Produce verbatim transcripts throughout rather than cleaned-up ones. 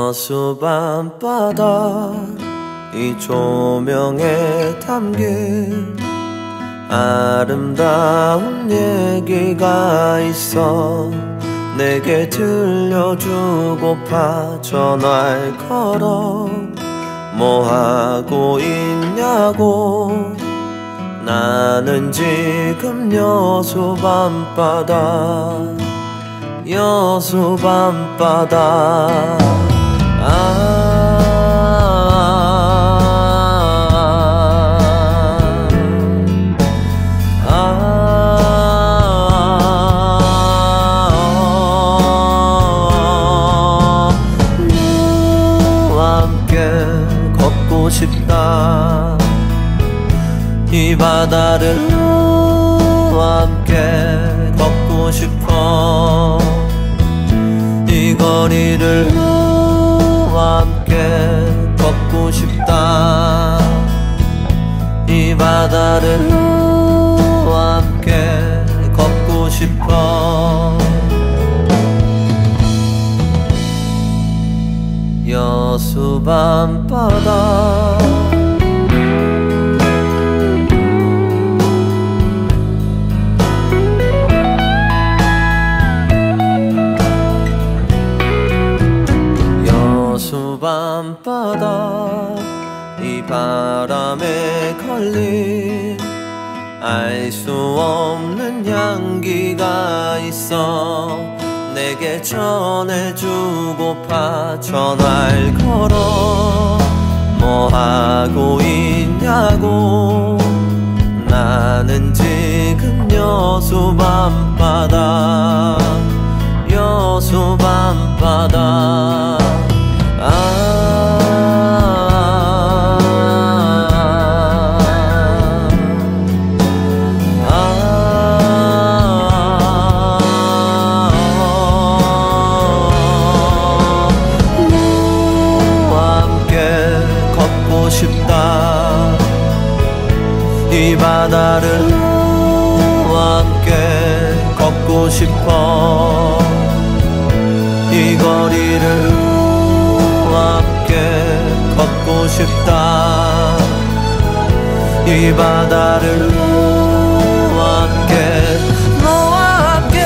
여수 밤바다 이 조명에 담긴 아름다운 얘기가 있어 내게 들려주고파 전화를 걸어 뭐하고 있냐고 나는 지금 여수 밤바다 여수 밤바다 아, 아, 아, 너와 함께 걷고 싶다 이 바다를 너와 함께 걷고 싶어 이 거리를 너와 함께 걷고 싶다 이 바다를 너와 함께 걷고 싶어 여수 밤바다 밤바다 이 바람에 걸린 알 수 없는 향기가 있어 내게 전해주고파 전화를 걸어 뭐하고 있냐고 나는 지금 여수 밤바다 여수 밤바다 아, 아, 너와 함께 걷고 싶다 이 바다를 너와 함께 걷고 싶어 이 거리를 걷고 싶다 이 바다를 너와 함께 너와 함께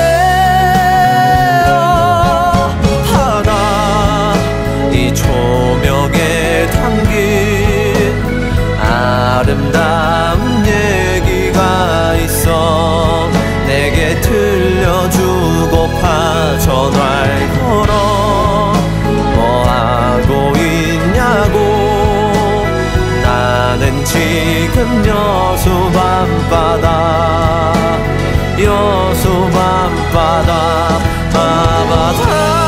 바다 이 조명에 담긴 아름다운 얘기가 있어 내게 들려주고파 전화를 걸어 뭐하고 있냐고 나는 지금 여수 밤바다 여수 밤바다 바바다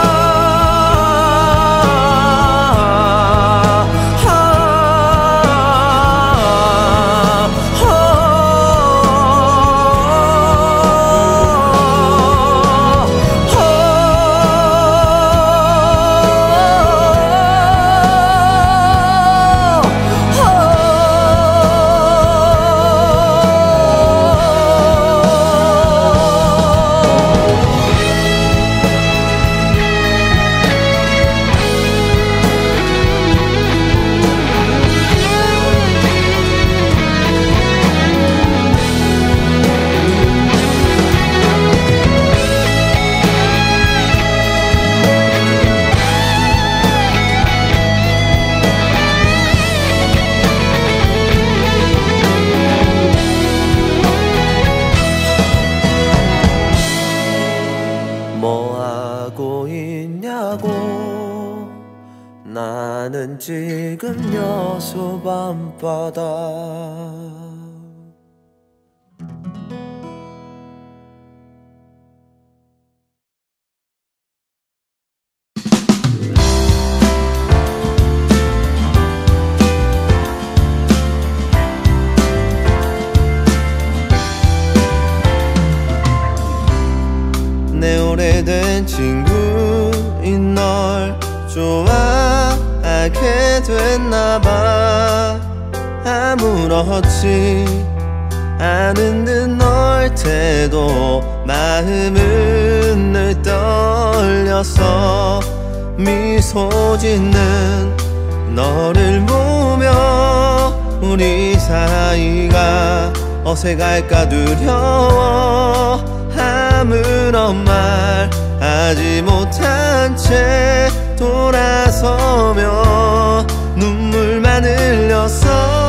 뭐하고 있냐고 나는 지금 여수 밤바다 내 오래된 친구인 널 좋아하게 됐나봐 아무렇지 않은 듯 널 태도 마음은 늘 떨려서 미소 짓는 너를 보며 우리 사이가 어색할까 두려워 아무런 말 하지 못한 채 돌아서며 눈물만 흘렸어.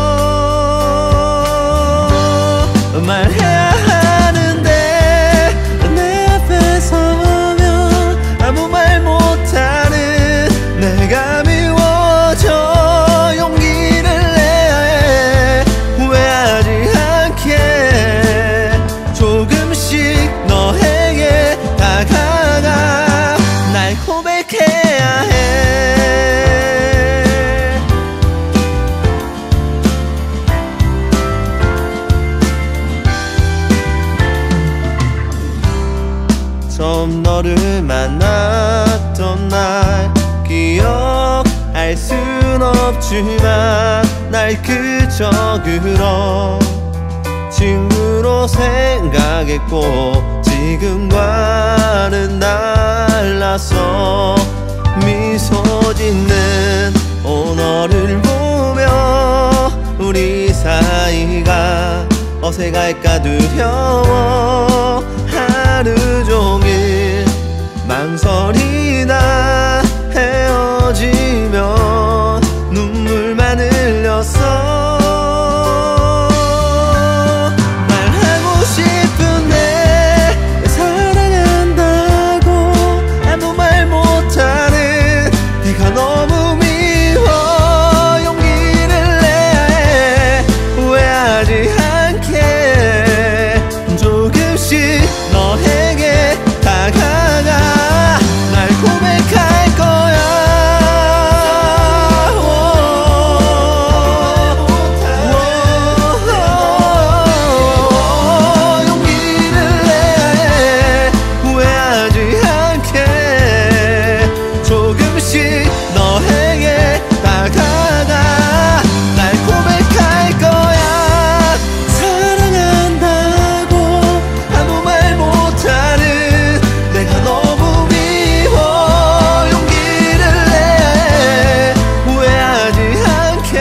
말해야 하는데 내 앞에 서면 아무 말 못하는 내가 미워져. 용기를 내야 해. 후회하지 않게 조금씩 너에게 다가가 날 고백해야 해. 처음 너를 만났던 날 기억할 순 없지만 날 그저 그런 친구로 생각했고 지금과는 달랐어. 미소 짓는 오너를 보며 우리 사이가 어색할까 두려워 하루 종일 망설이다 헤어지면 눈물만 흘렸어. 말하고 싶은데 사랑한다고 아무 말 못하는 내가 너무 미워. 용기를 내야 해. 후회하지 않게 조금씩 너에게 다가가 날 고백할 거야. 용기를 내야 해. 후회하지 않게 조금씩 너에게 다가가 날 고백할 거야. 사랑한다고 아무 말 못하는 내가 너무 미워. 용기를 내야 해. 후회하지 않게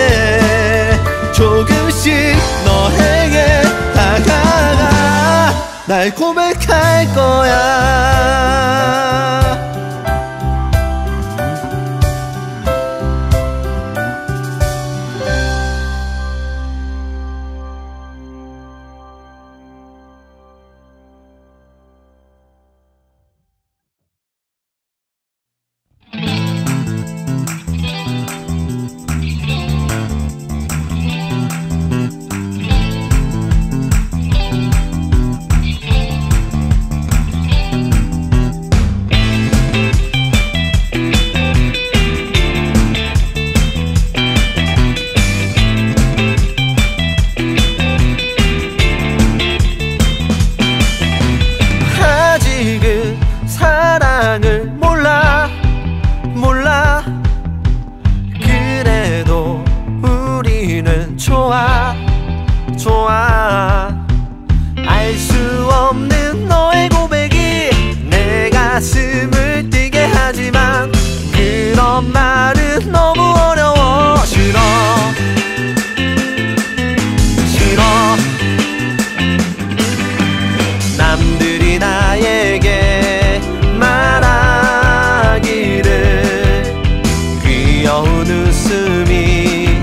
조금씩 너에게 다가가 날 고백할 거야. 아직은 사랑을 몰라 몰라. 그래도 우리는 좋아 좋아. 알 수 없는 너의 고백이 내 가슴을 뛰게 하지만 그런 말은 너무 어려워. 싫어 싫어. 남들이 나에게 말하기를 귀여운 웃음이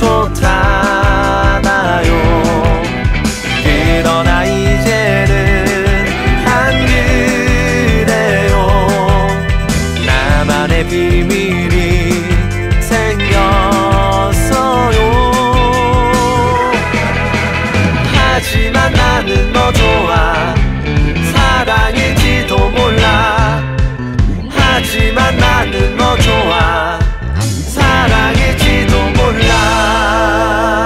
좋다나요. 그러나 이제는 안 그래요. 나만의 비밀이 생겼어요. 하지만 나는 너 좋아. 사랑일지도 몰라. 하지만 나는 너 좋아. 사랑일지도 몰라.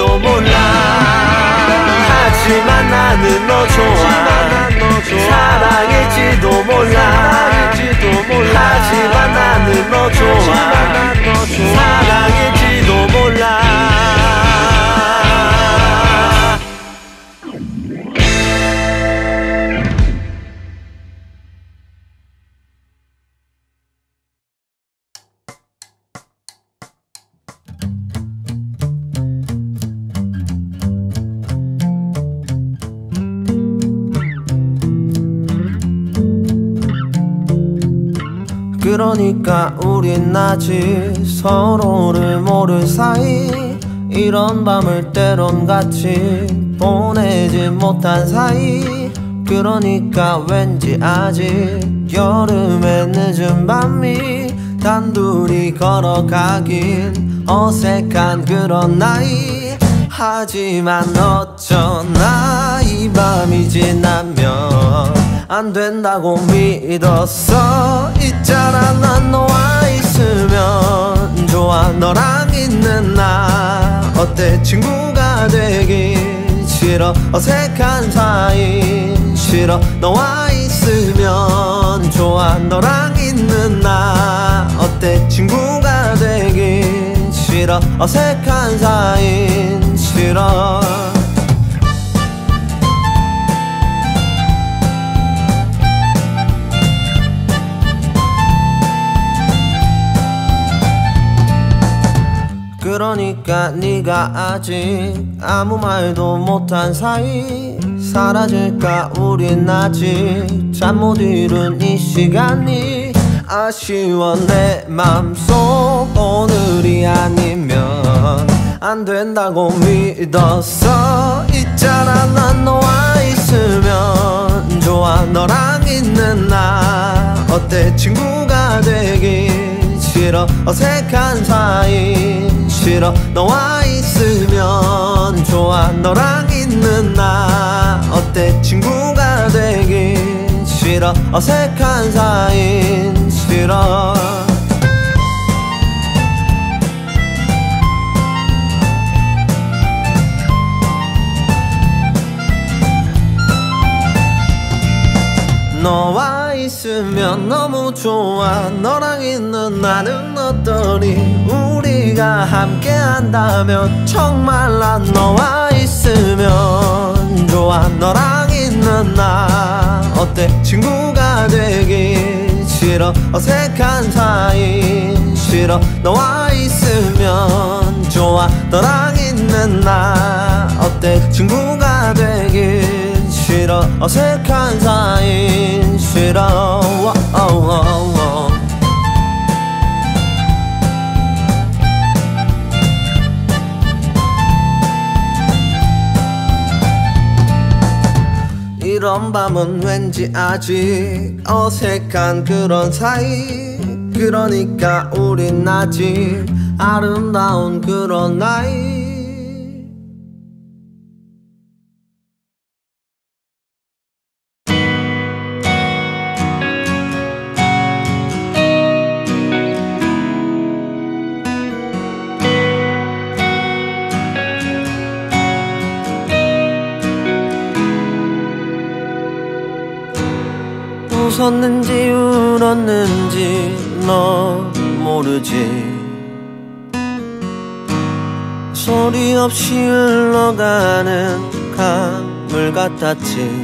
몰라. 하지만 나는 너 좋아. 사랑일지도 몰라. 하지만 나는 너 좋아. 사랑일지도 몰라. 그러니까 우린 아직 서로를 모를 사이, 이런 밤을 때론 같이 보내지 못한 사이. 그러니까 왠지 아직 여름의 늦은 밤이 단둘이 걸어가긴 어색한 그런 나이. 하지만 어쩌나 이 밤이 지나면 안 된다고 믿었어. 있잖아, 난 너와 있으면 좋아. 너랑 있는 나 어때? 친구가 되기 싫어. 어색한 사이 싫어. 너와 있으면 좋아. 너랑 있는 나 어때? 친구가 되기 싫어. 어색한 사이 싫어. 그러니까 네가 아직 아무 말도 못한 사이, 사라질까 우린 아직 잠 못 이룬 이 시간이 아쉬워. 내 맘속 오늘이 아니면 안 된다고 믿었어. 있잖아, 난 너와 있으면 좋아. 너랑 있는 나 어때? 친구가 되기 싫어. 어색한 사이 싫어. 너와 있으면 좋아. 너랑 있는 나 어때? 친구가 되기 싫어. 어색한 사이 싫어. 너와 있으면 너무 좋아. 너랑 있는 나는 어떠니? 우리가 함께 한다면 정말 난 너와 있으면 좋아. 너랑 있는 나 어때? 친구가 되기 싫어. 어색한 사이 싫어. 너와 있으면 좋아. 너랑 있는 나 어때? 친구가 되기 싫어. 어색한 사이 싫어. 이런 밤은 왠지 아직 어색한 그런 사이. 그러니까 우린 아직 아름다운 그런 나이. 웃었는지 울었는지 너 모르지. 소리 없이 흘러가는 강물 같았지.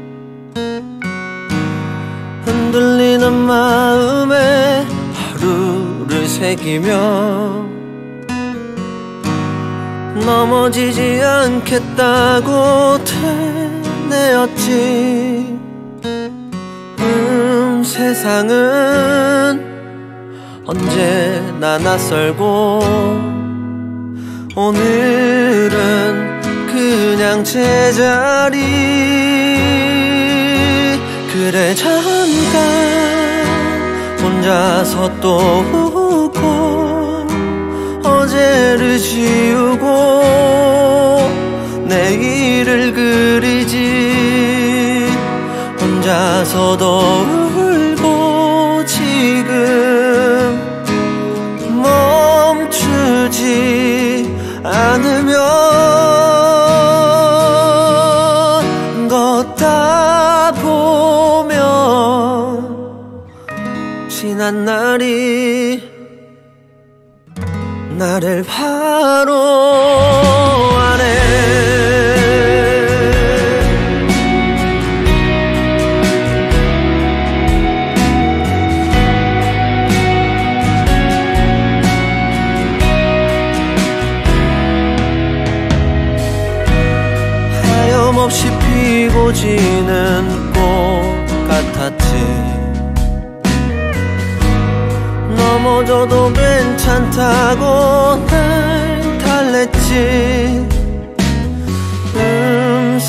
흔들리는 마음에 하루를 새기며 넘어지지 않겠다고 되뇌었지. 음, 세상은 언제나 낯설고 오늘은 그냥 제자리. 그래 잠깐 혼자서 또 웃고 어제를 지우고 내일을 그리지. 혼자서도 울고 지금 멈추지 않으면 지난 날이 나를 바로 하네. 하염없이 피고 지는 꽃 같았지. 넘어져도 괜찮다고 날 달랬지. 음,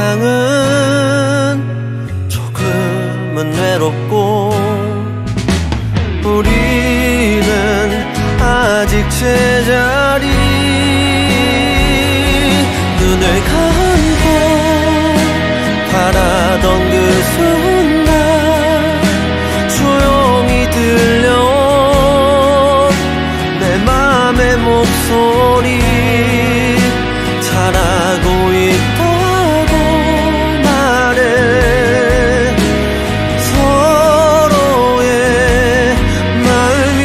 세상은 조금은 외롭고 우리는 아직 제자리. 눈을 감고 바라던 그 순간 조용히 들려 목소리. 잘하고 있다고 말해. 서로의 마음이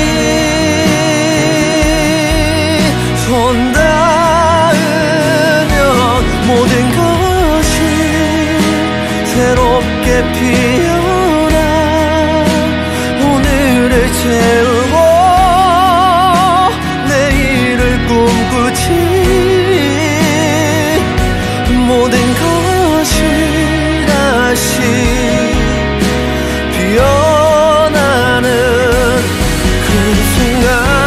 손 닿으면 모든 것이 새롭게 피어나 오늘을 채우고 모든 것이 다시 피어나는 그 순간.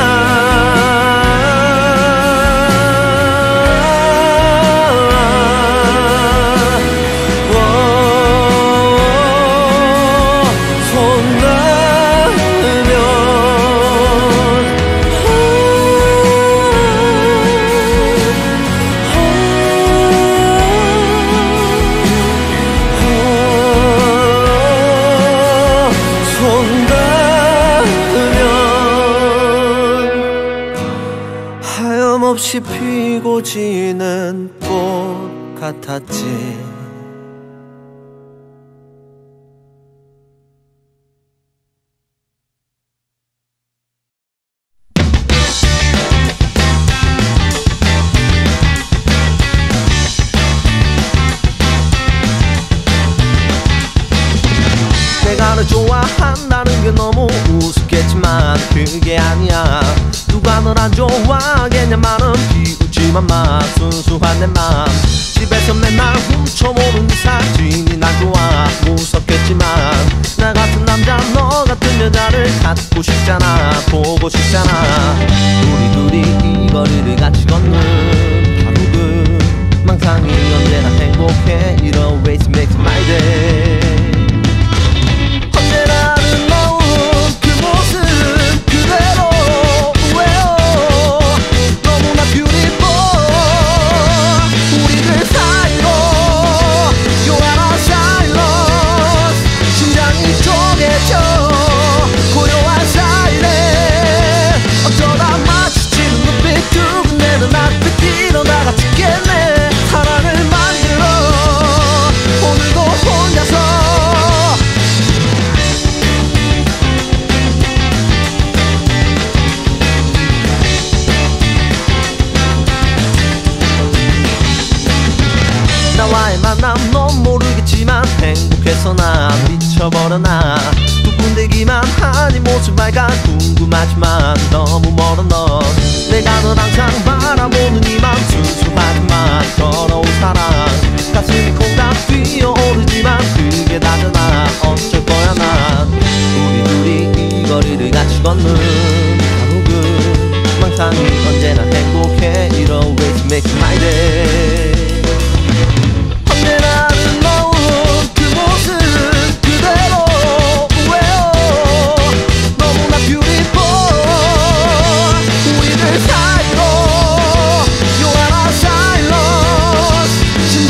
손 닿으면 없이 피고 지는 꽃 같았지. 내가 널 좋아한다는 게 너무 우습겠지만 그게 아니야. 누가 널 안 좋아하겠냐마는 비웃지만 마. 순수한 내 맘 집에서 맨날 훔쳐보는 네 사진이 난 좋아. 무섭겠지만 나 같은 남자 너 같은 여자를 갖고 싶잖아. 보고 싶잖아. 우리 둘이 이 거리를 같이 걷는 바로 그 망상이 언제나 행복해. It always makes my day. 언제나 아름다운 그 모습 그대로 너무나 beautiful. 우리들 사이로 You are a silence. 심장이 쪼개져 고요한 silence. 어쩌다 마주치는 눈빛 두근대는 앞에 일어나가 죽겠네. 사랑을 만들어 오늘도 혼자서. 나와의 만남 넌 모르겠지만 행복해서 난 미쳐버려. 나 두근대기만 하니 모습 밝아 궁금하지만 너무 멀어. 너 내가 널 항상 바라보는 이 맘 순수하지만 더러운 사랑. 가슴이 콩닥 뛰어오르지만 그게 다잖아. 어쩔 거야 난. 우리 둘이 이 거리를 같이 걷는 바로 그 망상이 언제나 행복해. It always makes my day. 언제나 아름다운 그 모습 그대로 너무나 beautiful. 우리들 사이로 You are a silence.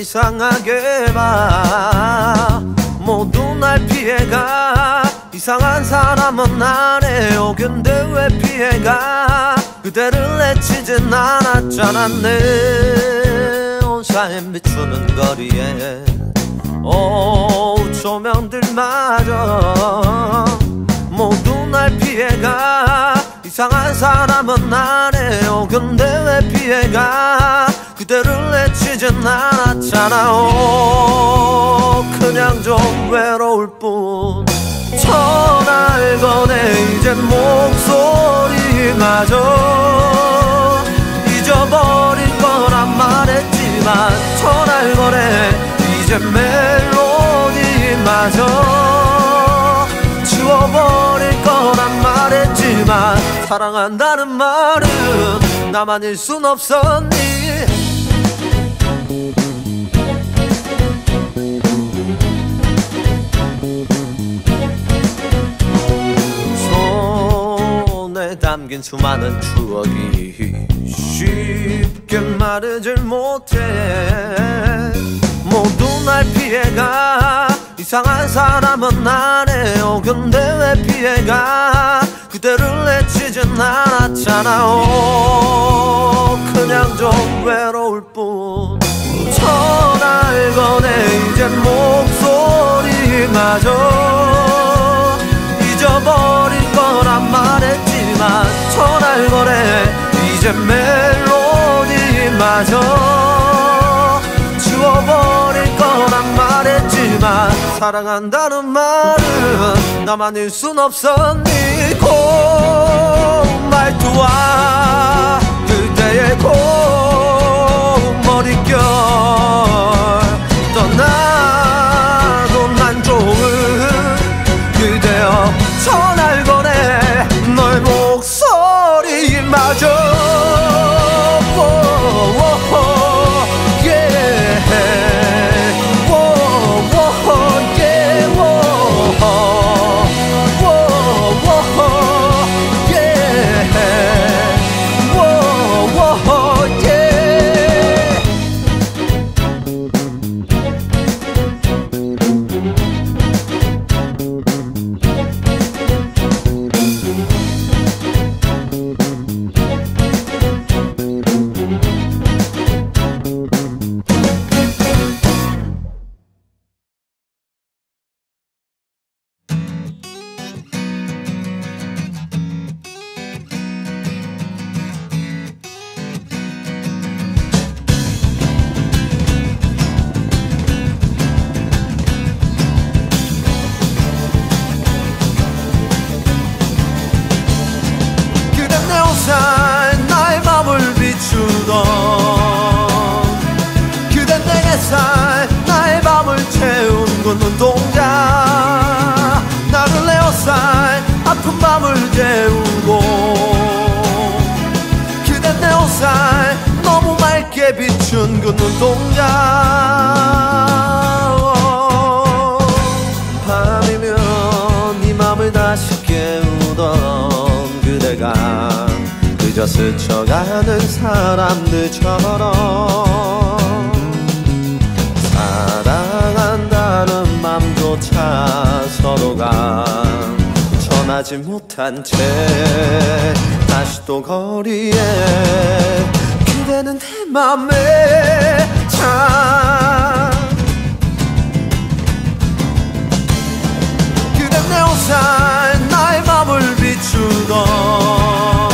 이상하게 봐. 모두 날 피해가. 이상한 사람은 아니에요. 근데 왜 피해가. 그대를 내치진 않았잖아. 네온샤인 비추는 거리에 오후 조명들마저 모두 날 피해가. 이상한 사람은 아니에요. 근데 왜 피해가. 그대를 내치진 않았잖아. 오, 그냥 좀 외로울 뿐. 전화를 거네 이제 목소리마저 잊어버릴 거란 말했지만 전화를 거네 이제 멜로디마저 지워버릴 거란 말했지만 사랑한다는 말은 나만일 순 없었니. 손에 담긴 수많은 추억이 쉽게 마르질 못해. 모두 날 피해가. 이상한 사람은 아니에요. 근데 왜 피해가. 그대를 내치진 않았잖아. 오, 그냥 좀 외로울 뿐. 전화를 거네 이제 목소리마저 잊어버릴 거란 말했지만 전화를 거네 이제 멜로디마저 지워버릴 거란 말했지만 사랑한다는 말은 나만일 순 없었니. 고운 말투와 그대의 고운 머릿결 떠나도 난 좋은 그대여 전화를 거네 너의 목소리마저 나의 맘을 비추던 그댄 내게 살 나의 밤을 채운 그 눈동자. 나를 에워쌀 아픈 밤을 재우고 그댄 내 옷살 너무 맑게 비춘 그 눈동자. 밤이면 네 맘을 다시 깨우던 그대가 그저 스쳐가는 사람들처럼 사랑한다는 맘조차 서로가 전하지 못한 채 다시 또 거리에 그대는 내 맘에 참 그댄 내 옷살 나의 맘을 비추던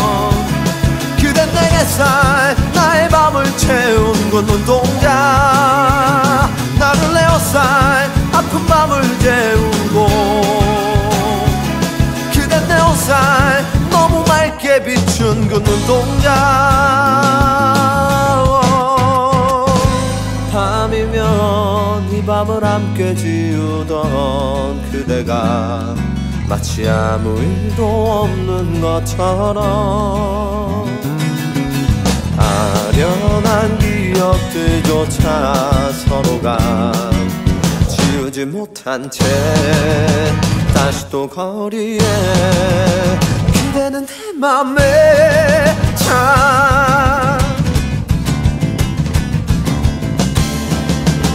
살 나의 밤을 채운 그 눈동자. 나를 에워쌀 아픈 밤을 재우고 그댄 내 옷살 너무 맑게 비춘 그 눈동자. 밤이면 이 밤을 함께 지우던 그대가 마치 아무 일도 없는 것처럼 아련한 기억들조차 서로가 지우지 못한 채 다시 또 거리에 그대는 내 맘에 참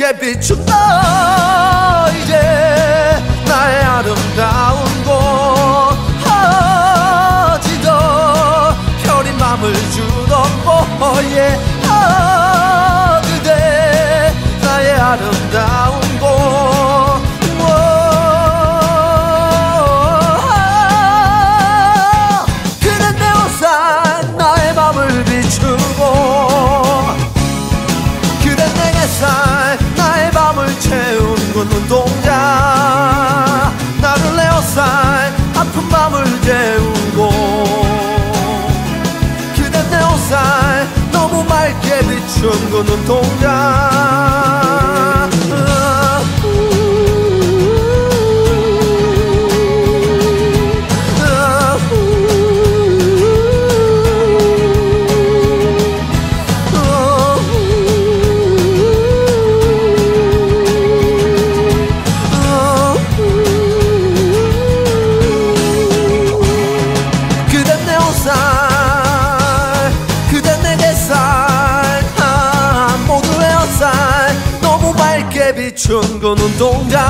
맑게 비춘 너 이제 나의 아름다운 곳 어지도 별이 맘을 주던 곳에 어 그대 나의 아름다운 곳 그대 내 옷살 나의 맘을 비추고 그대 내 햇살 나의 밤을 채운 그 눈동자 나를 내 옷살 아픈 맘을 재우고 그대 내 옷살 너무 맑게 비춘 그 눈동자 비춘 그 눈동자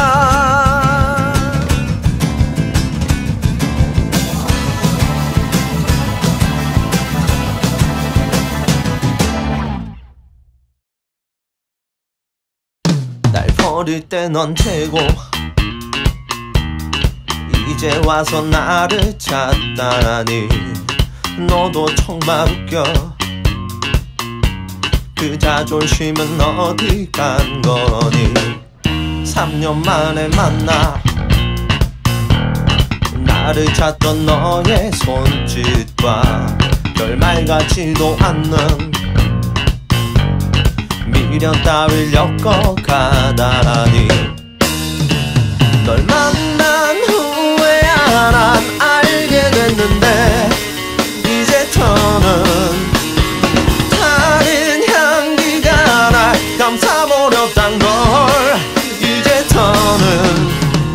날 버릴 땐 언제고 이제 와서 나를 찾다니 너도 정말 웃겨 그 자존심은 어디 간 거니 삼 년 만에 만나 나를 찾던 너의 손짓과 별말 같지도 않는 미련 따윈 엮어가다니 널 만난 후에야 난 알게 됐는데 이제 더는 감사버렸단 걸 이제 더는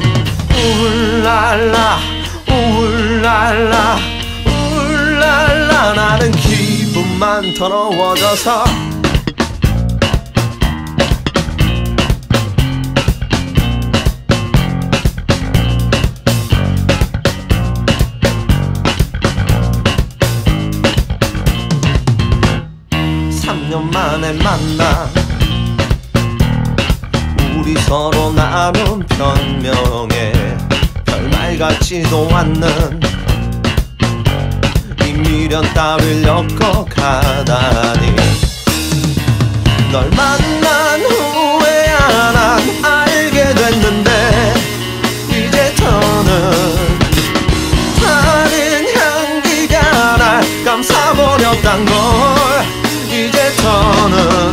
울랄라 울랄라 울랄라 나는 기분만 더러워져서 삼 년 만에 만나 우리 서로 나눈 변명에 별말 같지도 않는 이 미련 따윈 엮어가다니 널 만난 후에야 난 알게 됐는데 이제 더는 다른 향기가 날 감싸버렸단 걸 이제 더는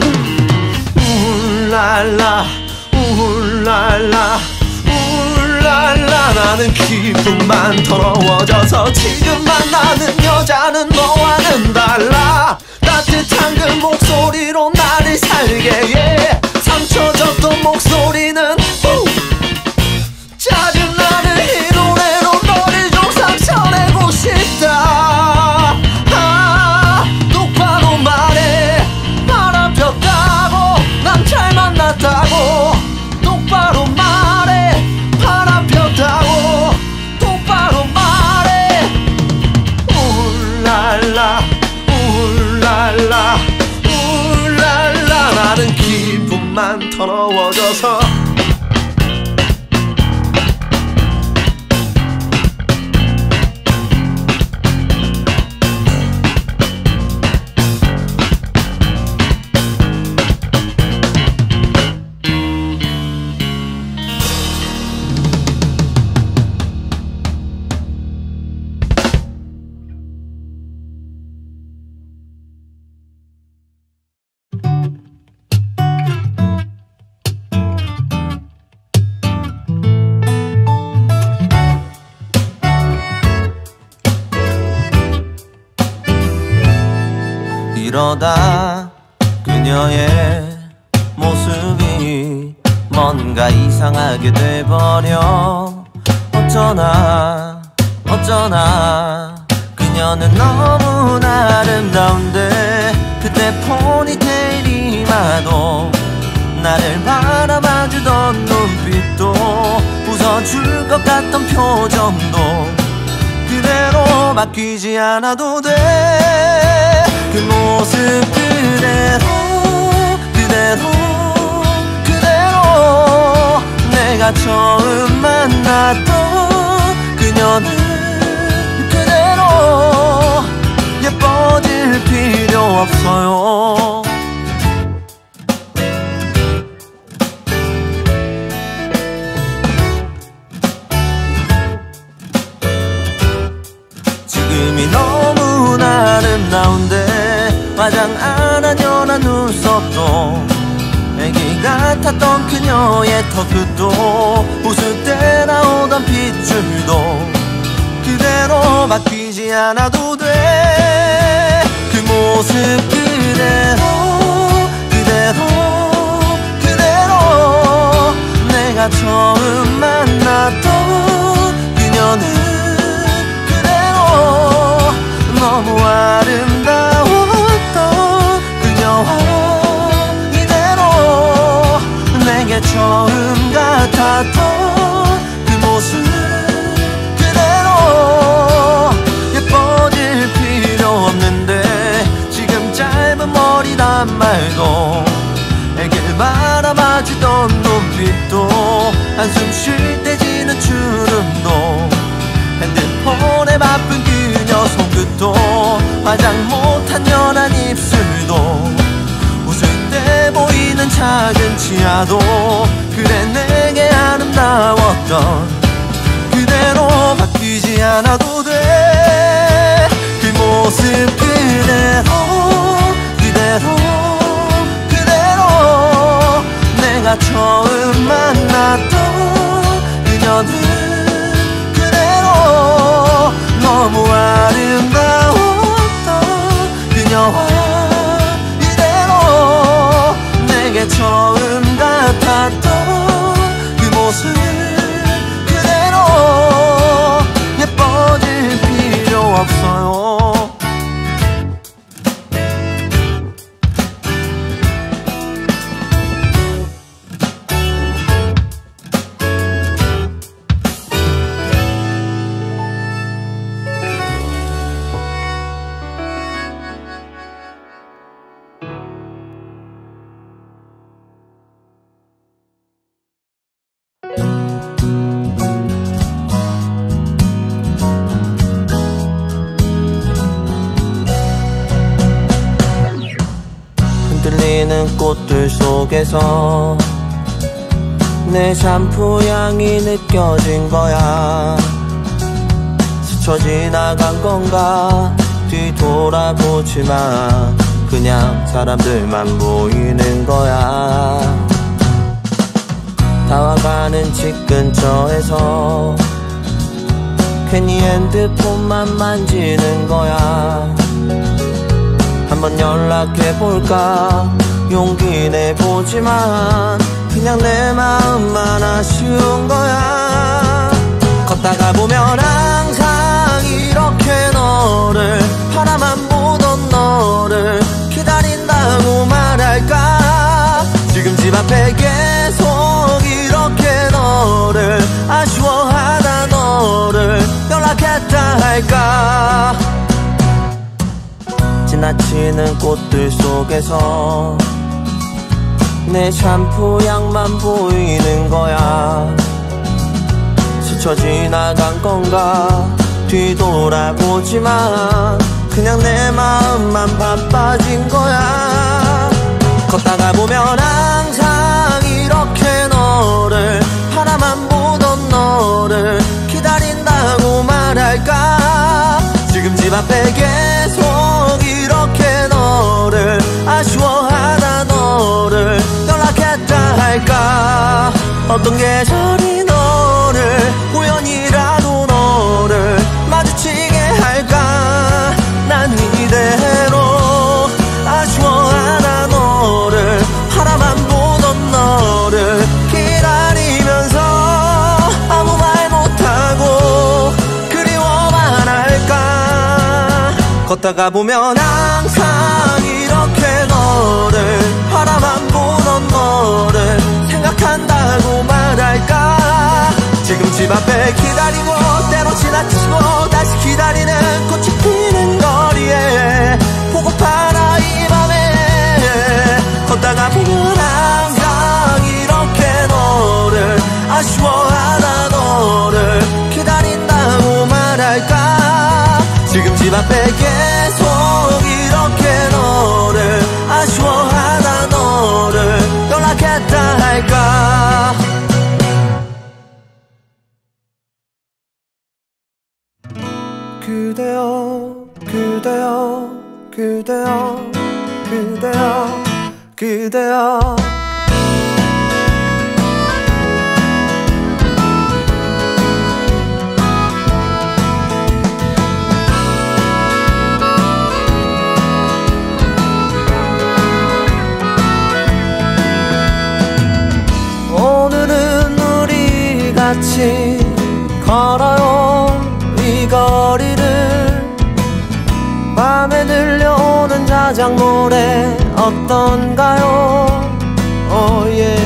울랄라 울랄라 울랄라 나는 기분만 더러워져서 지금 만나는 여자는 너와는 달라 따뜻한 그 목소리로 나를 살게 해 상처 줬던 목소리는 후! 짜증나는 이 노래로 너를 좀 상처내고 싶다 아, 똑바로 말해 바람 폈다고 난 잘 만났다고 똑바로 말해 바람 폈다고 똑바로 말해 울랄라 울랄라 울랄라 나는 기분만 더러워져서 이러다 그녀의 모습이 뭔가 이상하게 돼버려 어쩌나 어쩌나 그녀는 너무나 아름다운데 그때 포니테일이 마도 나를 바라봐주던 눈빛도 웃어줄 것 같던 표정도 그대로 바뀌지 않아도 돼. 그 모습 그대로 그대로 그대로 내가 처음 만났던 그녀는 그대로 예뻐질 필요 없어요. 지금이 너무나 아름다운데 화장 안 한 연한 눈썹도 애기 같았던 그녀의 턱끝도 웃을 때 나오던 핏줄도 그대로 바뀌지 않아도 돼. 그 모습 그대로 그대로 그대로 내가 처음 만났던 그녀는 그대로 너무 아름다웠던 그녀와 이대로 내게 처음 같았던 그 모습 그대로 예뻐질 필요 없는데 지금 짧은 머리란 말도 애길 바라봐주던 눈빛도 한숨 쉴 때 지는 주름도 핸드폰에 바쁜 그녀 손끝도 화장 못한 연한 입술도 웃을 때 보이는 작은 치아도 그래 내게 아름다웠던 그대로 바뀌지 않아도 돼. 그 모습 그대로 그대로 그대로 내가 처음 만났던 그녀는 그대로 너무 아름다웠던 그녀와 이대로 내게 처음 같았던 그 모습 그대로 예뻐질 필요 없어요. 흔들리는 꽃들 속에서 내 샴푸 향이 느껴진 거야. 스쳐 지나간 건가 뒤돌아보지만 그냥 사람들만 보이는 거야. 다와가는 집 근처에서 괜히 핸드폰만 만지는 거야. 한번 연락해볼까 용기 내보지만 그냥 내 마음만 아쉬운 거야. 걷다가 보면 항상 이렇게 너를 바라만 보던 너를 기다린다고 말할까. 지금 집 앞에 계속 이렇게 너를 아쉬워하다 너를 연락했다 할까. 지나치는 꽃들 속에서 내 샴푸 향만 보이는 거야. 스쳐 지나간 건가 뒤돌아보지만 그냥 내 마음만 바빠진 거야. 걷다가 보면 항상 이렇게 너를 바라만 보던 너를 기다린다고 말할까. 지금 집 앞에 계속 이렇게 너를 아쉬워하다 너를 연락했다 할까. 어떤 계절이 너를 우연이라도 너를 마주치게 할까. 난 이대로 아쉬워하다 너를 바라만 보던 너를 기다리면서 아무 말 못하고 그리워만 할까. 걷다가 보면 항상 이렇게 너를 바라만 보던 너를 집 앞에 기다리고 때로 지나치고 다시 기다리는 꽃이 피는 거리에 보고파라 이 밤에 걷다가 보면 항상 이렇게 너를 아쉬워하다 너를 기다린다고 말할까. 지금 집 앞에 계속 이렇게 너를 아쉬워하다 너를 연락했다 할까. 그대여 그대여 그대여 그대여 그대여 오늘은 우리 같이 걸어요 이 거리를. 밤에 들려오는 자작 노래 어떤가요? 오예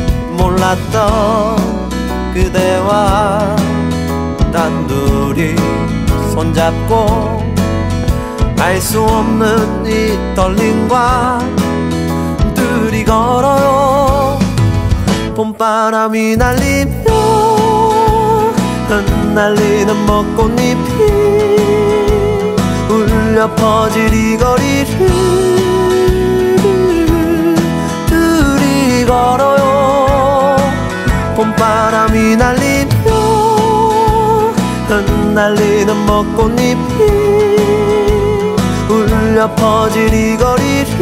몰랐던 그대와 단둘이 손잡고 알 수 없는 이 떨림과 둘이 걸어요. 봄바람이 날리며 흩날리는 벚꽃잎이 울려 퍼질 이 거리를 둘이 걸어요. 봄바람이 날리며 흩날리는 벚꽃잎이 울려 퍼질 이 거리를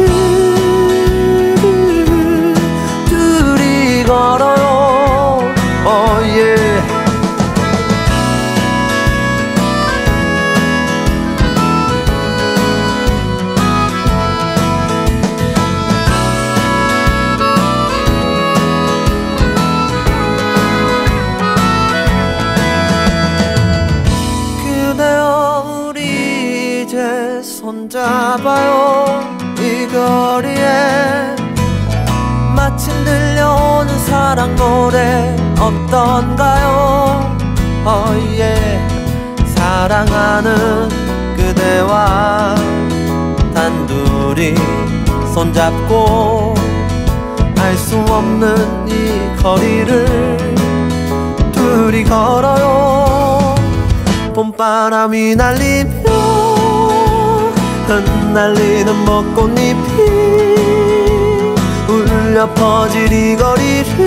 둘이 걸어요. oh yeah. 손잡아요 이 거리에 마침 들려오는 사랑 노래 어떤가요? oh yeah. 사랑하는 그대와 단둘이 손잡고 알 수 없는 이 거리를 둘이 걸어요. 봄바람이 날리며 흩날리는 벚꽃잎이 울려 퍼질 이 거리를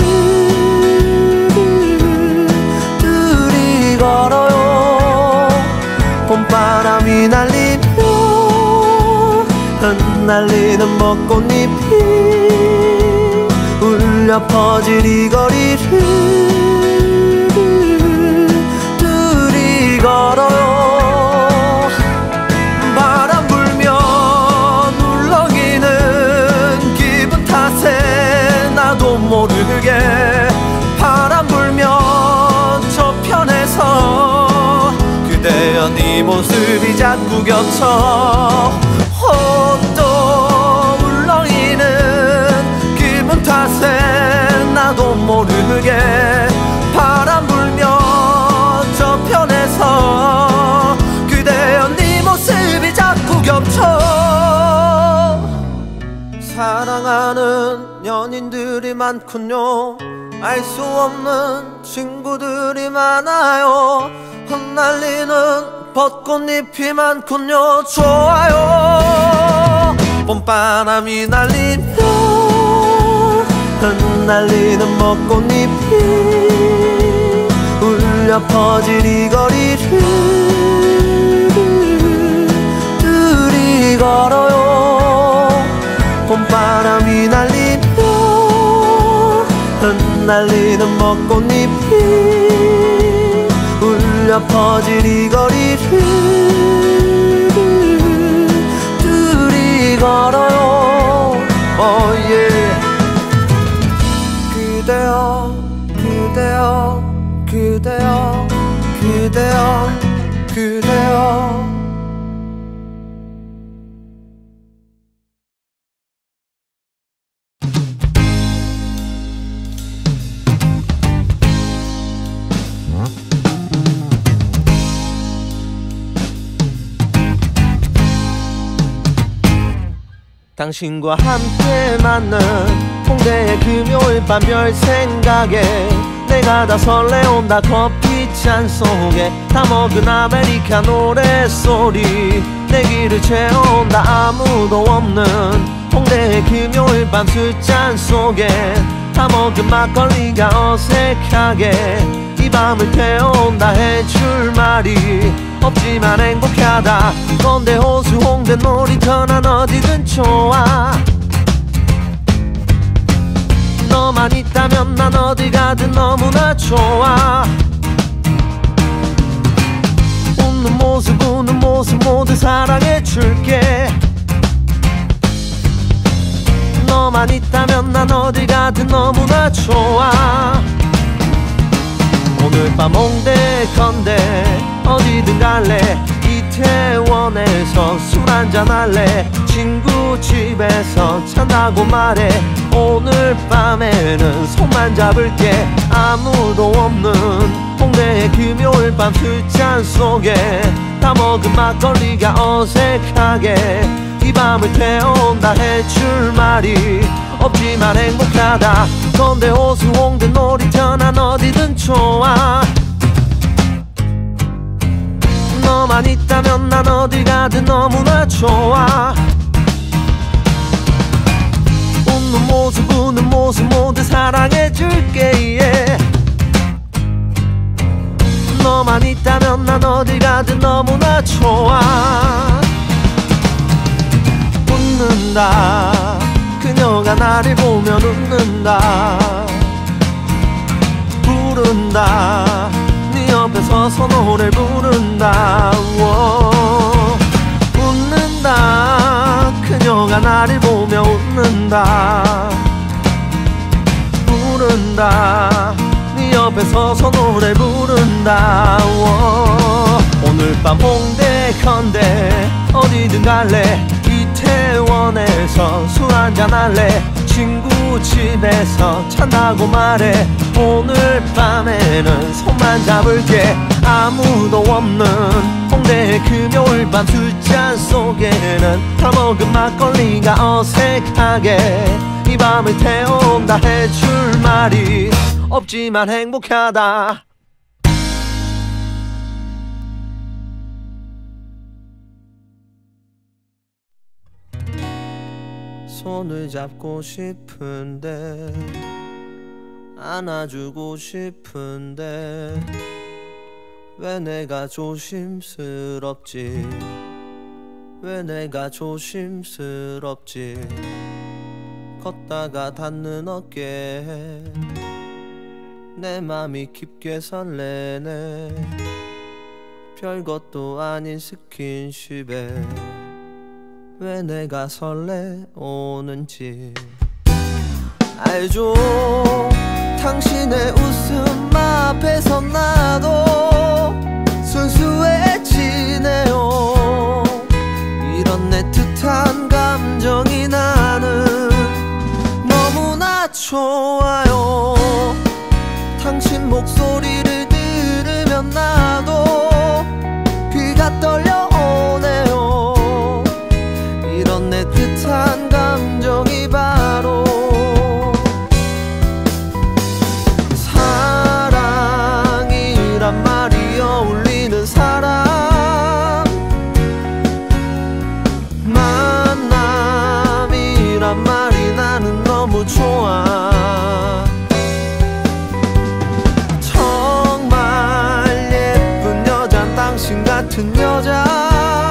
둘이 걸어요. 봄바람이 날리며 흩날리는 벚꽃잎이 울려 퍼질 이 거리를 둘이 걸어요. 나도 모르게 바람 불면 저편에서 그대여 네 모습이 자꾸 겹쳐 또 울렁이는 기분 탓에 나도 모르게 바람 불면 저편에서 그대여 네 모습이 자꾸 겹쳐. 사랑하는 연인들이 많군요. 알 수 없는 친구들이 많아요. 흩날리는 벚꽃잎이 많군요. 좋아요. 봄바람이 날리며 흩날리는 벚꽃잎이 울려 퍼질 이 거리를 둘이 걸어요. 봄바람이 날리며 흩날리는 벚꽃잎이 울려 퍼질 이 거리를 둘이 걸어요. oh yeah. 그대여 그대여 그대여 그대여 그대여 응? 당신과 함께 맞는 홍대의 금요일 밤 별 생각에 내가 다 설레온다. 커피잔 속에 다 먹은 아메리카노 노래소리 내 귀를 채운다. 아무도 없는 홍대의 금요일 밤 술잔 속에 다 먹은 막걸리가 어색하게 이 밤을 태운다. 해줄 말이 없지만 행복하다. 건대 호수 홍대 놀이터 난 어디든 좋아. 너만 있다면 난 어디 가든 너무나 좋아. 웃는 모습 우는 모습 모두 사랑해줄게. 너만 있다면 난 어디 가든 너무나 좋아. 오늘 밤 홍대 건대 어디든 갈래. 이태원에서 술 한잔 할래. 친구 집에서 잔다고 말해. 오늘 밤에는 손만 잡을게. 아무도 없는 홍대의 금요일 밤 술잔 속에 다 먹은 막걸리가 어색하게 이 밤을 태운다. 해줄 말이 없지만 행복하다. 건대 호수 홍대 놀이터 난 어디든 좋아. 너만 있다면 난 어디 가든 너무나 좋아. 웃는 모습 우는 모습 모두 사랑해줄게. yeah. 너만 있다면 난 어디 가든 너무나 좋아. 웃는다. 그녀가 나를 보면 웃는다. 부른다. 네 옆에 서서 노래 부른다. 오. 웃는다. 그녀가 나를 보며 웃는다. 부른다. 네 옆에 서서 노래 부른다. 오. 오늘 밤 홍대 건대 어디든 갈래. 이태원에서 술 한잔 할래. 친구 집에서 잔다고 말해. 오늘 밤에는 손만 잡을게. 아무도 없는 홍대의 금요일 밤 술잔 속에는 다 먹은 막걸리가 어색하게 이 밤을 태운다. 해줄 말이 없지만 행복하다. 손을 잡고 싶은데 안아주고 싶은데 왜 내가 조심스럽지. 왜 내가 조심스럽지. 걷다가 닿는 어깨에 내 맘이 깊게 설레네. 별것도 아닌 스킨십에 왜 내가 설레오는지 알죠. 당신의 웃음 앞에서 나도 순수해지네요. 이런 애틋한 감정이 나는 너무나 좋아요. 당신 목소리를 들으면 나도 귀가 떨려오네요. 이런 애틋한 감정이 바로 사랑이란 말이 어울리는 사람. 만남이란 말이 나는 너무 좋아. 정말 예쁜 여잔 당신 같은 여자.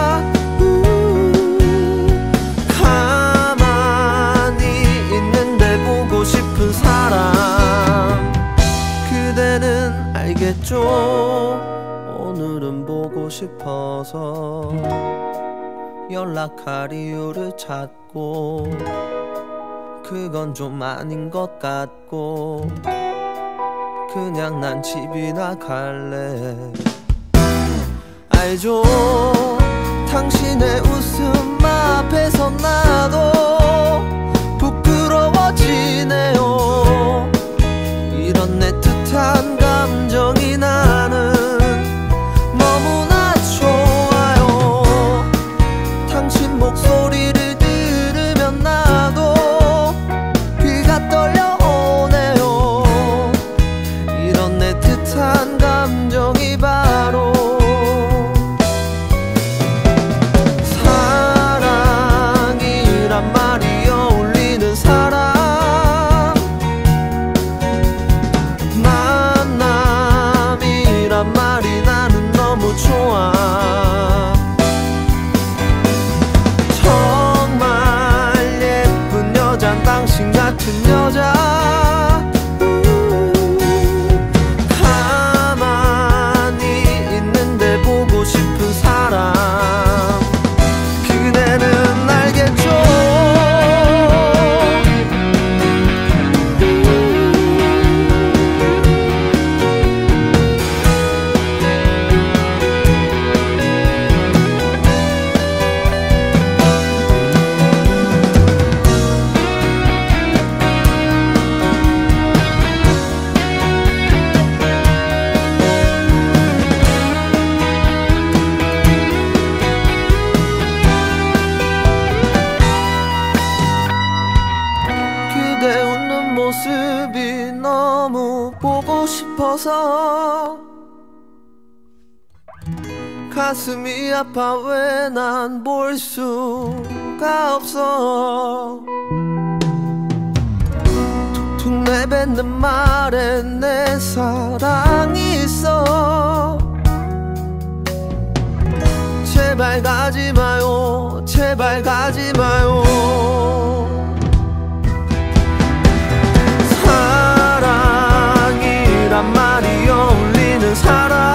알겠죠. 오늘은 보고 싶어서 연락할 이유를 찾고 그건 좀 아닌 것 같고 그냥 난 집이나 갈래. 알죠. 당신의 웃음 앞에서 나도 부끄러워지네요. 이런 애틋한 감정이 나는 너무나 좋아요. 당신 목소리를 들으면 당신 같은 여자 가만히 있는데 보고 싶은 사람 그대는 알겠죠 모습이 너무 보고 싶어서 가슴이 아파 왜 난 볼 수가 없어 툭툭 내뱉는 말에 내 사랑이 있어 제발 가지 마요 제발 가지 마요 사랑이란 말이 어울리는 사람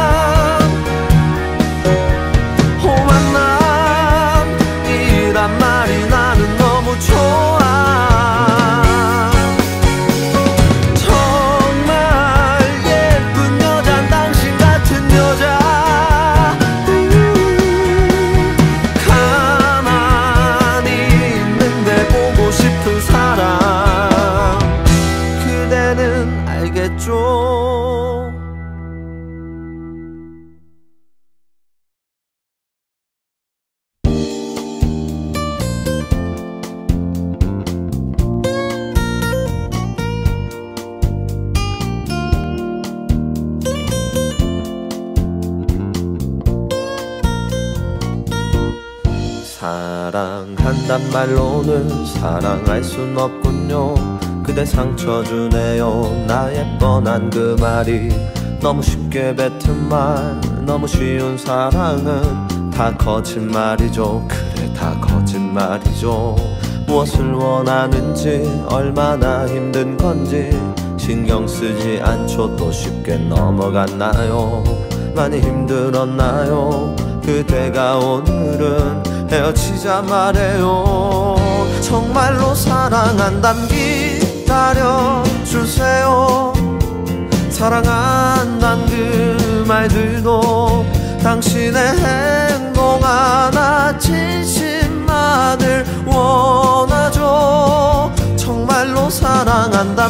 호만남이란 말이 나는 너무 좋아 정말 예쁜 여잔 당신 같은 여자 가만히 있는데 보고 싶은 사람 그대는 알겠죠 사랑한단 말로는 사랑할 순 없군요 그대 상처 주네요 나의 뻔한 그 말이 너무 쉽게 뱉은 말 너무 쉬운 사랑은 다 거짓말이죠 그래 다 거짓말이죠 무엇을 원하는지 얼마나 힘든 건지 신경 쓰지 않죠 또 쉽게 넘어갔나요 많이 힘들었나요 그대가 오늘은 헤어지자 말해요 정말로 사랑한담 기다려주세요 사랑한단 그 말들도 당신의 행동 하나 진심만을 원하죠 정말로 사랑한담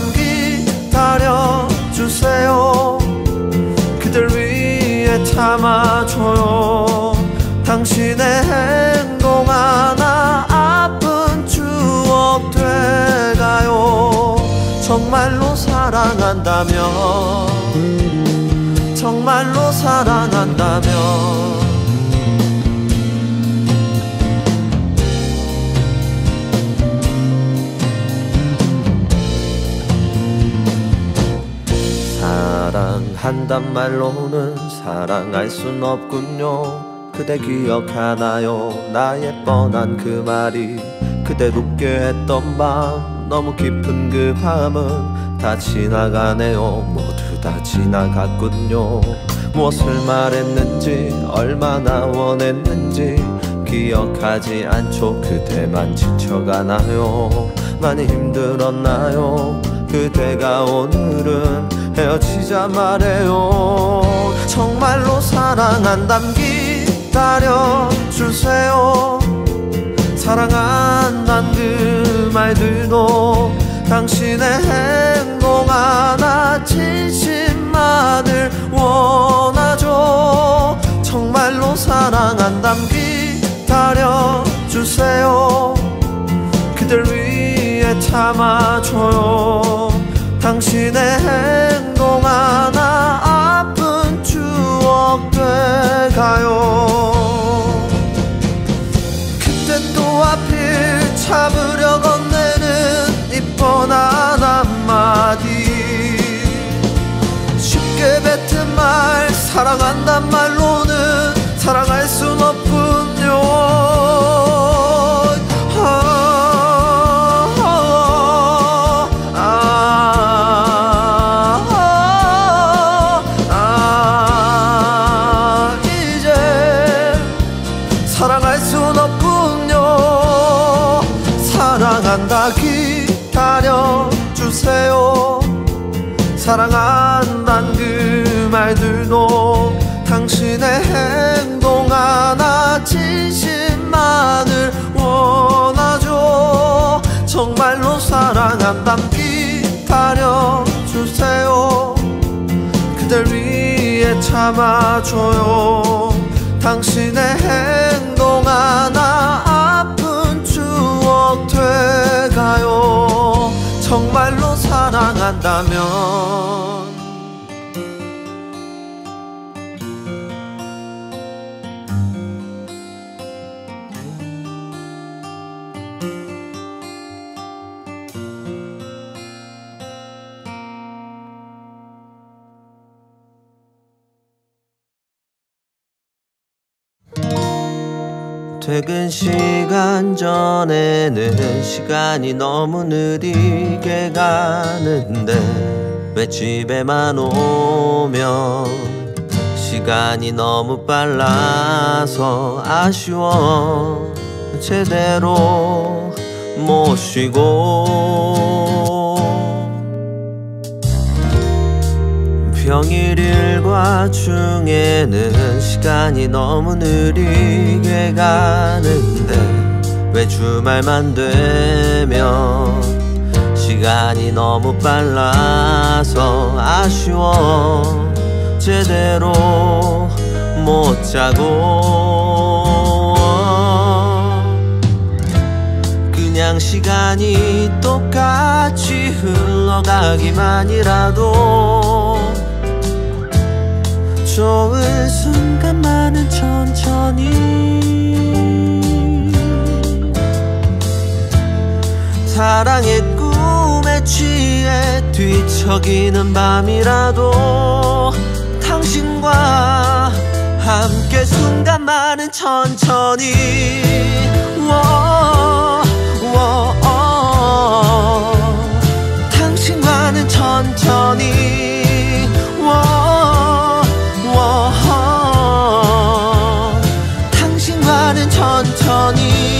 기다려주세요 그댈 위해 참아줘요 당신의 행동 하나 아픈 추억 돼가요 정말로 사랑한다면 정말로 사랑한다면 사랑한단 말로는 사랑할 순 없군요 그대 기억하나요 나의 뻔한 그 말이 그댈 웃게 했던 밤 너무 깊은 그 밤은 다 지나가네요 모두 다 지나갔군요 무엇을 말했는지 얼마나 원했는지 기억하지 않죠 그대만 지쳐가나요 많이 힘들었나요 그대가 오늘은 헤어지자 말해요 정말로 사랑한담 기다려주세요 사랑한단 그 말들도 당신의 행동 하나 진심만을 원하죠 정말로 사랑한담 기다려주세요 그댈 위해 참아줘요 당신의 행동 하나 아픈 추억 돼가요 그땐 또 하필 참으려 건네는 이 뻔한 한마디 쉽게 뱉은 말 사랑한단 말로는 사랑할 순 없군요 아, 아, 아. 주세요. 사랑한단 그 말들도 당신의 행동 하나 진심만을 원하죠. 정말로 사랑한단 기다려주세요. 그댈 위해 참아줘요. 당신의 행동 하나 아픈 추억 돼가요. 정말로 사랑한다면. 퇴근 시간 전에는 시간이 너무 느리게 가는데 왜 집에만 오면 시간이 너무 빨라서 아쉬워. 제대로 못 쉬고 평일 일과 중에는 시간이 너무 느리게 가는데 왜 주말만 되면 시간이 너무 빨라서 아쉬워. 제대로 못 자고 그냥 시간이 똑같이 흘러가기만이라도 좋은 순간만은 천천히 사랑의 꿈에 취해 뒤척이는 밤이라도 당신과 함께 순간만은 천천히 워, 워, 워. 당신과는 천천히 워. 당신과는 천천히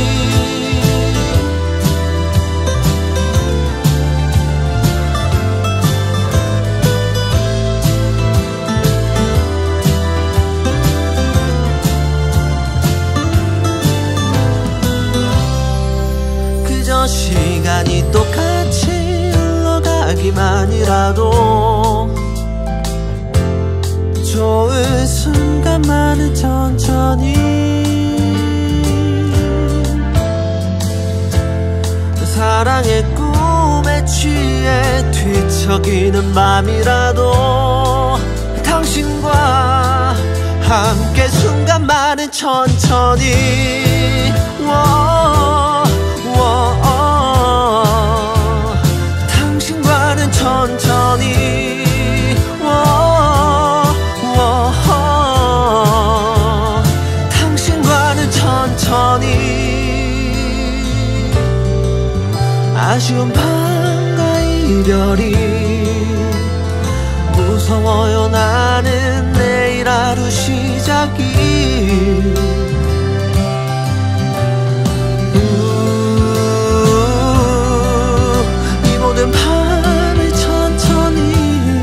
그저 시간이 똑같이 흘러가기만이라도 좋은 순간만은 천천히 사랑의 꿈에 취해 뒤척이는 밤이라도 당신과 함께 순간만은 천천히 워, 워, 당신과는 천천히 워, 당신과는 천천히 아쉬운 밤과 이별이 무서워요. 나는 내일 하루 시작이 우, 이 모든 밤을 천천히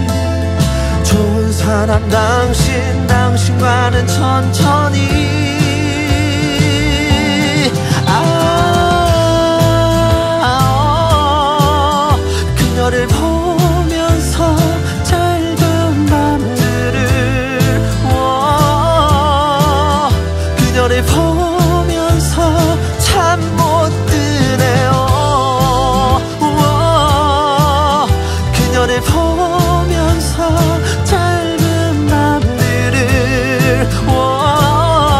좋은 사람 당신 당신과는 천천히 아, 그녀를 보면서 짧은 밤들을 워, 그녀를 보면서 잠 못 드네요. 워, 그녀를 보면서 짧은 밤들을 워,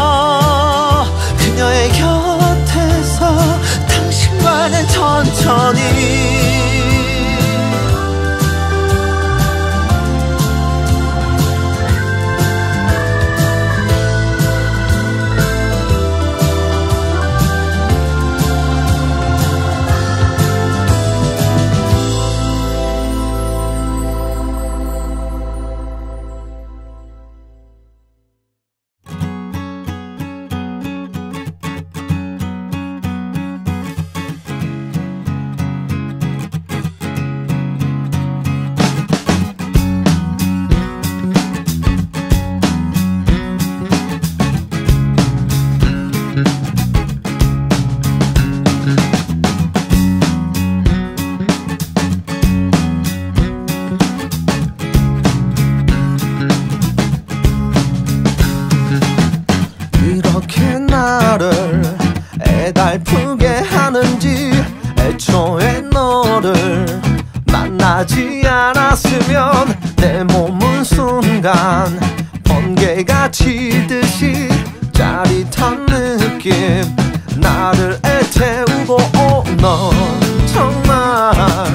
애초에 너를 만나지 않았으면 내 몸은 순간 번개가 치듯이 짜릿한 느낌 나를 애태우고 어, 넌 정말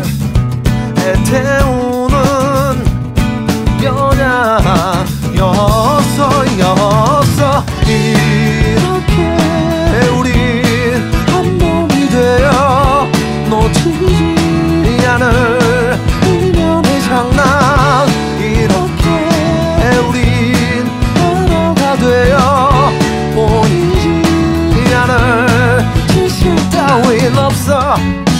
애태우는 여자였어 였어 이렇게 우린 한 몸이 되어 놓치지 않을 인연의 장난 이렇게 우린 하나가 되어 보이지 않을 진실 따윈 없어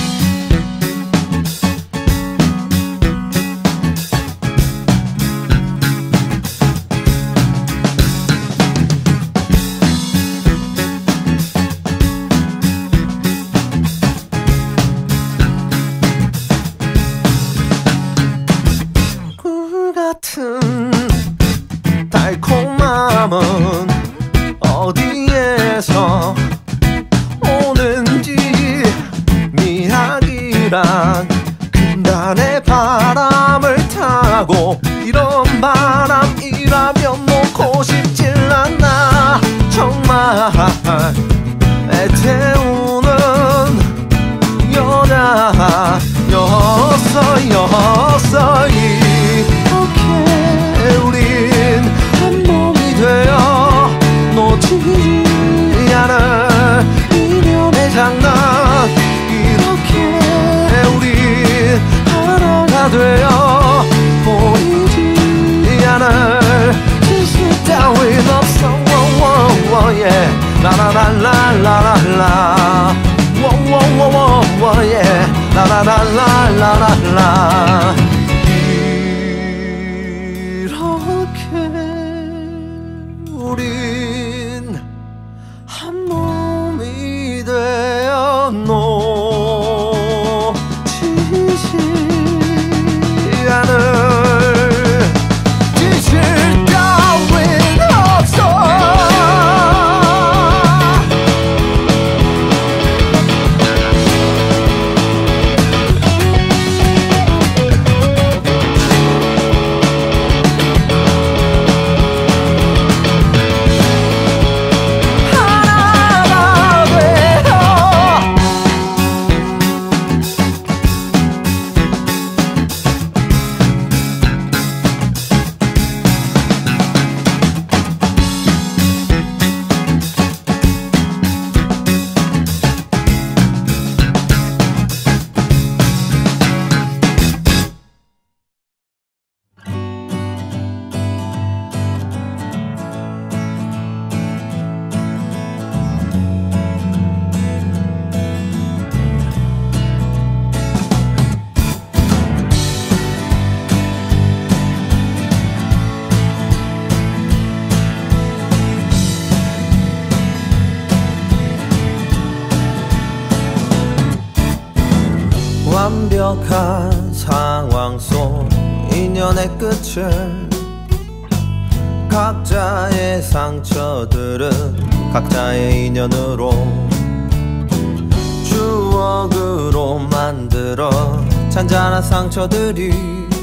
달콤함은 어디에서 오는지 미학이란 근단의 바람을 타고 이런 바람이라면 놓고 싶질 않아 정말 애태우는 여자였어 였어 이렇게 우린 한 몸이 되어 놓치지 않을 인연의 장난 이렇게 우린 하나가 되어 보이지 않을 진실 따윈 없어 워워워 yeah 라라라라라라라 워워워워 yeah 라라라라라라라 우린 한 몸이 되어 놓치지 않을 진실 따윈 없어 완벽한 상황 속 인연의 끝을 각자의 상처들은 각자의 인연으로 추억으로 만들어 잔잔한 상처들이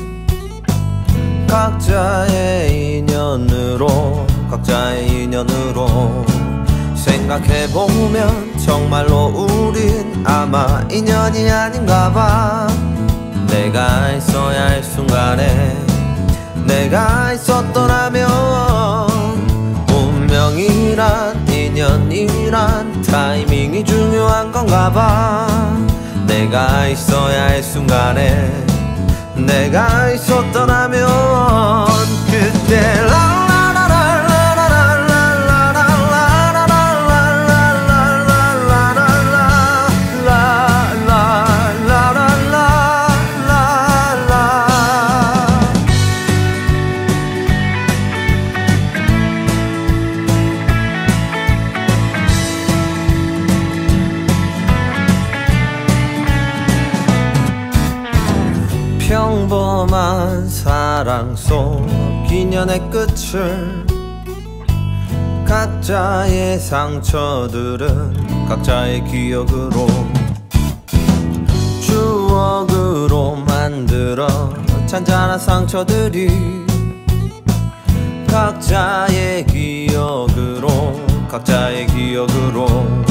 각자의 인연으로 각자의 인연으로 생각해보면 정말로 우린 아마 인연이 아닌가 봐 내가 있어야 할 순간에 내가 있었더라면 운명이란 인연이란 타이밍이 중요한 건가 봐 내가 있어야 할 순간에 내가 있었더라면 그때 평범한 사랑 속 인연의 끝을 각자의 상처들은 각자의 기억으로 잔잔한 상처들이 각자의 기억으로 각자의 기억으로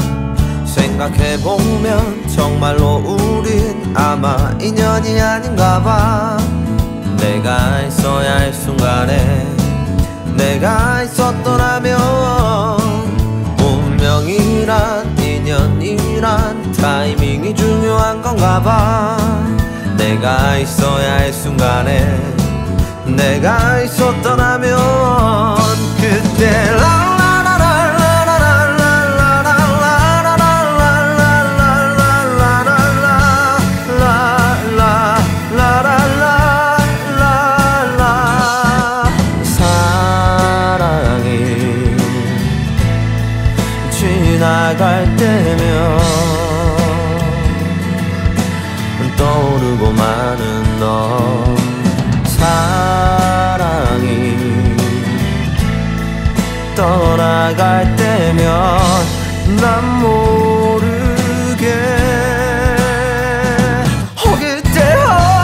생각해보면 정말로 우린 아마 인연이 아닌가봐. 내가 있어야 할 순간에 내가 있었더라면 운명이란 인연이란 타이밍이 중요한 건가봐. 내가 있어야 할 순간에 내가 있었더라면 그때 지나갈 때면 떠오르고 마는 너 사랑이 떠나갈 때면 난 모르게 어 그때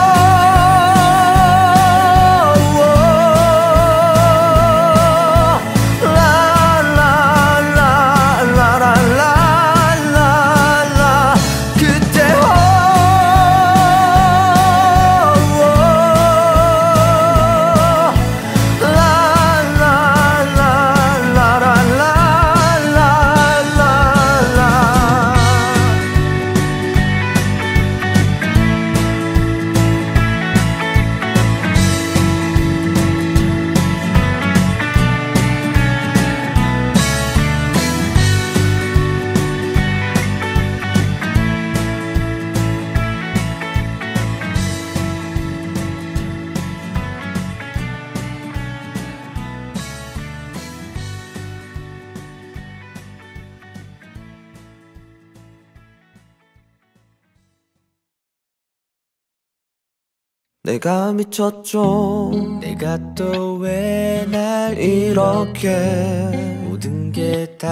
내가 미쳤죠. 내가 또 왜 날 이렇게 모든 게 다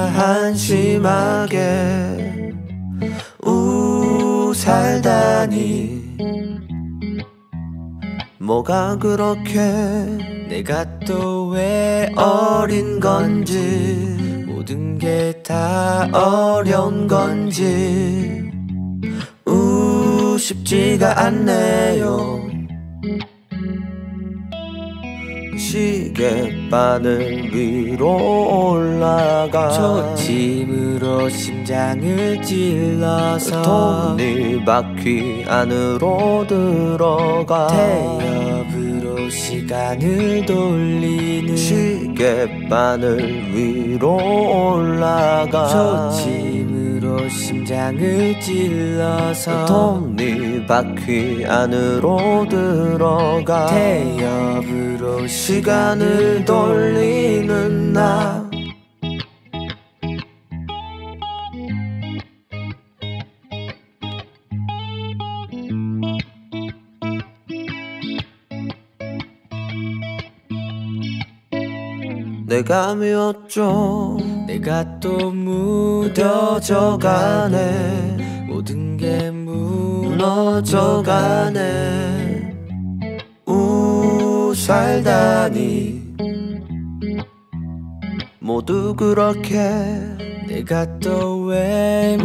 한심하게 우 살다니 뭐가 그렇게 내가 또 왜 어린 건지 모든 게 다 어려운 건지 우 쉽지가 않네요. 시계바늘 위로 올라가 저 집으로 심장을 찔러서 톱니바퀴 안으로 들어가 태엽으로 시간을 돌리는 시계바늘 위로 올라가 저 집으로 심장을 찔러서 톱니바퀴 안으로 들어가 태엽으로 시간을 돌리는 나 내가 미웠죠. 내가 또 무뎌져가네 모든 게 무너져가네 우 살다니 모두 그렇게 내가 또 왜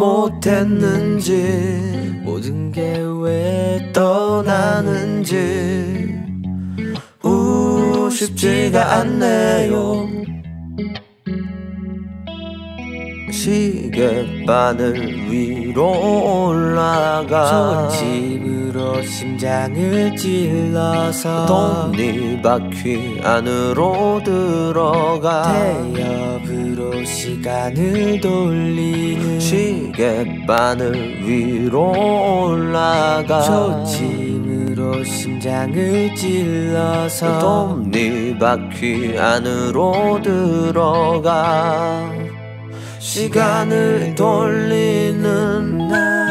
못했는지 모든 게 왜 떠나는지 우 쉽지가 않네요. 시계바늘 위로 올라가 저 집으로 심장을 찔러서 톱니바퀴 안으로 들어가 태엽으로 시간을 돌리는 시계바늘 위로 올라가 저 집으로 심장을 찔러서 톱니바퀴 안으로 들어가 시간을 돌리는 나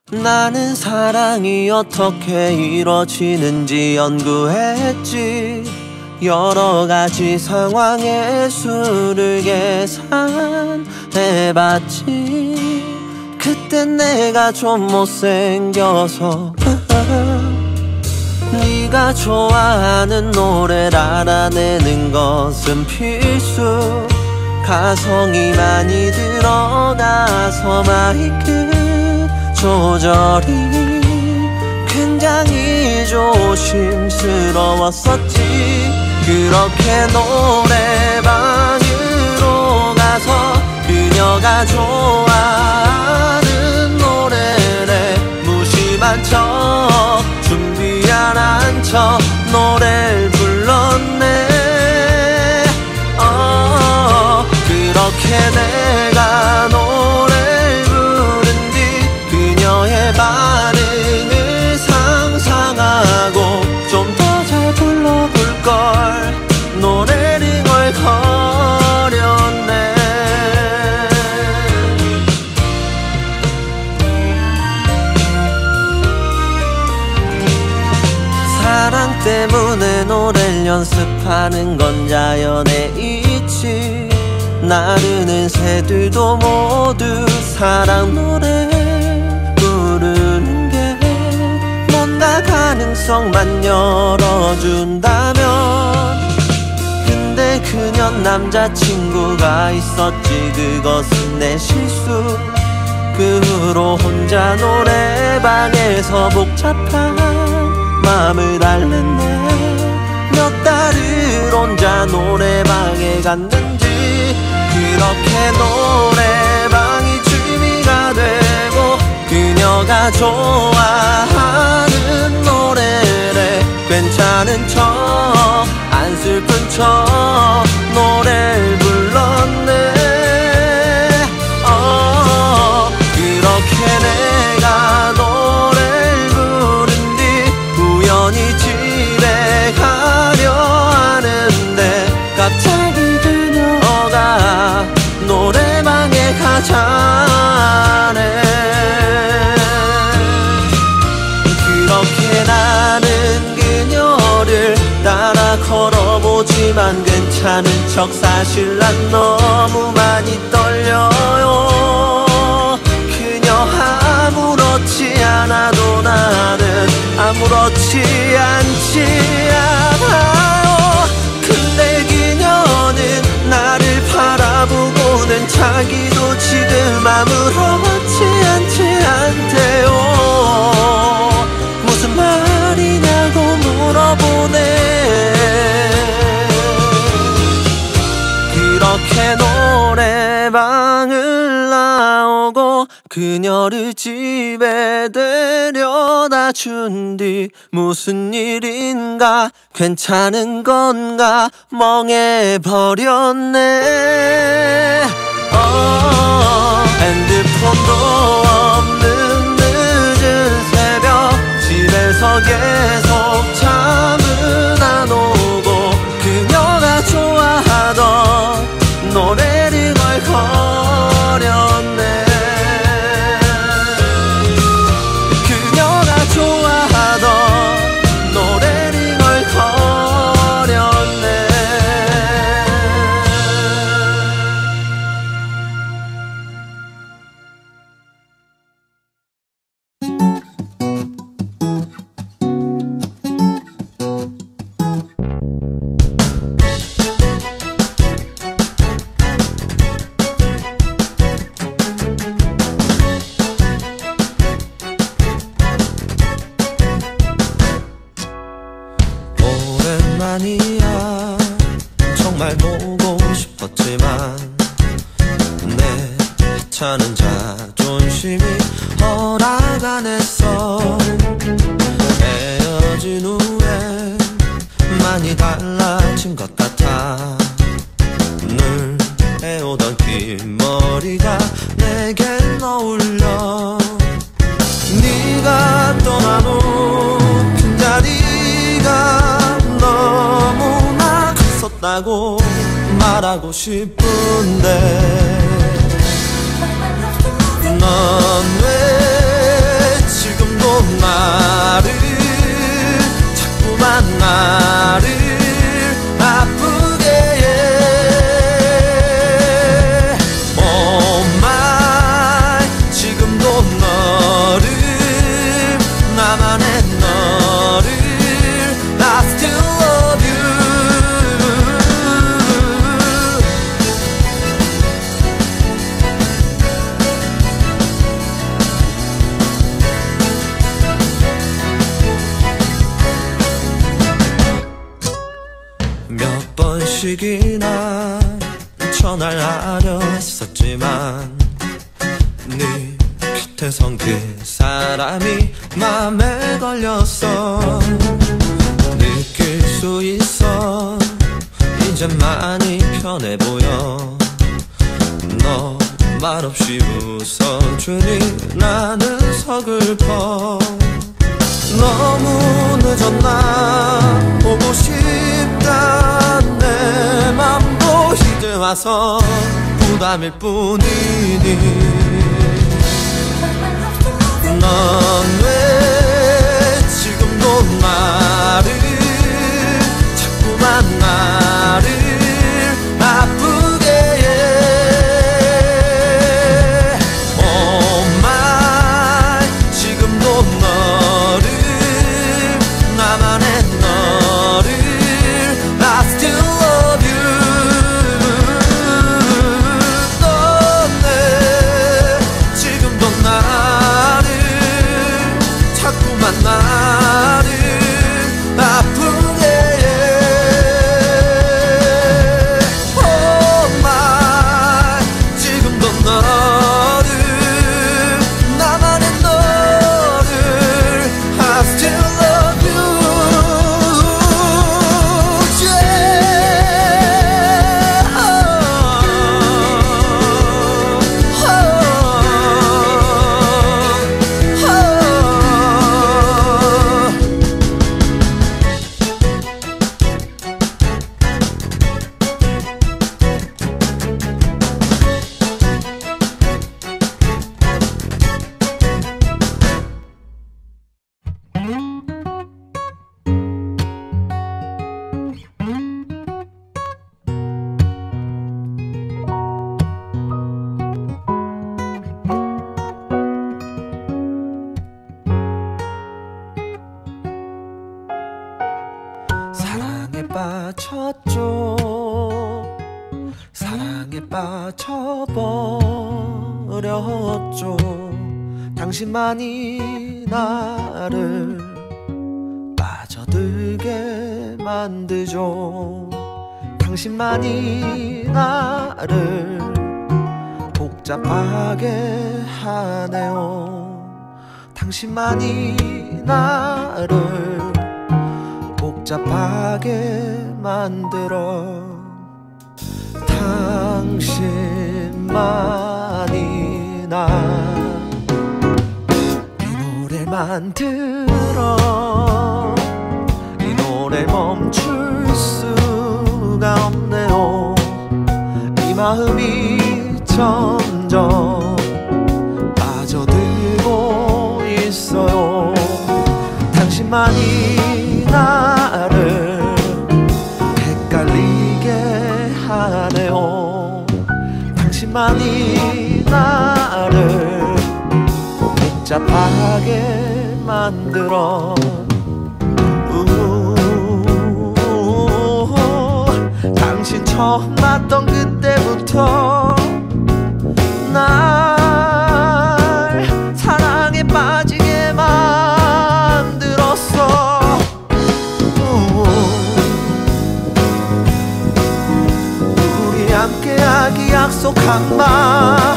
나는 사랑이 어떻게 이루어지는지 연구했지. 여러 가지 상황의 수를 계산해봤지. 그땐 내가 좀 못생겨서 네가 좋아하는 노래를 알아내는 것은 필수. 가성이 많이 들어가서 마이크 조절이 굉장히 조심스러웠었지. 그렇게 노래방으로 가서 그녀가 좋아하는 노래를 무심한 척 준비 안 한 척 노래를 불렀네. 어, 그렇게 내가 노래를 부른 뒤 그녀의 반응을 상상하고 좀 더 잘 불러볼걸 노래를 걸거렸네. 사랑 때문에 노래를 연습하는 건 자연의 이치. 나르는 새들도 모두 사랑 노래 부르는 게 뭔가 가능성만 열어준다면. 근데 그년 남자친구가 있었지. 그것은 내 실수. 그 후로 혼자 노래방에서 복잡한 마음을 달랬네. 몇 달을 혼자 노래방에 갔는지. 그렇게 노래방이 취미가 되고 그녀가 좋아하는 노래를 괜찮은 척 안 슬픈 척 노래를 불렀네. 어, 그렇게 내가 노래를 부른 뒤 우연히 집에 가려 하는데 갑자기 그녀가 노래방에 가자네. 그렇게 나는 그녀를 따라 걸어보지만 괜찮은 척 사실 난 너무 많이 떨려요. 그녀 아무렇지 않아도 나는 아무렇지 않지 않아요. 근데 그녀는 나를 바라보고는 자기도 지금 아무렇지 않지 않대요. 무슨 말이냐고 물어보네. 그렇게 노래방을 나오고 그녀를 집에 데려다 준 뒤 무슨 일인가 괜찮은 건가 멍해버렸네. 어, 핸드폰도 없는 늦은 새벽 집에서 계속 잠은 안 오고 그녀가 좋아하던 노래를 걸거렸네. 그녀가 좋아하던 노래를 걸거렸네. 오랜만이야. 정말 보고 싶었지만 내 차는 자존심이 허락 안 했어. 헤어진 후에 많이 달라진 것 같아. 늘 해오던 긴 머리가 내겐 어울려. 네가 떠나고 그 자리가 너무나 컸었다고 말하고 싶은데 넌 왜 나를 자꾸만 나를 아프게 해. Oh my 지금도 너를 나만의 너를 I still love you. 몇 번씩이나 전화를 하려 했었지만 네 곁에 선 그 사람이 맘에 걸렸어. 느낄 수 있어 이제 많이 편해 보여. 너 말없이 웃어주니 나는 서글퍼. 너무 늦었나 보고 싶다 내 맘도 이제 와서 부담일 뿐이니. 넌 왜 지금도 나를 자꾸만 나를 아프게 해. Oh my 지금도 너를 나만의 너를 I still love you. 너네 지금도 나를 자꾸만 나를 아프게 해. Oh my 지금도 너를 나만의 너를 I still love you. 사랑에 빠졌죠. 사랑에 빠져버렸죠. 당신만이 나를 빠져들게 만들죠. 당신만이 나를 복잡하게 하네요. 당신만이 나를 복잡하게 만들어. 당신만이 나 이 노래만 들어 이 노래 멈출 수가 없네요. 이 마음이 점점 빠져들고 있어요. 당신만이 나를 헷갈리게 하네요. 당신만이 나를 복잡하게 만들어. 우우우우 당신 처음 봤던 그때부터 날 사랑에 빠지게 만들었어. 우리 함께하기 약속한 바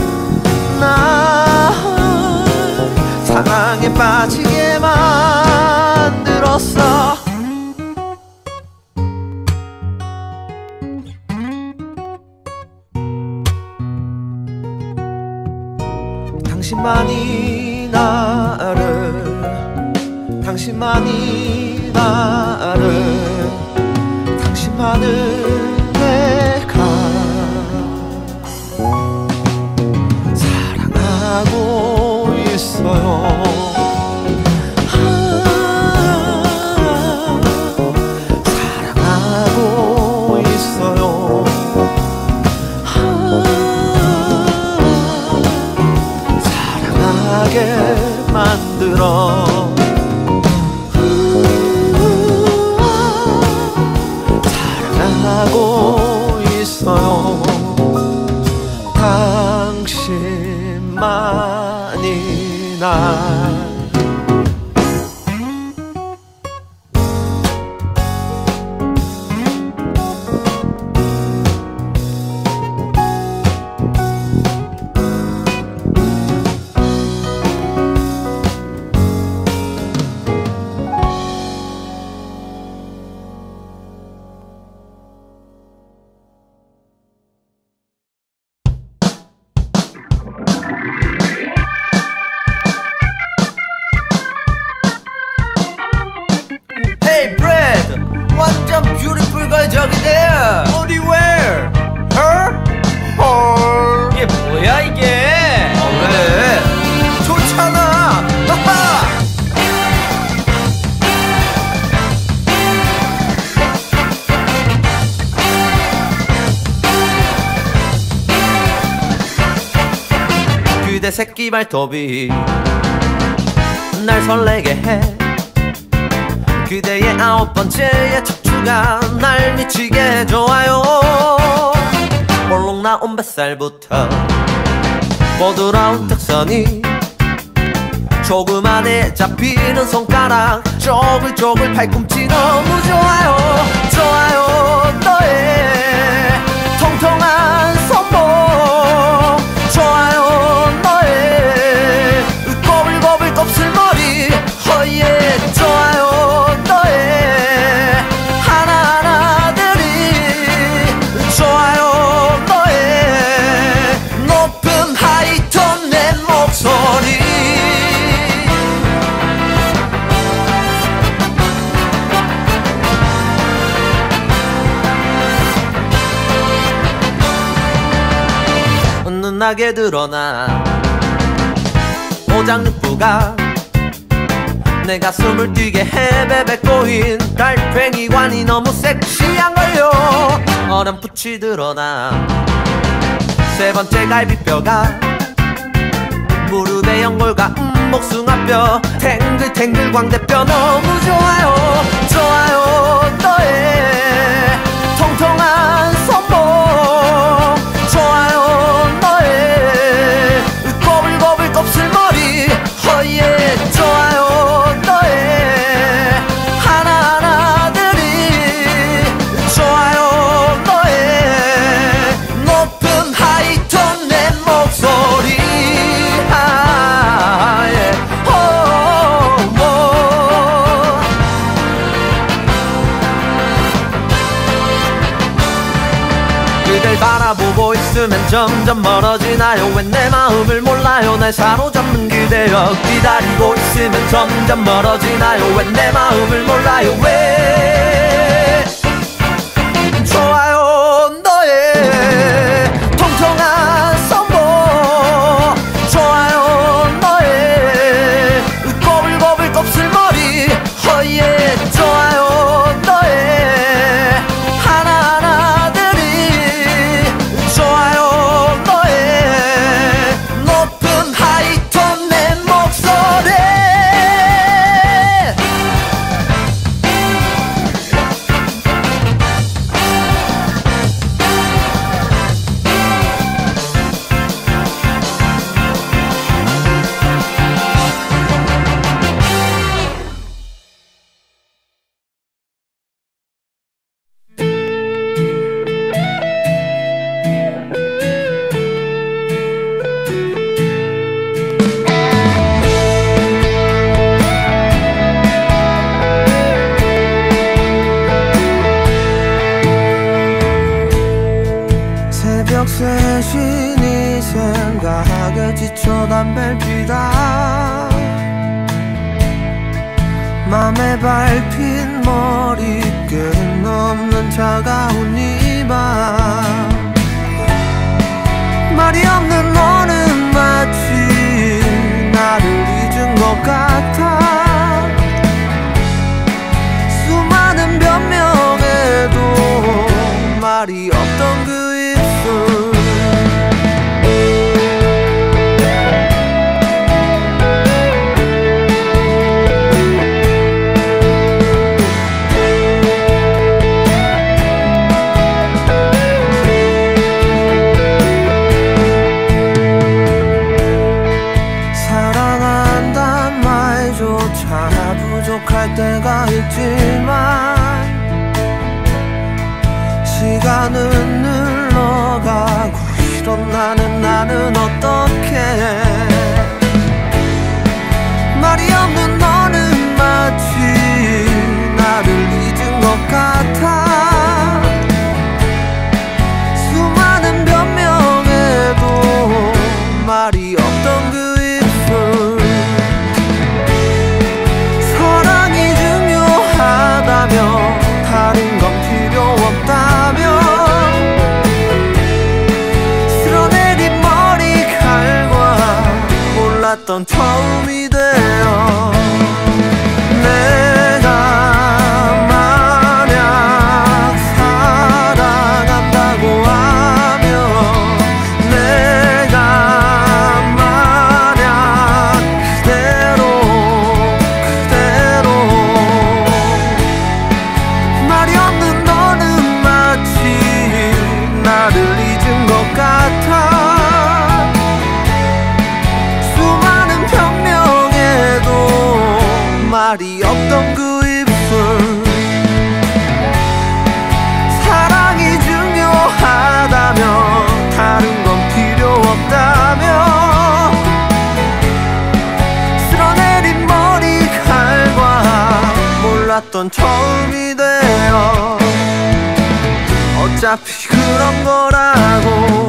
날 사랑에 빠지게 만들었어. 당신만이 나를 당신만이 나를 당신만을 내가 사랑하고 있어요. 그대 새끼 발톱이 날 설레게 해. 그대의 아홉 번째의 척추가 날 미치게 해줘요. 볼록 나온 뱃살부터 부드러운 턱선이 조그만해 잡히는 손가락 쪼글쪼글 팔꿈치 너무 좋아요. 좋아요. 너의 통통한 손목 좋아요. 너의 꼬불꼬불 곱슬머리 허예 좋아요. 너의 하나하나들이 좋아요. 너의 높은 하이톤 내 목소리 은은하게 드러나 오장육부가 내 가슴을 뛰게 해. 베베 꼬인 달팽이관이 너무 섹시한걸요. 어렴풋이 드러나 세 번째 갈비뼈가 무릎의 연골과 음, 목숭아뼈 탱글탱글 광대뼈 너무 좋아요. 좋아요. 너의 통통한 손목 좋아요. 너의 꼬불꼬불 곱슬머리 허예 좋아요. 너의 하나하나들이 좋아요. 너의 높은 하이톤 내 목소리 아, 예. 오, 오. 그댈 바라보고 있으면 점점 멀어지나요. 왜 내 마음을 몰라요. 날 사로잡는 그대여 기다리고 있으면 점점 멀어지나요. 왜 내 마음을 몰라요. 왜 좋아요. 너의 통통한 손목 좋아요. 너의 꼬불꼬불 곱슬머리 허예 좋아요. 너의 하나하나들이 좋아요. 너의 높은 하이톤 내 목소리 새벽 세 시 네 생각에 지쳐 담배를 피다 맘에 밟힌 머리끝 없는 차가운 이 밤 말이 없는 너는 마치 나를 잊은 것 같아 수많은 변명에도 말이 없던 그 입술 사랑한단 말조차 부족할 때가 있지만 시간은 흘러가고 이런 나는 나는 어떡해 말이 없는 너는 마치 나를 잊은 것 같아 수많은 변명에도 말이 없던 그 입술 사랑이 중요하다며 다른 건 필요 없다며 쓸어내린 머리칼과 몰랐던 처음이 되어 내가 만약 사랑한다고 하면 내가 건 처음이 돼요. 어차피 그런 거라고.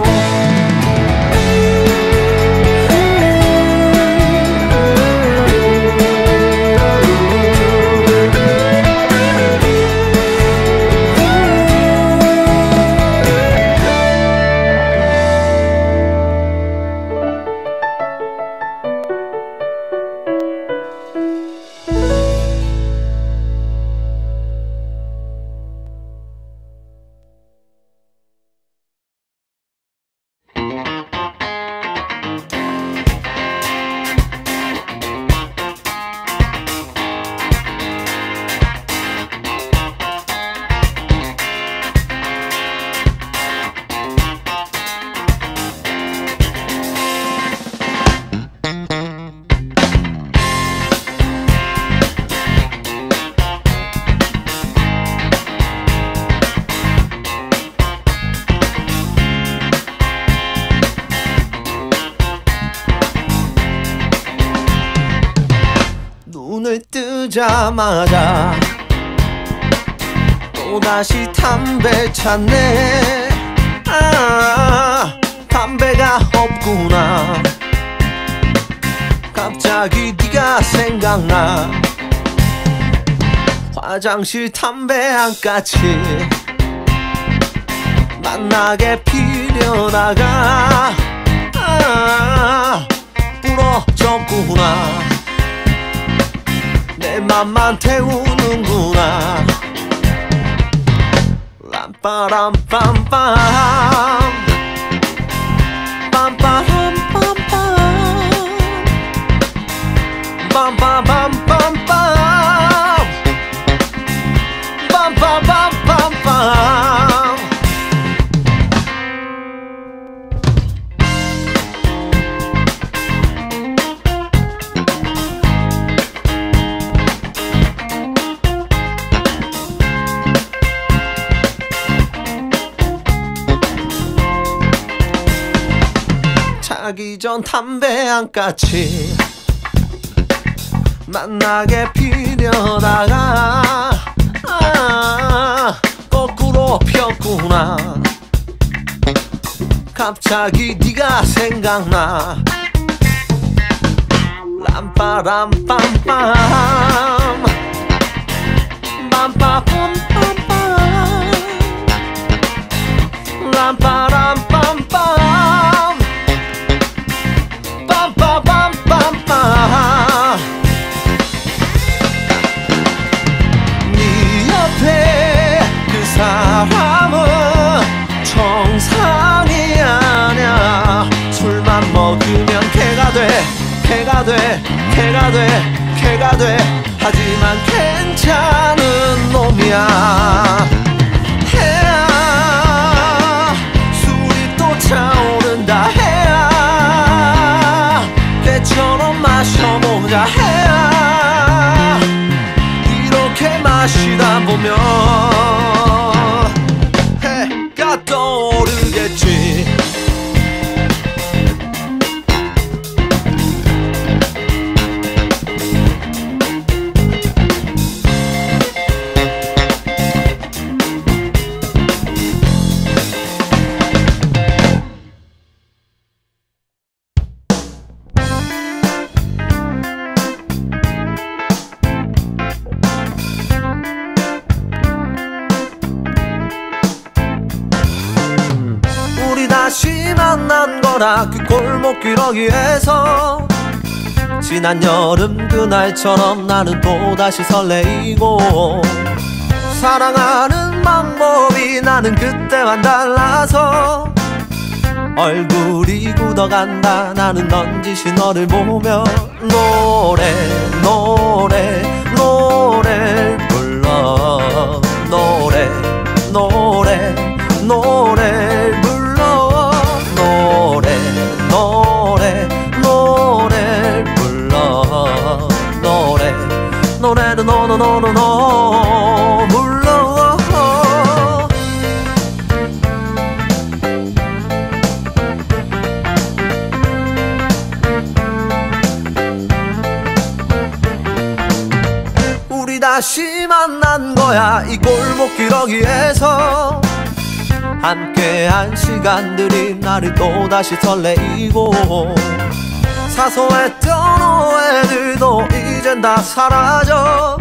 눈을 뜨자마자 또다시 담배 찾네. 아, 담배가 없구나. 갑자기 네가 생각나. 화장실 담배 한 까치 만나게 피려다가 아, 부러졌구나. 내 맘만 태우는구나. 람빠람빰빰 빰빠람빰빰 빰빠밤빰빰 빰빠밤빰빰. 자기 전 담배 한 까치 만나게 피려다가 아, 거꾸로 폈구나. 갑자기 네가 생각나. 람빠람빰빰 빰빠빰빰빰 람빠람빰빰 빰빰빰빰빰. 네 옆에 그 사람은 정상이 아냐. 술만 먹으면 개가 돼 개가 돼 개가 돼 개가 돼. 하지만 괜찮은 놈이야. 해야 술이 또 차오른다. 해야 때처럼 마셔보자. 해야 이렇게 마시다 보면 해가 떠오르겠지. 다시 만난 거라 그 골목길 어귀에서. 지난 여름 그날처럼 나는 또다시 설레이고. 사랑하는 방법이 나는 그때와는 달라서 얼굴이 굳어간다. 나는 넌지시 너를 보며 노래 노래 노래를 불러. 노래 노래 노래를 불러. 노래 노래 노래를 불러. 노래 노래를 노노노노노 불러. 우리 다 다시 만난 거야. 이 골목길 어귀에서 함께한 시간들이 나를 또다시 설레이고, 사소했던 오해들도 이젠 다 사라져.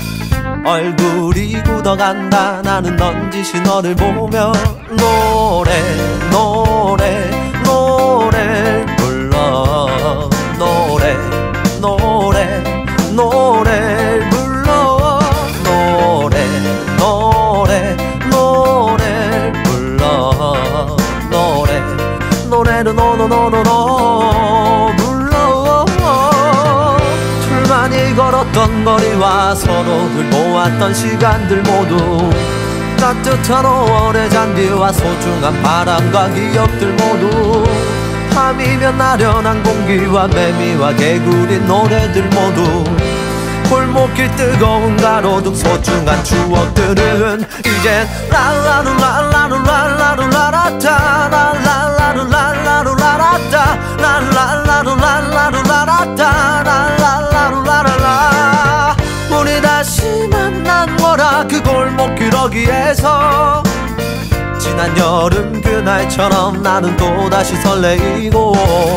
얼굴이 굳어간다. 나는 넌지시 너를 보며 노래 노래 노래 불러. 노래 노래 노래 불러. 노래 노래 노래 불러. 노래 노래를 노노노노노 불러. 둘만이 걸었던 거리와 서로를 모았던 시간들 모두, 따뜻한 오월의 잔디와 소중한 바람과 기억들 모두, 밤이면 나련한 공기와 매미와 개구리 노래들 모두, 골목길 뜨거운 가로등 소중한 추억들은 이젠 랄라루랄라루랄라루라라따 랄라루랄라루랄라루라라따 랄라루랄라루랄라루라라따 랄라루랄라라. 우리 다시 만난 거라. 그 골목길 어귀에서 지난 여름 그날처럼 나는 또다시 설레이고,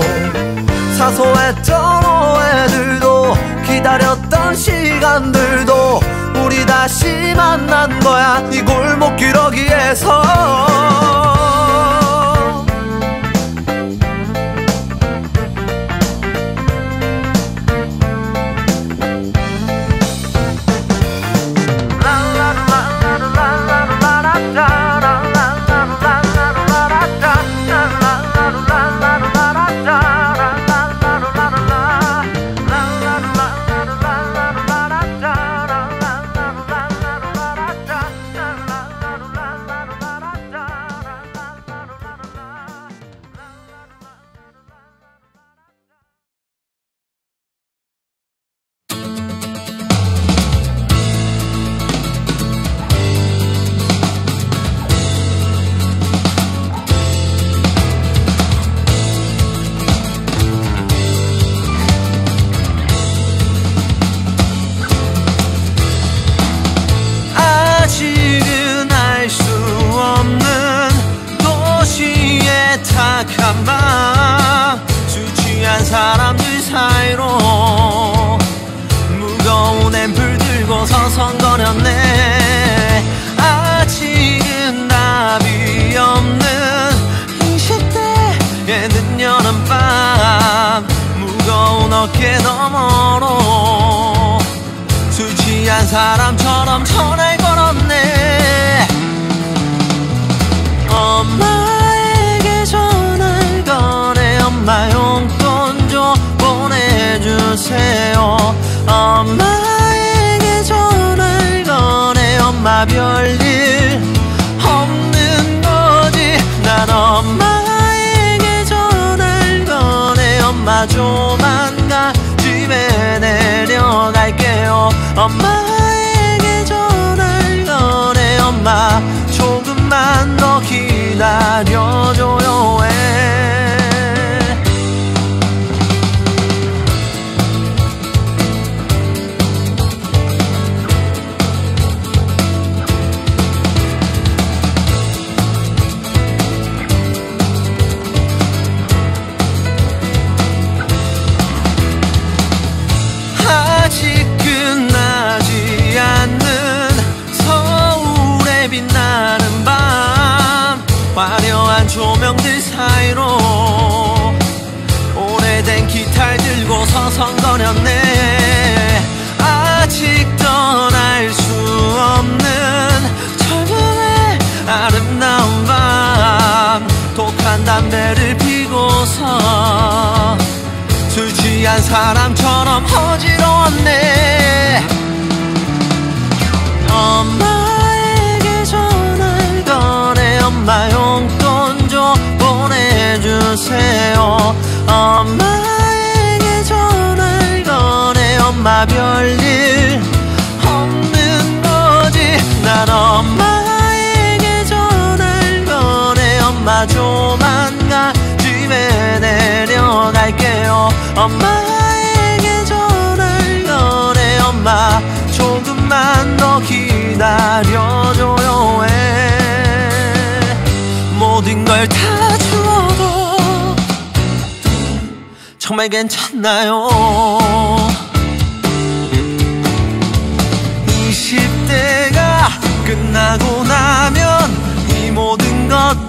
사소했던 오해들도 기다렸던 시간들도 우리 다시 만난 거야. 이 골목길 어귀에서. 술 취한 사람들 사이로 무거운 앰플 들고 서성거렸네. 아직은 답이 없는 이십 대의 늦여름밤, 무거운 어깨 너머로 술 취한 사람처럼 전화를 걸었네. 엄마에게 전화를 거네. 엄마 용돈 좀 보내주세요. 엄마에게 전화를 거네. 엄마 별일 없는 거지. 난 엄마에게 전화를 거네. 엄마 조만간 집에 내려갈게요. 엄마에게 전화를 거네. 엄마 조금만 더 기다려줘요. 해. 아직 끝나지 않는 서울의 빛나는 밤, 화려한 조명들 사이로 오래된 기타를 들고 서성거렸네. 아직 떠날 수 없는 젊음의 아름다운 밤, 독한 담배를 피고서 술 취한 사람처럼 어지러웠네. 엄마에게 전화를 거네. 엄마 용돈 좀 보내주세요. 엄마에게 전화를 거네. 엄마 별일 없는 거지. 난 엄마에게 전화를 거네. 엄마 조만간 집에 내려갈게요. 엄마에게 전화를 거네. 엄마 조금만 조금만 더 기다려줘요 해. 모든 걸 다 주어도 정말 괜찮나요? 이십 대가 끝나고 나면 이 모든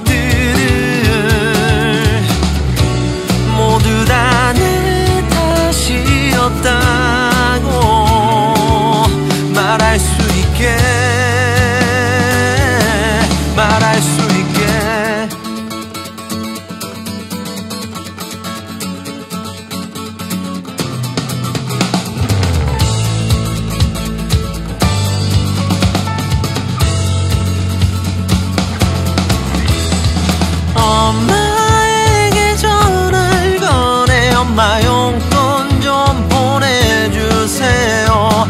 것들을 모두 다 내 탓이었다고 말할 수 있게 말할 수 있게 엄마에게 전화를 거네. 엄마 용돈 좀 보내주세요.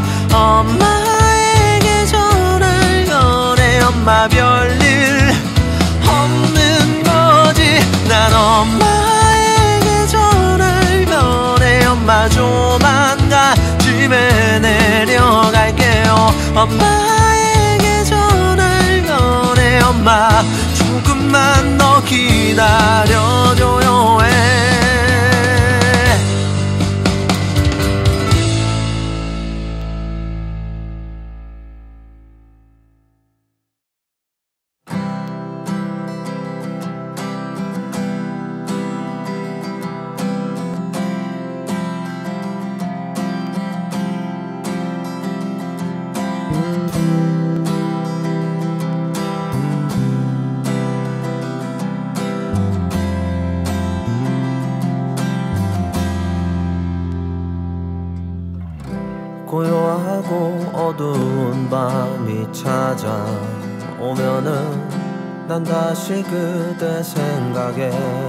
엄마에게 전화를 거네. 엄마 별일 없는 거지. 난 엄마에게 전화를 거네. 엄마 조만간 집에 내려갈게요. 엄마에게 전화를 거네. 엄마 조금만 더 기다려줘요 해. 고요하고 어두운 밤이 찾아오면은 난 다시 그대 생각에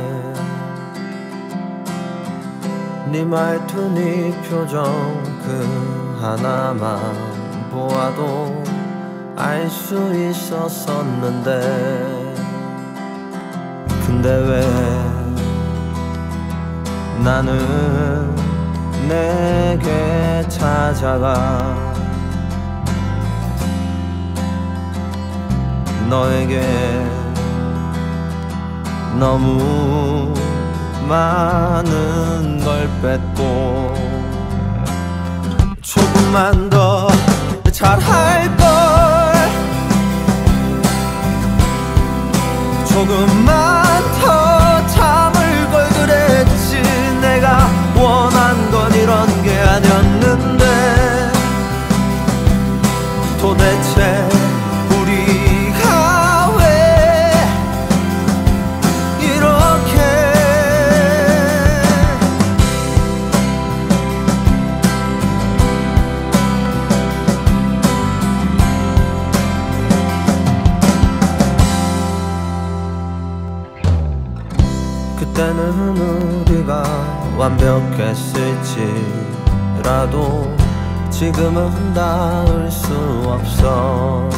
네 말투 네 표정 그 하나만 보아도 알 수 있었었는데 근데 왜 나는 내게 찾아가 너에게 너무 많은 걸 뺏고 조금만 더 잘할걸 조금만 더 참을 걸 그랬지 내가 원한 건 이런 게 아니었는데 도대체 우리가 왜 이렇게 그때는 우리가 완벽했을지라도 지금은 닿을 수 없어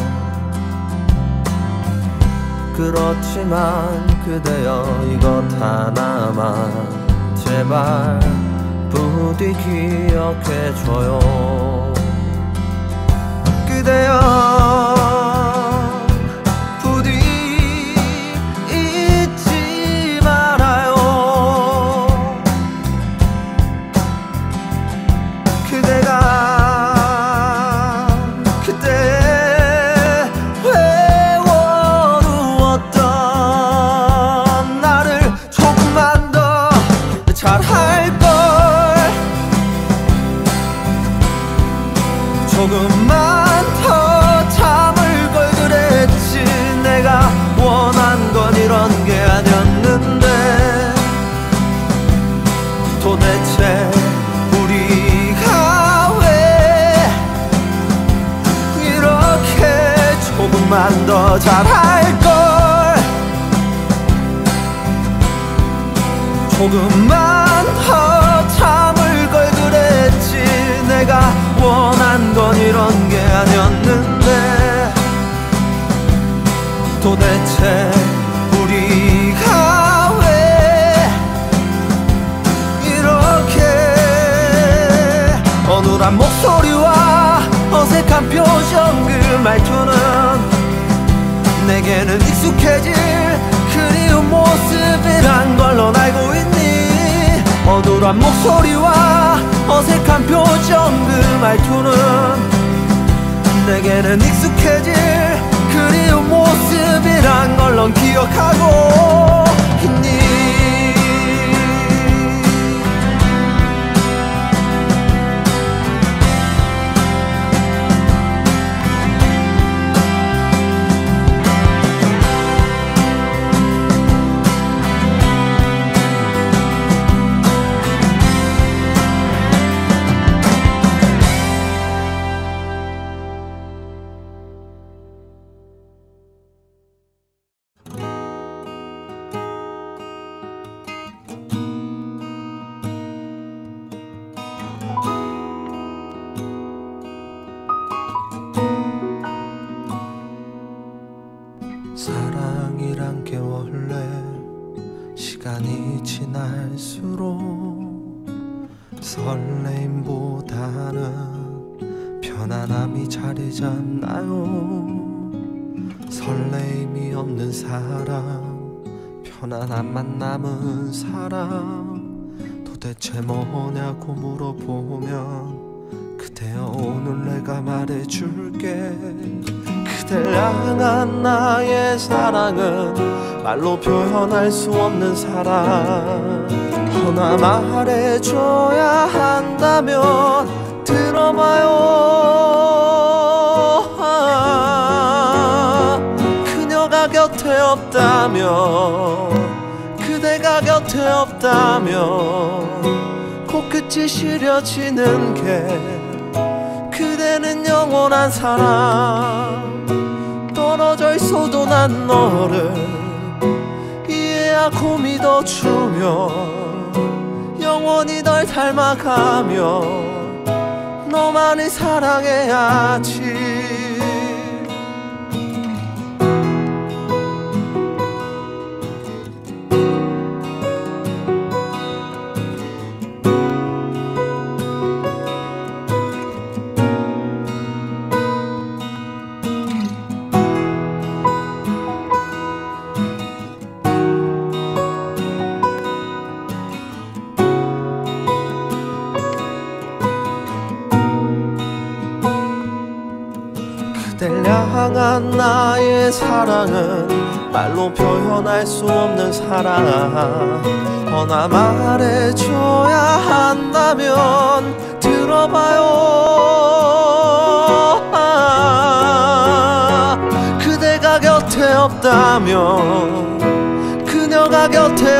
그렇지만 그대여 이것 하나만 제발 부디 기억해줘요 그대여 조금만 더 참을 걸 그랬지 내가 원한 건 이런 게 아니었는데 도대체 우리가 왜 이렇게 조금만 더 잘할걸 조금만 더 참을 걸 그랬지 내가 원한 건 이런 게 아니었는데 도대체 우리가 왜 이렇게 어눌한 목소리와 어색한 표정 말투는 내게는 익숙해질 그리운 모습이란 걸 넌 알고 있니? 어눌한 목소리와 어색한 표정 그 말투는 내게는 익숙해질 그리운 모습이란 걸 넌 기억하고 있니? 사랑이란 게 원래 시간이 지날수록 설레임보다는 편안함이 자리 잡나요? 설레임이 없는 사람, 편안함만 남은 사람, 도대체 뭐냐고 물어보면 그대여 오늘 내가 말해줄게. 그댈 향한 나의 사랑은 말로 표현할 수 없는 사랑. 허나 말해줘야 한다면 들어봐요. 아, 그녀가 곁에 없다면, 그대가 곁에 없다면 코끝이 시려지는 게 그대는 영원한 사람. 떨어져 있어도 난 너를 이해하고 믿어주며 영원히 널 닮아가며 너만을 사랑해야지. 그댈 향한 나의 사랑은 말로 표현할 수 없는 사랑. 허나 말해줘야 한다면 들어봐요. 아, 그대가 곁에 없다면, 그녀가 곁에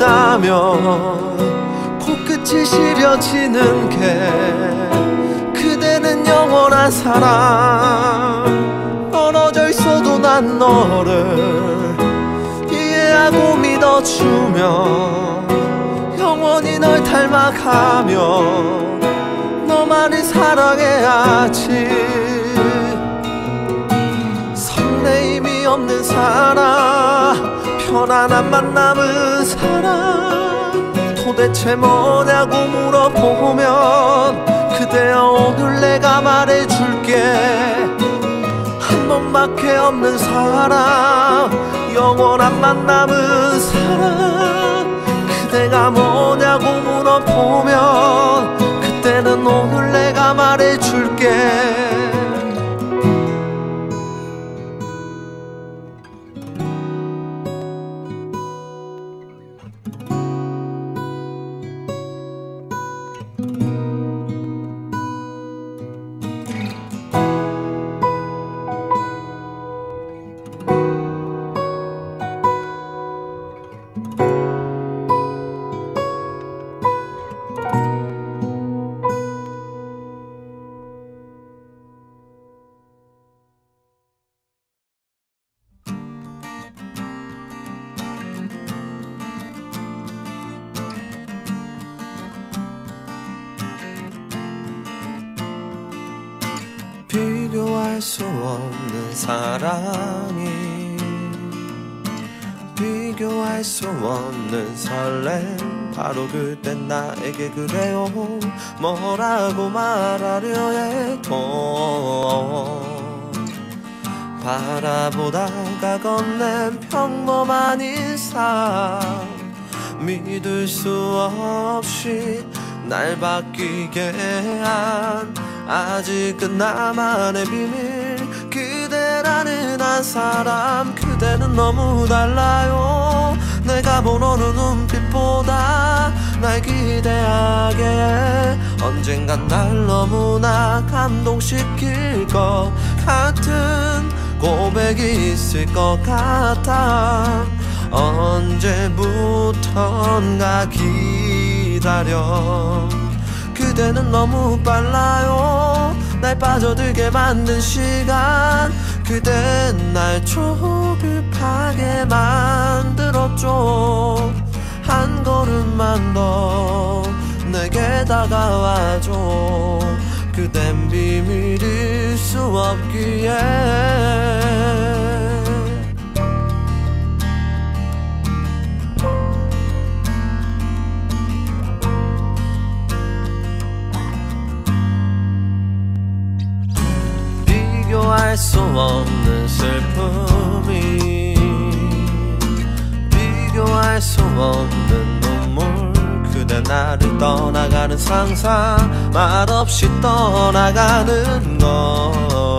없다면 코끝이 시려지는 게 그대는 영원한 사람. 떨어져 있어도 난 너를 이해하고 믿어주며 영원히 널 닮아가며 너만을 사랑해야지. 설레임이 없는 사람, 편안함만 남은 사람, 도대체 뭐냐고 물어보면 그대여 오늘 내가 말해줄게. 한 번밖에 없는 사랑, 영원한만 남은 사랑. 그대가 뭐냐고 물어보면 그때는 오늘 내가 말해줄게. 비교할 수 없는 사랑이, 비교할 수 없는 설렘. 바로 그땐 나에게 그래요. 뭐라고 말하려 해도 바라보다가 건넨 평범한 인상 믿을 수 없이 날 바뀌게 한 아직은 나만의 비밀 그대라는 한 사람 그대는 너무 달라요 내가 본 어느 눈빛보다 날 기대하게 해 언젠간 날 너무나 감동시킬 것 같은 고백이 있을 것 같아 언제부턴가 기다려 그대는 너무 빨라요 날 빠져들게 만든 시간 그댄 날 조급하게 만들었죠 한 걸음만 더 내게 다가와줘 그댄 비밀일 수 없기에 비교할 수 없는 슬픔이 비교할 수 없는 눈물 그대 나를 떠나가는 상상 말없이 떠나가는 걸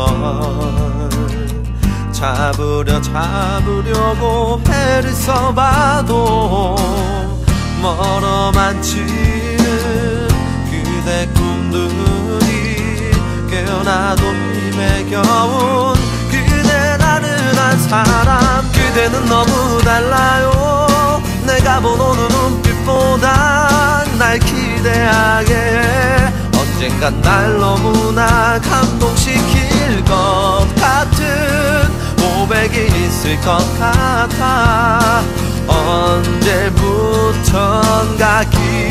잡으려 잡으려고 애를 써봐도 멀어만 치는 그대 꿈들이 깨어나도 힘에 겨운 그대라는 한 사람 그대는 너무 달라요 내가 본 어느 눈빛보다 날 기대하게 해 언젠간 날 너무나 감동시킬 것 같은 고백이 있을 것 같아 언제부턴가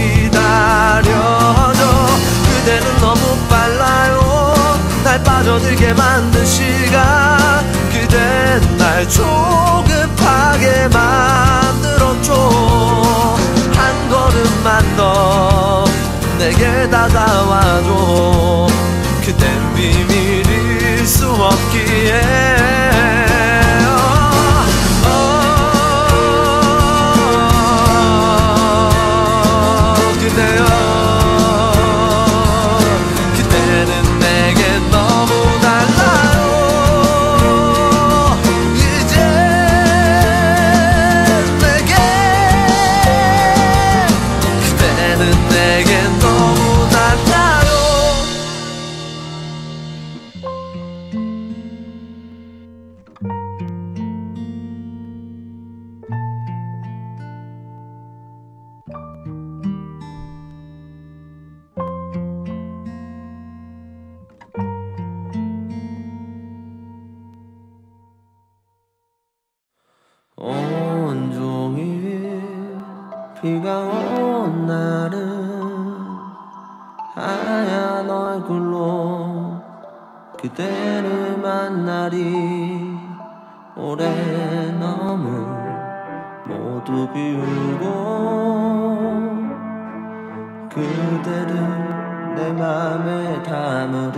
기다려줘 그대는 너무 빨라요 날 빠져들게 만든 시간 그댄 날 조급하게 만들었죠 한 걸음만 더 내게 다가와줘 그댄 비밀일 수 없기에 온종일 비가 온 날은 하얀 얼굴로 그대를 만나리 올해 너무 모두 비우고 그대를 내 맘에 담으리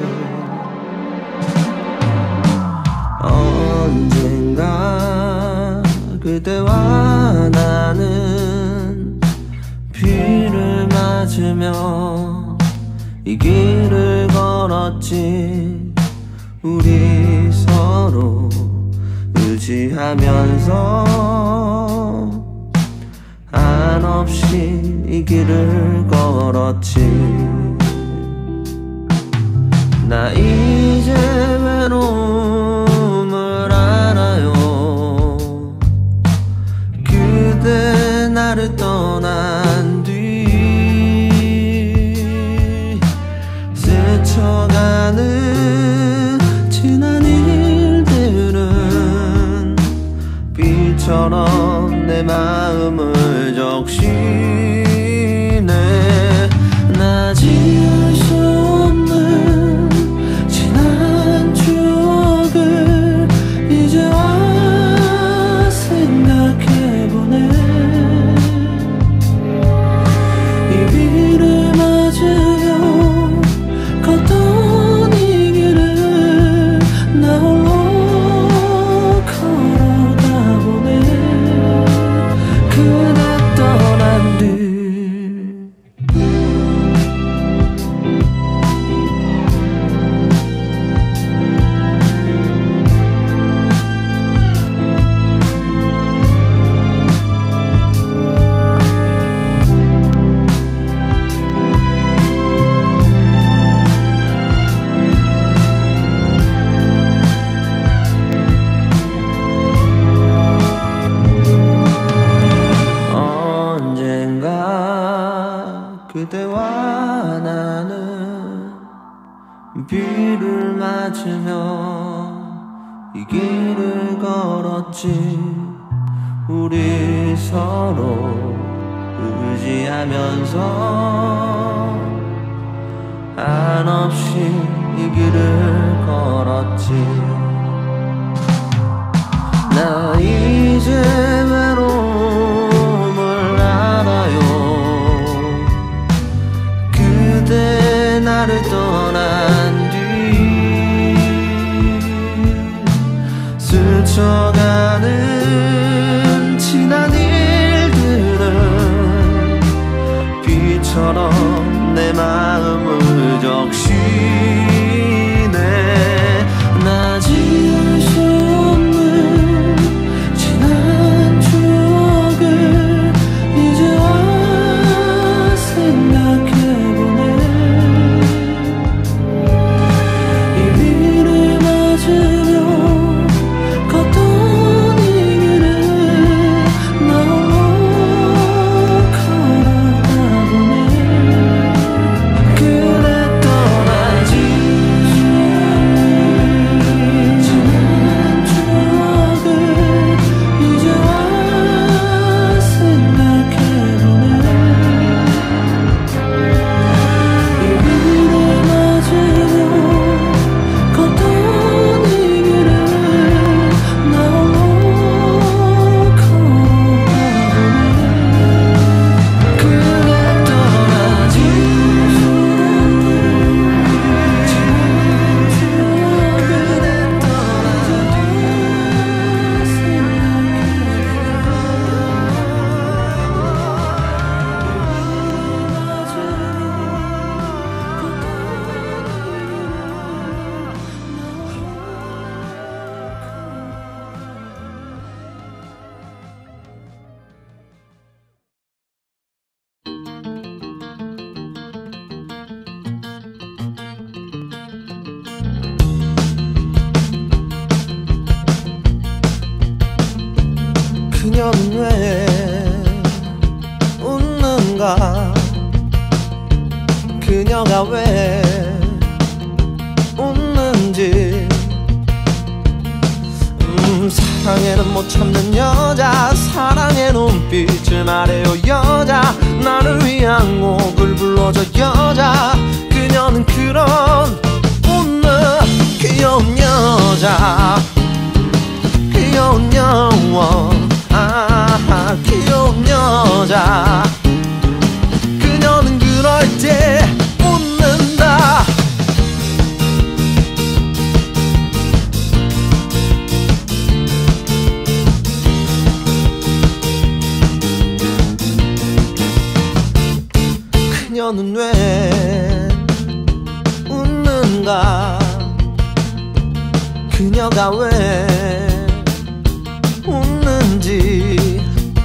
언젠가 그대와 나는 비를 맞으며 이 길을 걸었지 우리 서로 의지하면서 한없이 이 길을 걸었지 나 이제 외로움을 알아요 그대 나를 떠난 뒤 스쳐가는 지난 일들은 비처럼 내 마음을 적시네 나 지울 수 없는 지난 추억을 이제와 생각해보네 이 비를 맞으며 걷던 이 길을 나 홀로 떠난 뒤 그대와 나는 비를 맞으며 이 길을 걸었지. 우리 서로 의지하면서 한없이 이 길을 걸었지. 나 이제 외로움을 알아요. 그대 나를 떠난 뒤 스쳐가는 지난 일들은 비처럼 내 마음을 적시네. 나 지울 수 없는 지난 추억을 이제와 생각해보네. 이 비를 맞으며 걷던 이 길을 나 홀로 걸어가보네. 그래 떠나지 지난 추억을 이제와 생각해보네. 이 비를 맞으며 걷던 이 길을 나 홀로 걸어가보네. 그래 떠나지 그녀는 왜 웃는가? 그녀가 왜 웃는지. 음, 사랑에는 못 참는 여자, 사랑의 눈빛을 말해요 여자. 나를 위한 곡을 불러줘 여자. 그녀는 그런 웃는 귀여운 여자, 귀여운 영원. 아, 귀여운 여자. 그녀는 그럴 때 웃는다. 그녀는 왜 웃는가? 그녀가 왜 웃는지.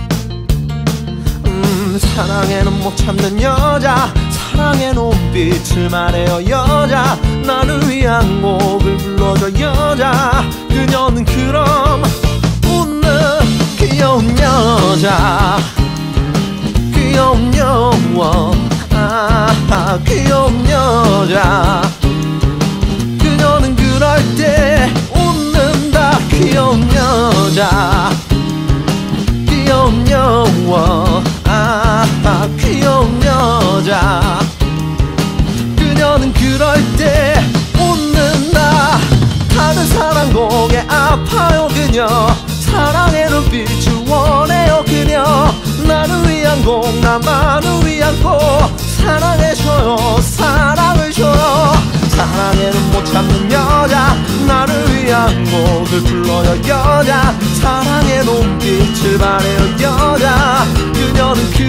음, 사랑에는 못 참는 여자, 사랑의 눈빛을 말해요 여자. 나를 위한 곡을 불러줘 여자. 그녀는 그럼 웃는 귀여운 여자, 귀여운 영원. 아, 귀여운 여자. 그녀는 그럴 때 웃는다. 귀여운 여자, 귀여운 영원. 아, 귀여운 여자. 그녀는 그럴 때 웃는다. 다른 사랑 곡에 아파요 그녀. 사랑의 눈빛을 원해요 그녀. 나를 위한 곡, 나만을 위한 곡. 사랑해줘요, 사랑을 줘요. 사랑에는 못 참는 여자, 나를 위한 곡을 불러요 여자. 사랑의 눈빛을 바래요 여자. 그녀는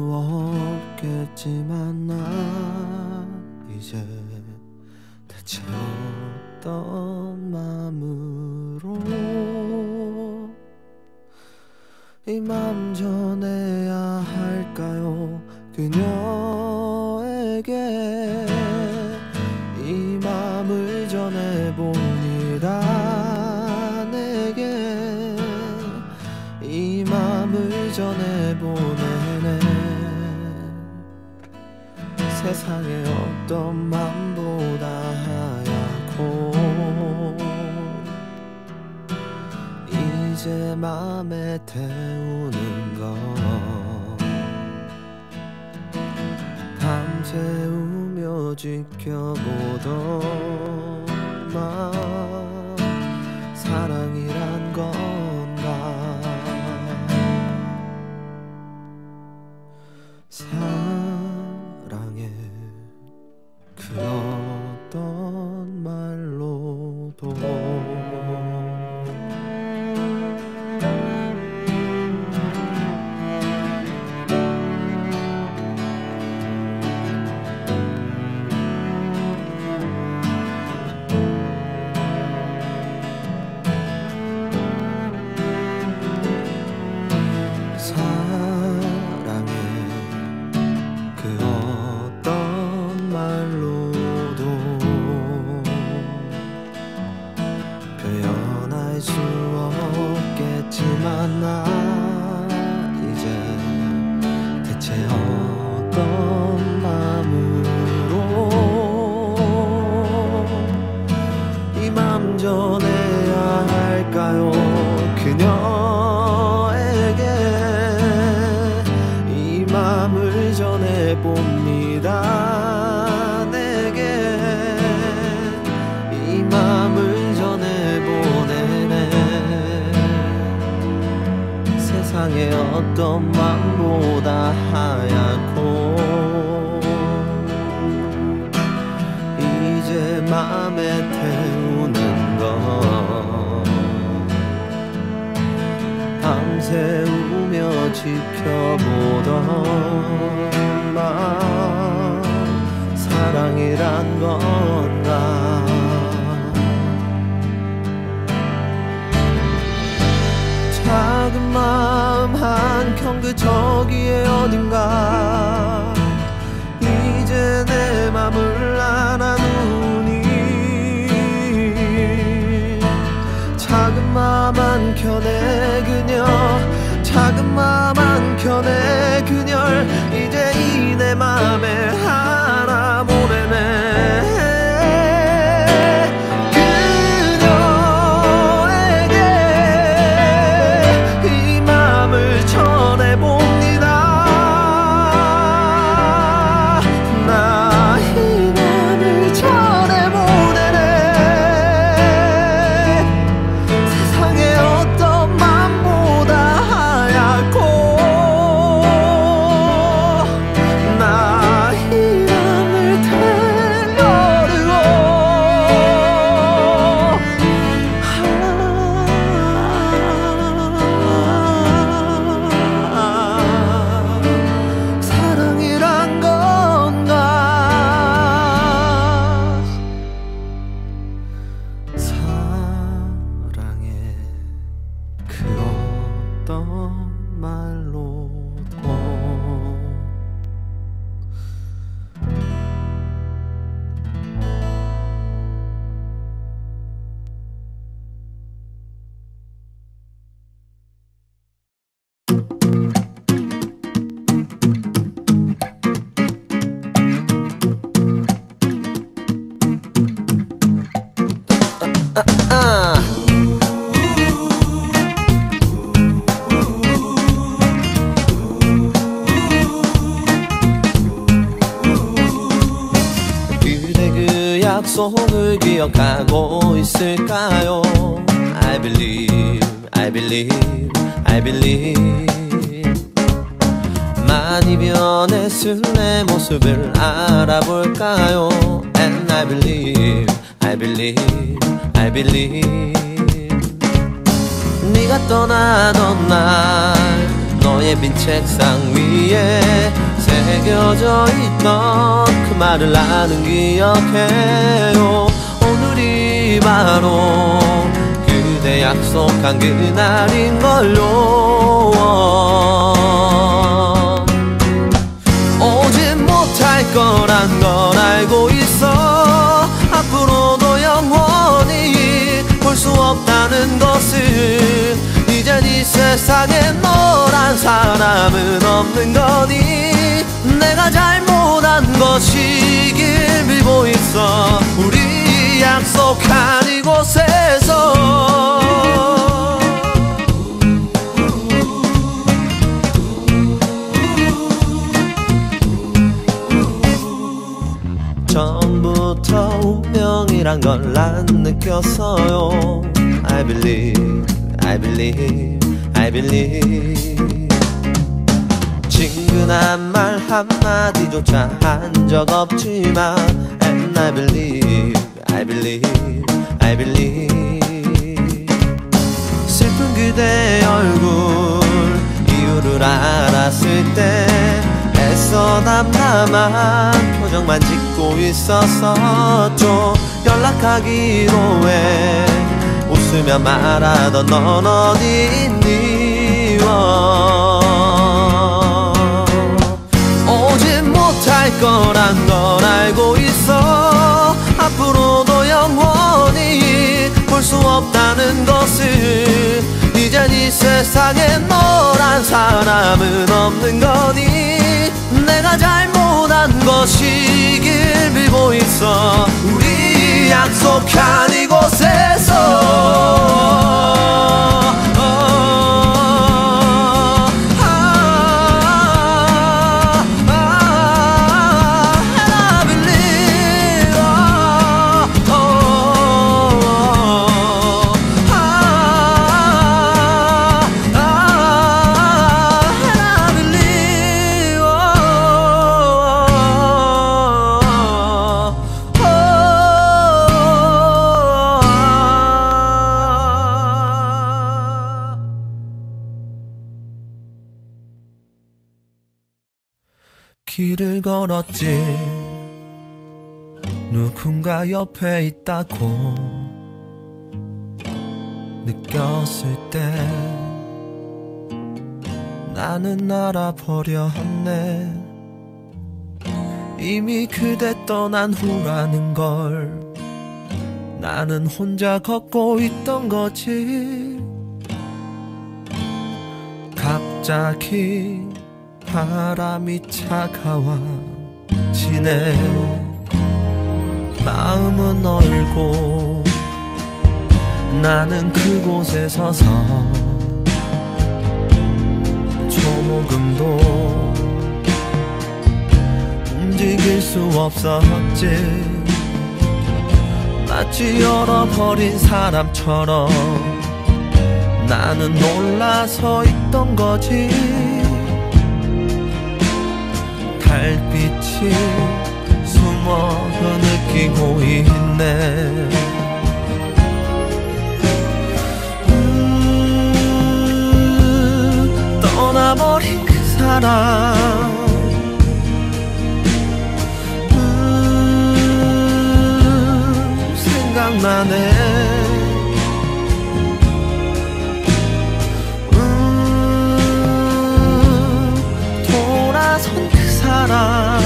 없겠지만 나 이제 대체 어떤 마음으로 이 맘 전해야 할까요? 그녀에게 이 맘을 전해봅니다. 내게 이 맘을 전해보내네. 세상에 어떤 맘보다 하얗고 이제 맘에 태우는 것 밤새 우며 지켜보던 맘 사랑이란 건가. 사랑해 그 어떤 말로도 나 이제 대체 어떤 마음으로 이 맘 전해야 할까요? 그녀에게 이 맘을 전해봅니다. 내게 이 맘을 전해보내네. 세상에 어떤 맘보다 하얗고 이제 맘에 태우는 것 밤새 우며 지켜보던 맘 사랑이란 건가. 작은 마음 한켠 그 저기에 어딘가 이제 내 맘을 알아누니 작은 마음 한켠에 그녀 작은 마음 한켠에 그녀를 이제 이 내 맘에 하나 보내네. 약속을 기억하고 있을까요? I believe, I believe, I believe. 많이 변했을 내 모습을 알아볼까요? And I believe, I believe, I believe. 네가 떠나던 날 널 너의 빈 책상 위에 새겨져 있던 그 말을 나는 기억해요. 오늘이 바로 그대 약속한 그날인걸요. 오지 못할 거란 걸 알고 있어. 앞으로도 영원히 볼 수 없다는 것을. 이젠 이 세상에 너란 사람은 없는 거니. 내가 잘못한 것이길 빌고 있어. 우리 약속한 이곳에서. 처음부터 운명이란 걸 난 느꼈어요. I believe, I believe, I believe. 친근한 말 한마디조차 한 적 없지만 And I believe, I believe, I believe. 슬픈 그대 얼굴 이유를 알았을 때 애써 담담한 표정만 짓고 있었었죠. 연락하기로 해 웃으며 말하던 넌 어디 있니. 오지 못할 거란 걸 알고 있어. 앞으로도 영원히 볼 수 없다는 것을. 이젠 이 세상에 너란 사람은 없는 거니. 내가 잘못한 것이길 빌고 있어. 우리 약속한 이곳에서. 길을 걸었지. 누군가 옆에 있다고 느꼈을 때 나는 알아버렸네. 이미 그대 떠난 후라는 걸 나는 혼자 걷고 있던 거지. 갑자기 바람이 차가워지네. 마음은 얼고 나는 그곳에 서서 조금도 움직일 수 없었지. 마치 잃어버린 사람처럼 나는 놀라서 있던 거지. 달빛이 숨어서 느끼고 있네. 음, 떠나버린 그 사람. 음, 생각나네. 사랑.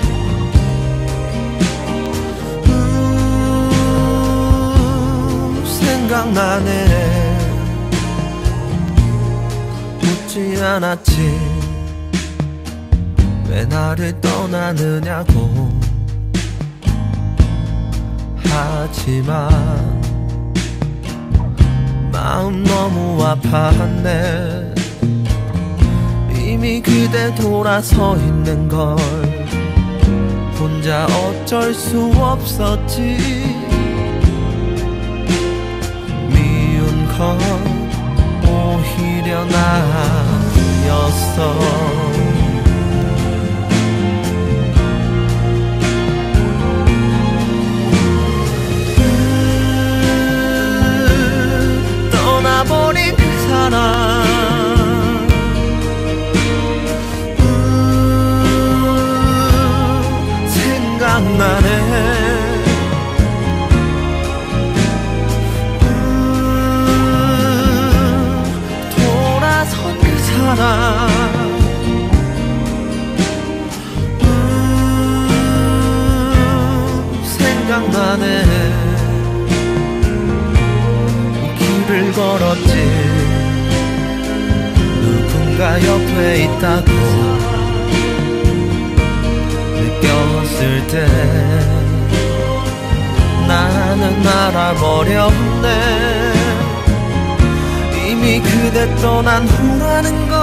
음, 생각나네. 묻지 않았지. 왜 나를 떠나느냐고. 하지만 마음 너무 아팠네. 이미 그대 돌아서 있는 걸 혼자 어쩔 수 없었지. 미운 건 오히려 나였어. 음, 떠나버린 그 사람. 생각나네. 음, 돌아선 그 사람 음, 생각나네. 길을 걸었지. 누군가 옆에 있다고 느꼈을 때 나는 알아버렸네. 이미 그대 떠난 후라는 걸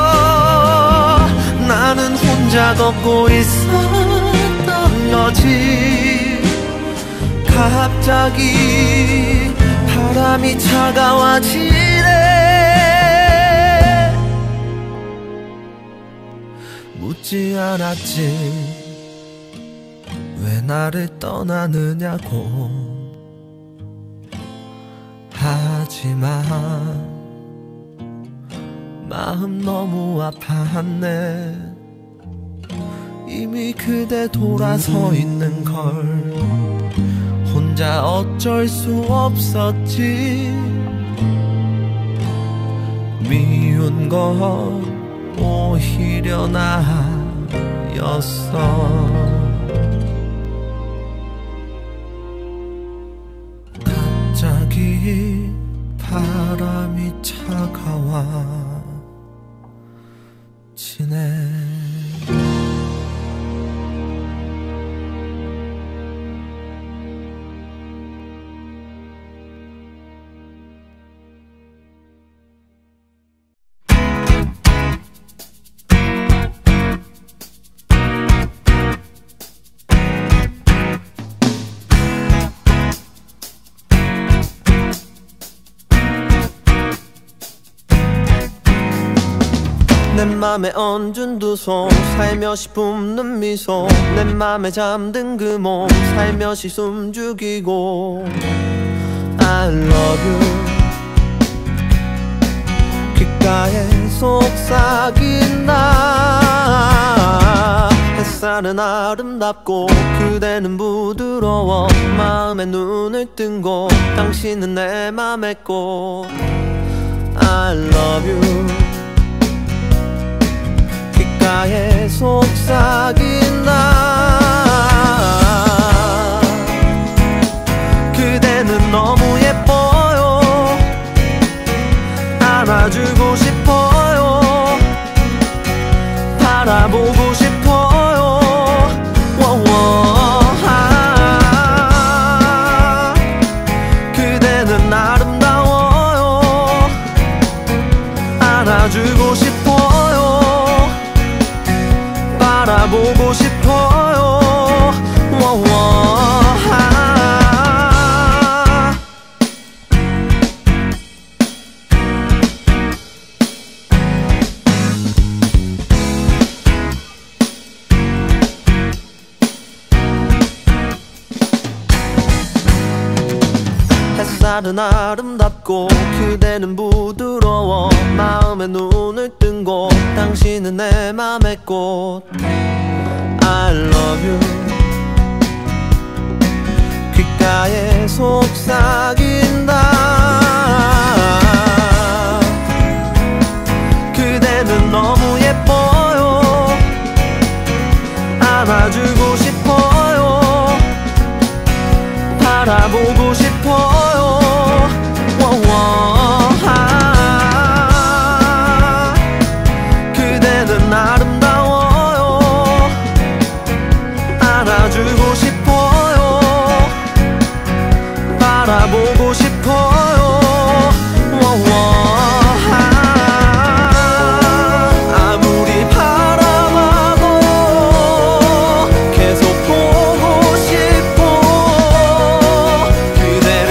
나는 혼자 걷고 있었던 거지. 갑자기 바람이 차가워지네. 묻지 않았지. 왜 나를 떠나느냐고. 하지만 마음 너무 아팠네. 이미 그대 돌아서 있는 걸 혼자 어쩔 수 없었지. 미운 건 오히려 나였어. 갑자기 바람이 차가워지네. 내 맘에 얹은 두 손 살며시 뿜는 미소. 내 맘에 잠든 그 몸 살며시 숨죽이고 I love you. 귓가에 속삭인 나. 햇살은 아름답고 그대는 부드러워. 마음에 눈을 뜬 곳 당신은 내 맘의 꽃 I love you. 귓가에 속삭인 나. 그대는 너무 예뻐요. 안아주고 싶어요. 바라보고 싶어요. 아, 그대는 아름다워요. 안아주고 싶어요. 바라보고 싶어요. 햇살은 아름답고 그대는 부드러워. 마음에 눈을 뜬 곳 당신은 내 맘의 꽃 I love you. 귓가에 속삭인다. 그대는 너무 예뻐요. 안아주고 싶어요. 바라보고 싶어요. 그대는 아름다워요. 안아주고 싶어요. 바라보고 싶어요. 아무리 바라봐도 계속 보고 싶어. 그대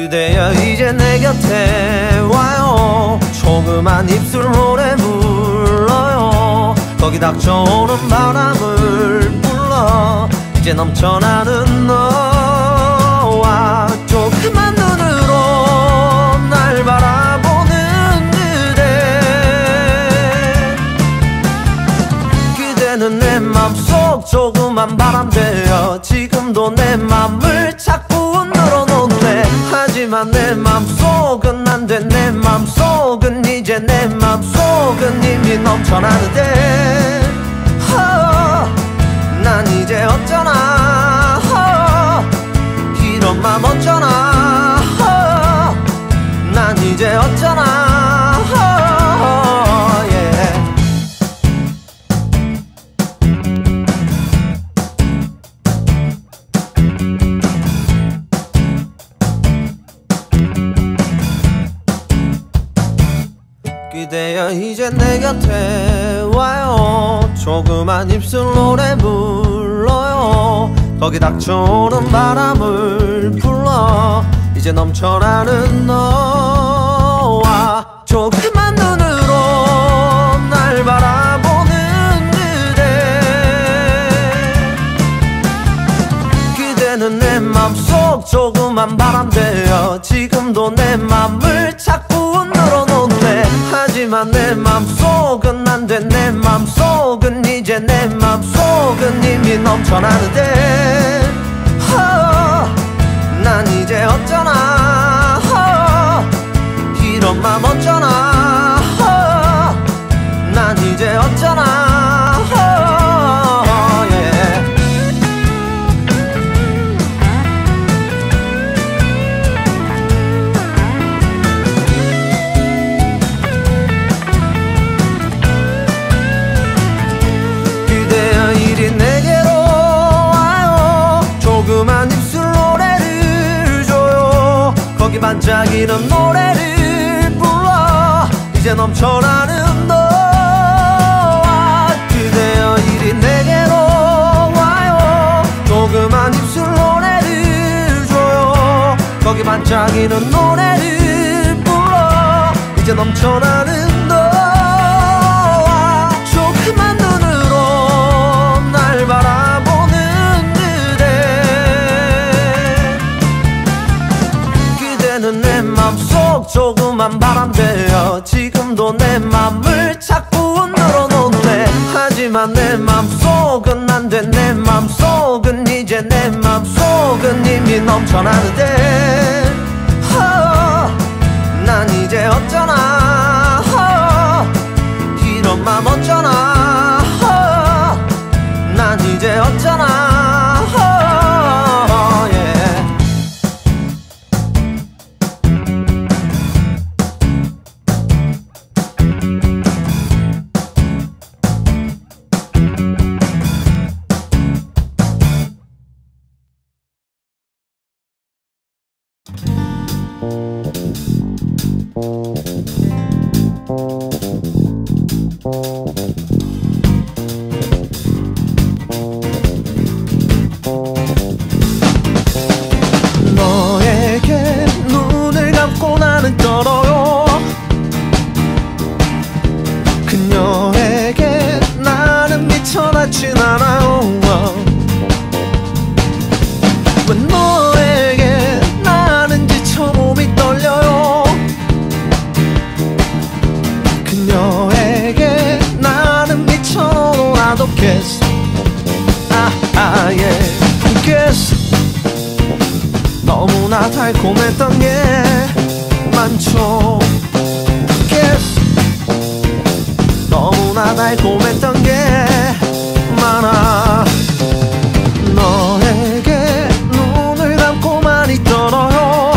그대여 이제 내 곁에 와요. 조그만 입술 노래 불러요. 거기 닥쳐오는 바람을 불러 이제 넘쳐나는 너와 조그만 눈으로 날 바라보는 그대. 그대는 내 맘속 조그만 바람 되어 지금도 내 맘을 자꾸 흔들어 놓네. 하지만 내 맘속은 안 돼. 내 맘속은 이제 내 맘속은 이미 넘쳐나는데 oh, 난 이제 어쩌나 oh, 이런 맘 어쩌나 oh, 난 이제 어쩌나 oh, yeah. 그대여 이제 내 곁에 와요. 조그만 입술 노래 불러요. 거기 닥쳐오는 바람을 불러 이제 넘쳐나는 너와 조그만 눈으로 날 바라보는 그대. 그대는 내 맘속 조그만 바람 되어 지금도 내 맘을 자꾸 흔들어 놓네. 하지만 내 맘속은 안 돼. 내 맘속은 이제 내 맘속은 이미 넘쳐나는데 oh, 난 이제 어쩌나 oh, 이런 맘 어쩌나 oh, 난 이제 어쩌나 oh, yeah. 내게로 와요. 조그만 입술 노래를 줘요. 거기 반짝이는 노래를 불러 이제 넘쳐나는 너와 그대여 이리 내게로 와요. 조그만 입술 노래를 줘요. 거기 반짝이는 노래를 불러 이제 넘쳐나는 너와 조그만 눈으로 날 바라보는 그대. 그대는 내 맘속 조그만 바람 되어 지금도 내 맘을 자꾸 흔들어 놓네. 하지만 내 맘속은 안 돼. 내 맘속은 이제 내 맘속은 이미 넘쳐나는데 oh, 난 이제 어쩌나 oh, 이런 맘 어쩌나 oh, 난 이제 어쩌나 oh, yeah. 너에게 눈을 감고 나는 떨어요. 그녀에게 나는 미쳐나진 않아요. 왜 너에게 나는 지쳐 몸이 떨려요. 그녀에게 나는 미쳐도 나도 guess 아, 아, yeah. guess 너무나 달콤했던 게 많죠. guess 너무나 달콤했던 게 많아. 너에게 눈을 감고만 있더라요.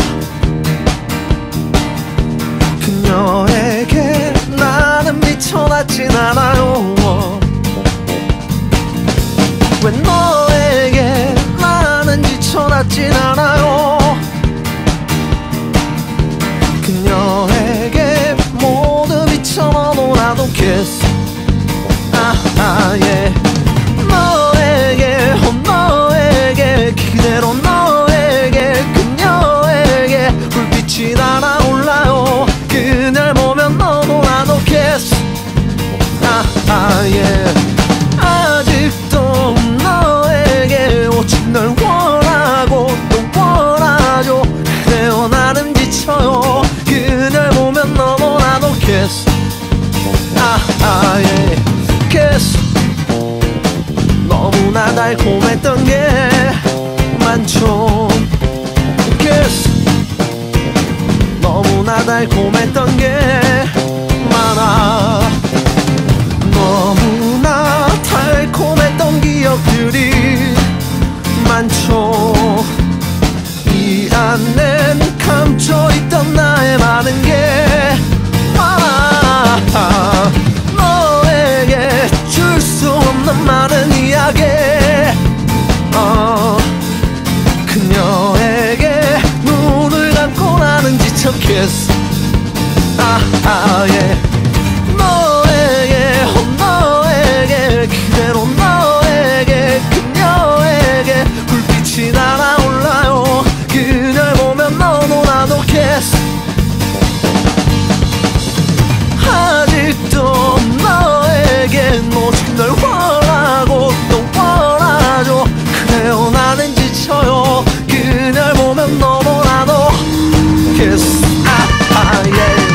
그녀에게 나는 미쳐났진 않아요. 왜 너에게 나는 지쳐났진 않아요. 그녀에게 모두 미쳐도 나도 kiss 아, 달콤했던 게 많죠. Kiss 너무나 달콤했던 게 많아. 너무나 달콤했던 기억들이 많죠. 이 안엔 감춰있던 나의 많은 게 많아. 너에게 줄 수 없는 많은 이야기, 어, 그녀에게 눈을 감고 나는 지쳐 kiss. 아, 아, yeah. 너에게, oh, 너에게, 그대로 너에게, 그녀에게 불빛이 날아올라요. 그녀를 보면 너도 나도 kiss. 아직도 너에게 오직 널 원하고 또 원하죠. 그래요 나는 지쳐요. 그녀를 보면 너도 나도 kiss. 아, 아, yeah.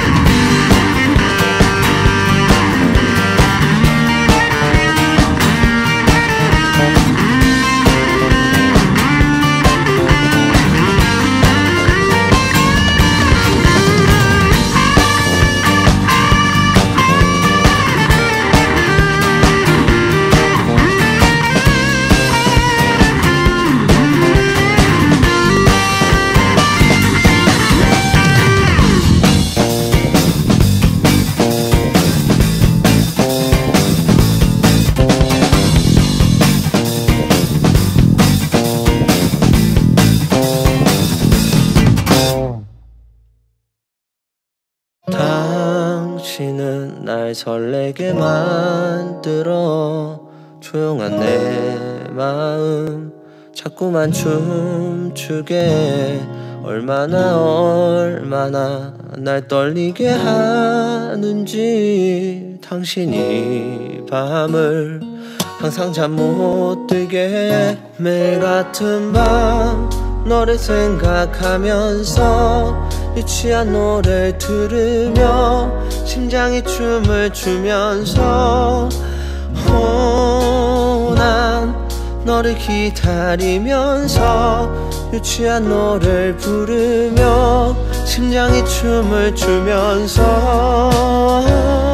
당신은 날 설레게 만들어 조용한 내 마음 자꾸만 춤추게 얼마나 얼마나 날 떨리게 하는지. 당신이 밤을 항상 잠 못 들게 해. 매일 같은 밤 너를 생각하면서 유치한 노래를 들으며 심장이 춤을 추면서 오, 난 너를 기다리면서 유치한 노래를 부르며 심장이 춤을 추면서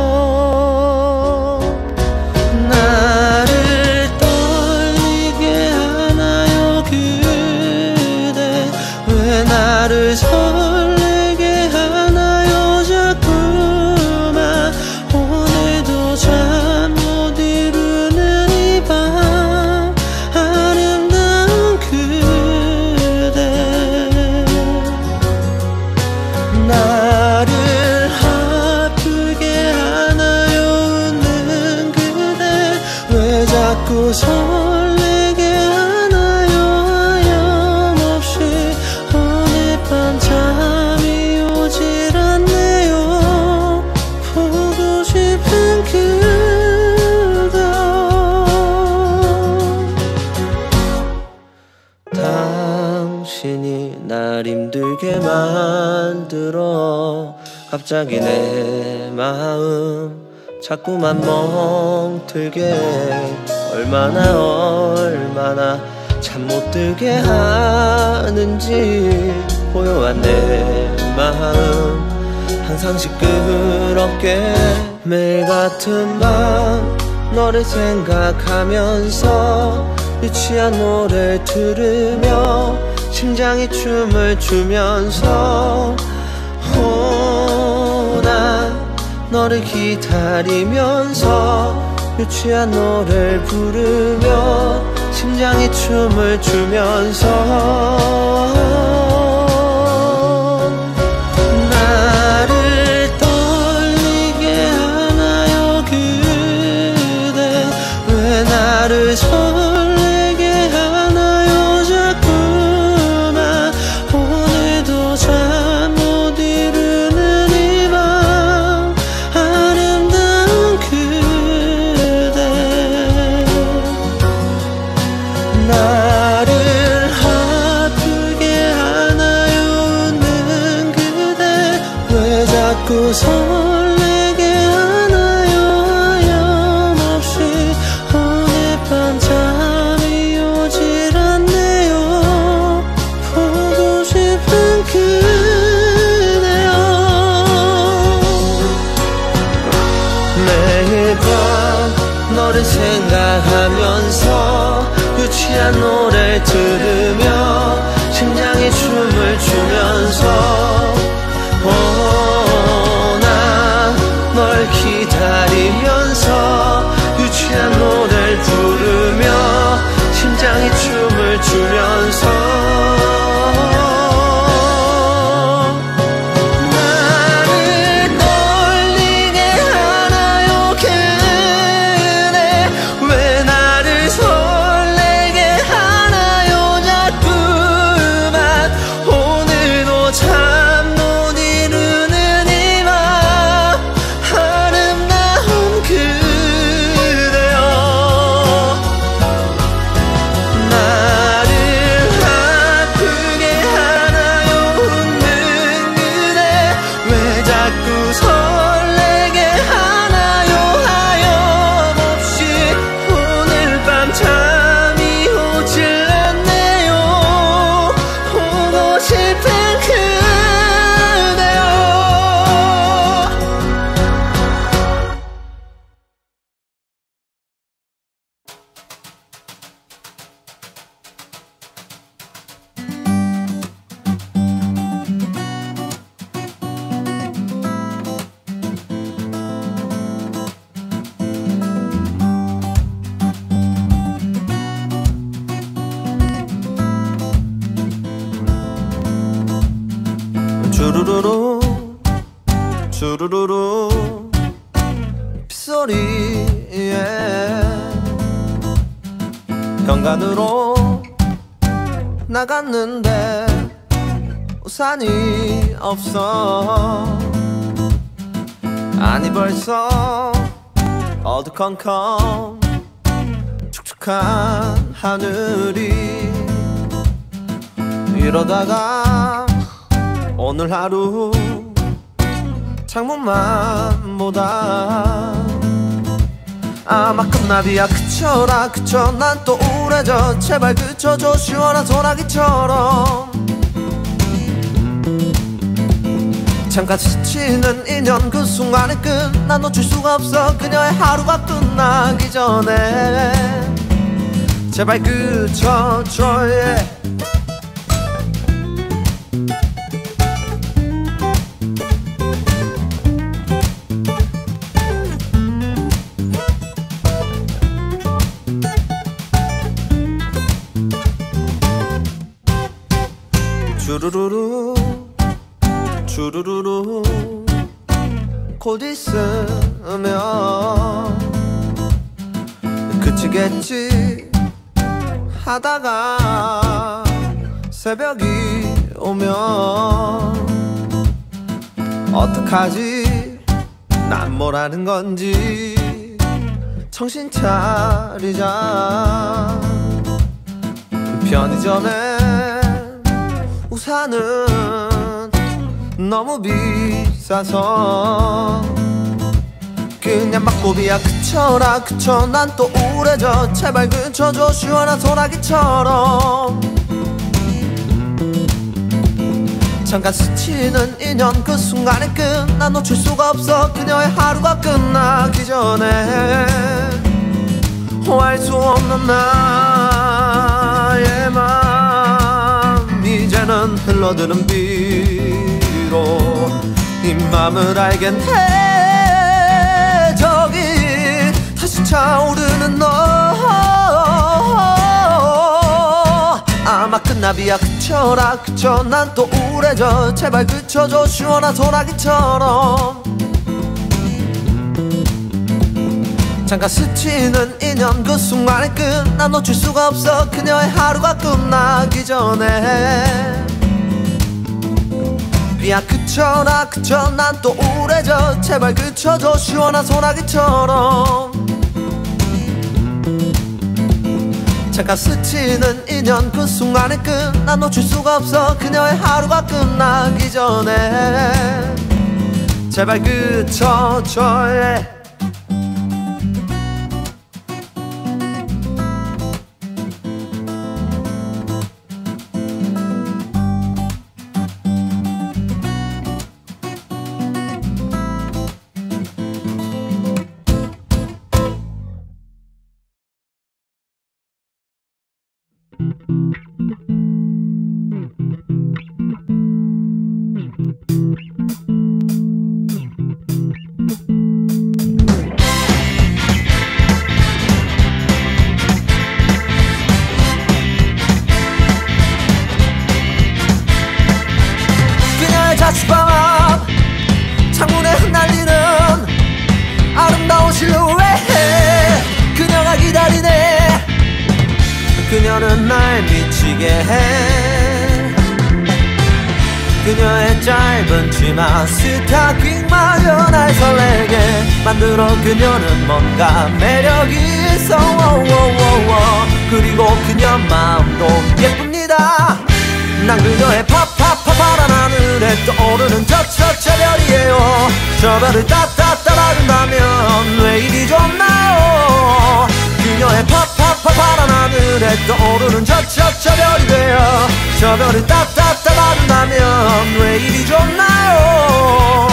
나를 떨리게 하나요 그대. 왜 나를 설레게 하나요 자꾸만. 오늘도 잠 못 이루는 이 밤 아름다운 그대. 나를 아프게 하나요 웃는 그대. 왜 자꾸 설레게 하나요 하염없이. 오늘 밤 잠이 오질 않네요. 보고 싶은 그대. 당신이 날 힘들게 만들어 갑자기 내 마음 자꾸만 멍들게 얼마나 얼마나 잠 못 들게 하는지. 고요한 내 마음 항상 시끄럽게. 매일 같은 밤 너를 생각하면서 유치한 노래를 들으며 심장이 춤을 추면서 오, 난 너를 기다리면서 유치한 노래를 부르며 심장이 춤을 추면서 나를 떨리게 하나요 그대. 왜 나를 설레게 하나요 자꾸만. 오늘도 잠 못 이루는 이 밤 아름다운 그대. 나를 아프게 하나요 웃는 그대. 왜 자꾸 설레게 하나요 하염없이. 오늘 밤 잠 너를 생각하면서 유치한 노래를 들으며 심장이 춤을 추면서 오, 나 널 기다리면서 유치한 노래를 부르며 심장이 춤을 추면서 주르르르 주르르르 빗소리에 현관으로 나갔는데 우산이 없어. 아니 벌써 어두컴컴 축축한 하늘이 이러다가 오늘 하루 창문만 보다 아마 끝나비야. 그쳐라 그쳐 난 또 우울해져. 제발 그쳐줘 시원한 소나기처럼. 잠깐 스치는 인연 그 순간의 끝 난 놓칠 수가 없어. 그녀의 하루가 끝나기 전에 제발 그쳐줘. yeah. 주르르르 주르르르 곧 있으면 그치겠지 하다가 새벽이 오면 어떡하지 난 뭘 하는 건지 정신 차리자. 편의점에 우산은 너무 비싸서 그냥 막고비야. 그쳐라 그쳐 난 또 우울해져. 제발 그쳐줘 시원한 소나기처럼. 잠깐 스치는 인연 그 순간의 끝 난 놓칠 수가 없어. 그녀의 하루가 끝나기 전에 알 수 없는 나의 맘 이제는 흘러드는 비로 이 맘을 알겠네. 저기 다시 차오르는 너 아마 끝나비야. 그쳐라 그쳐 난 또 우울해져. 제발 그쳐줘 시원한 소나기처럼. 잠깐 스치는 인연 그 순간의 끝 난 놓칠 수가 없어. 그녀의 하루가 끝나기 전에 비야. 그쳐라 그쳐 난 또 우울해져. 제발 그쳐줘 시원한 소나기처럼. 잠깐 스치는 인연 그 순간의 끝 난 놓칠 수가 없어. 그녀의 하루가 끝나기 전에 제발 그쳐줘. yeah. 낮밤 창문에 흩날리는 아름다운 실루엣 그녀가 기다리네. 그녀는 날 미치게 해. 그녀의 짧은 치마 스타킹마저 날 설레게 만들어. 그녀는 뭔가 매력이 있어. 워워워워. 그리고 그녀 마음도 예쁩니다. 난 그녀의 파파파 파란 하늘에 떠오르는 저 저 저 별이에요. 저 별을 따따따 놔준다면 왜 이리 좋나요? 그녀의 파파파 파란 하늘에 떠오르는 저 저 저 별이 돼요. 저 별을 따따따 놔준다면 왜 이리 좋나요?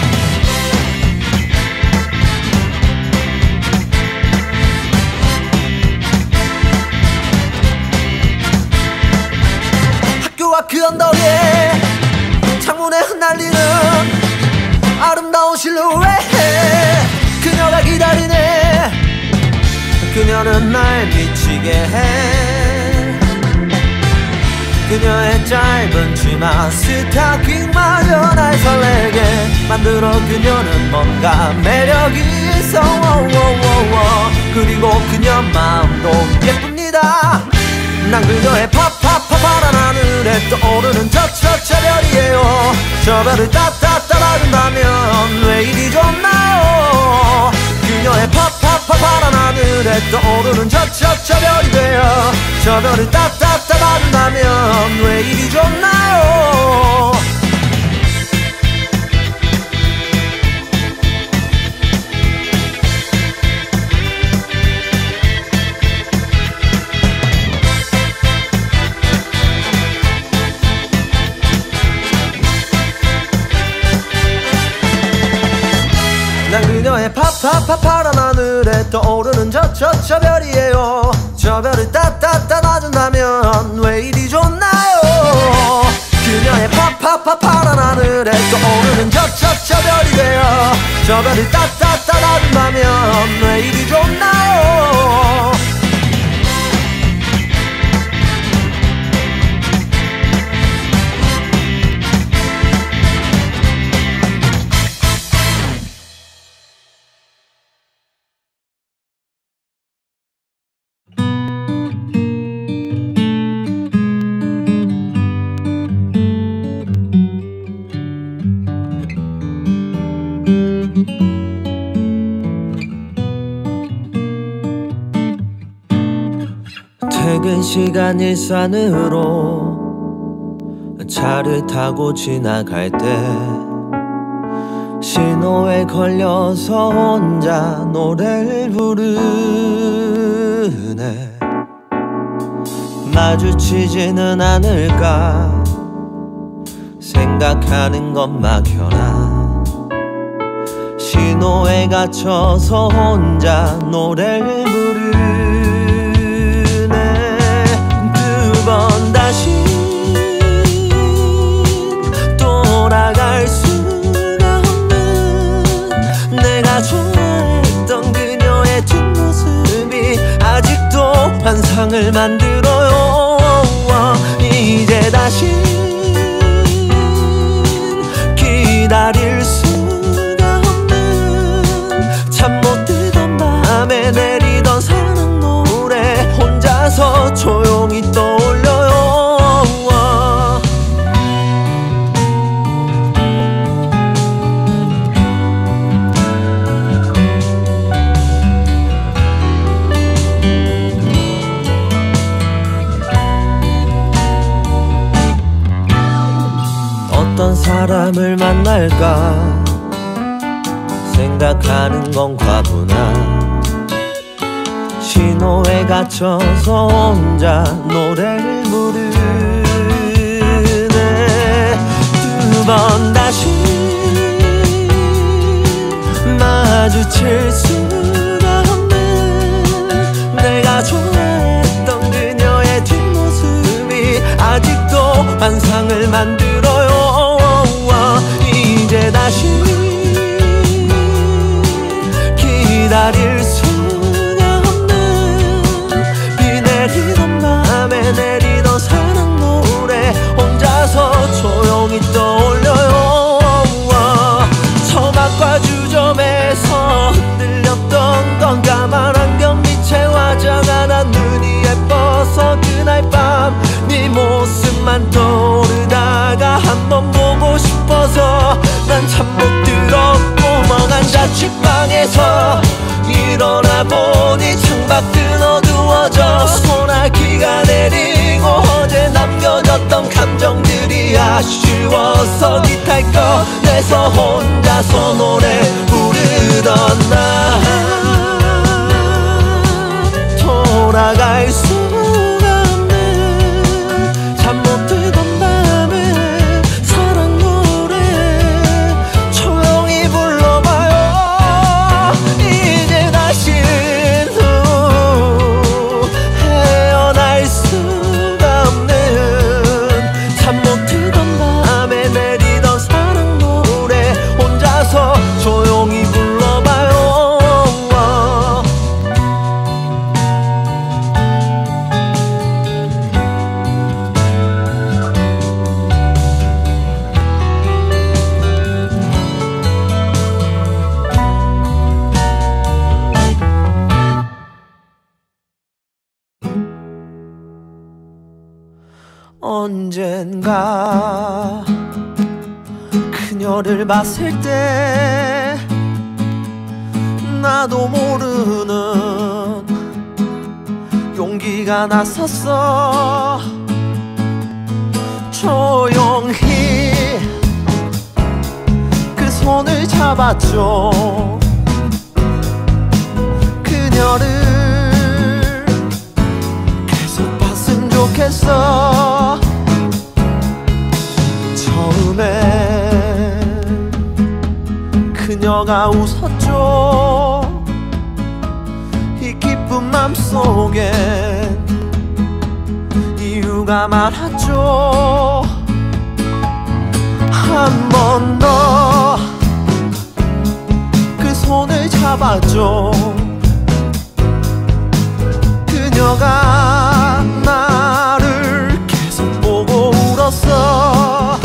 그 언덕에 창문에 흩날리는 아름다운 실루엣 그녀가 기다리네. 그녀는 날 미치게 해. 그녀의 짧은 치마 스타킹마저 날 설레게 만들어. 그녀는 뭔가 매력이 있어. 워워워워. 그리고 그녀 마음도 예쁩니다. 난 그녀의 파파파 파란 하늘에 떠오르는 저 저 저 별이에요. 저 별을 따따따 놔준다면 왜 이리 좋나요? 그녀의 파파파 파란 하늘에 떠오르는 저 저 저 별이 돼요. 저 별을 따따따 놔준다면 왜 이리 좋나요? 난 그녀의 파파파 파란 하늘에 떠오르는 저 저 저 별이에요. 저 별을 따따따 놔준다면 왜 이리 좋나요? 그녀의 파파파 파란 하늘에 떠오르는 저 저 저 별이 돼요. 저 별을 따따따 놔준다면 왜 이리 좋나요? 퇴근 시간 일산으로 차를 타고 지나갈 때 신호에 걸려서 혼자 노래를 부르네. 마주치지는 않을까 생각하는 것 막혀라. 신호에 갇혀서 혼자 노래를 부르네. 두 번 다시 돌아갈 수가 없는 내가 좋아했던 그녀의 뒷모습이 아직도 환상을 만들어요. 이제 다시 기다릴 수가 없는 잠 못 들던 밤에 내리던 사랑 노래 혼자서 조용히 떠올려요. 어떤 사람을 만날까 생각하는 건 과부나 신호에 갇혀서 혼자 노래를 부르네. 두 번 다시 마주칠 수가 없는 내가 좋아했던 그녀의 뒷모습이 아직도 환상을 만들어요. 이제 다시 기다릴 수가 없는 비 내리던 밤에 내리던 사랑 노래 혼자서 조용히 떠올려요. 잠에서 일어나 보니 창밖은 어두워져 소나기가 내리고 어제 남겨졌던 감정들이 아쉬워서 기타를 꺼내서 혼자서 노래 부르던 나 돌아갈 수가 없는 잠 못 들던 밤에 사랑 노래 조용히 불러봐요. 이제 다시는 헤어날 수가 없는 잠 못 들던 밤에 내리던 사랑 노래 혼자서 조용히 불러봐요. 언젠가 그녀를 봤을 때 나도 모르는 용기가 났었어. 조용히 그 손을 잡았죠. 그녀를 계속 봤으면 좋겠어. 처음에 그녀가 웃었죠. 이 기쁜 맘속엔 이유가 많았죠. 한 번 더 그 손을 잡았죠. 그녀가 나를 계속 보고 울었어.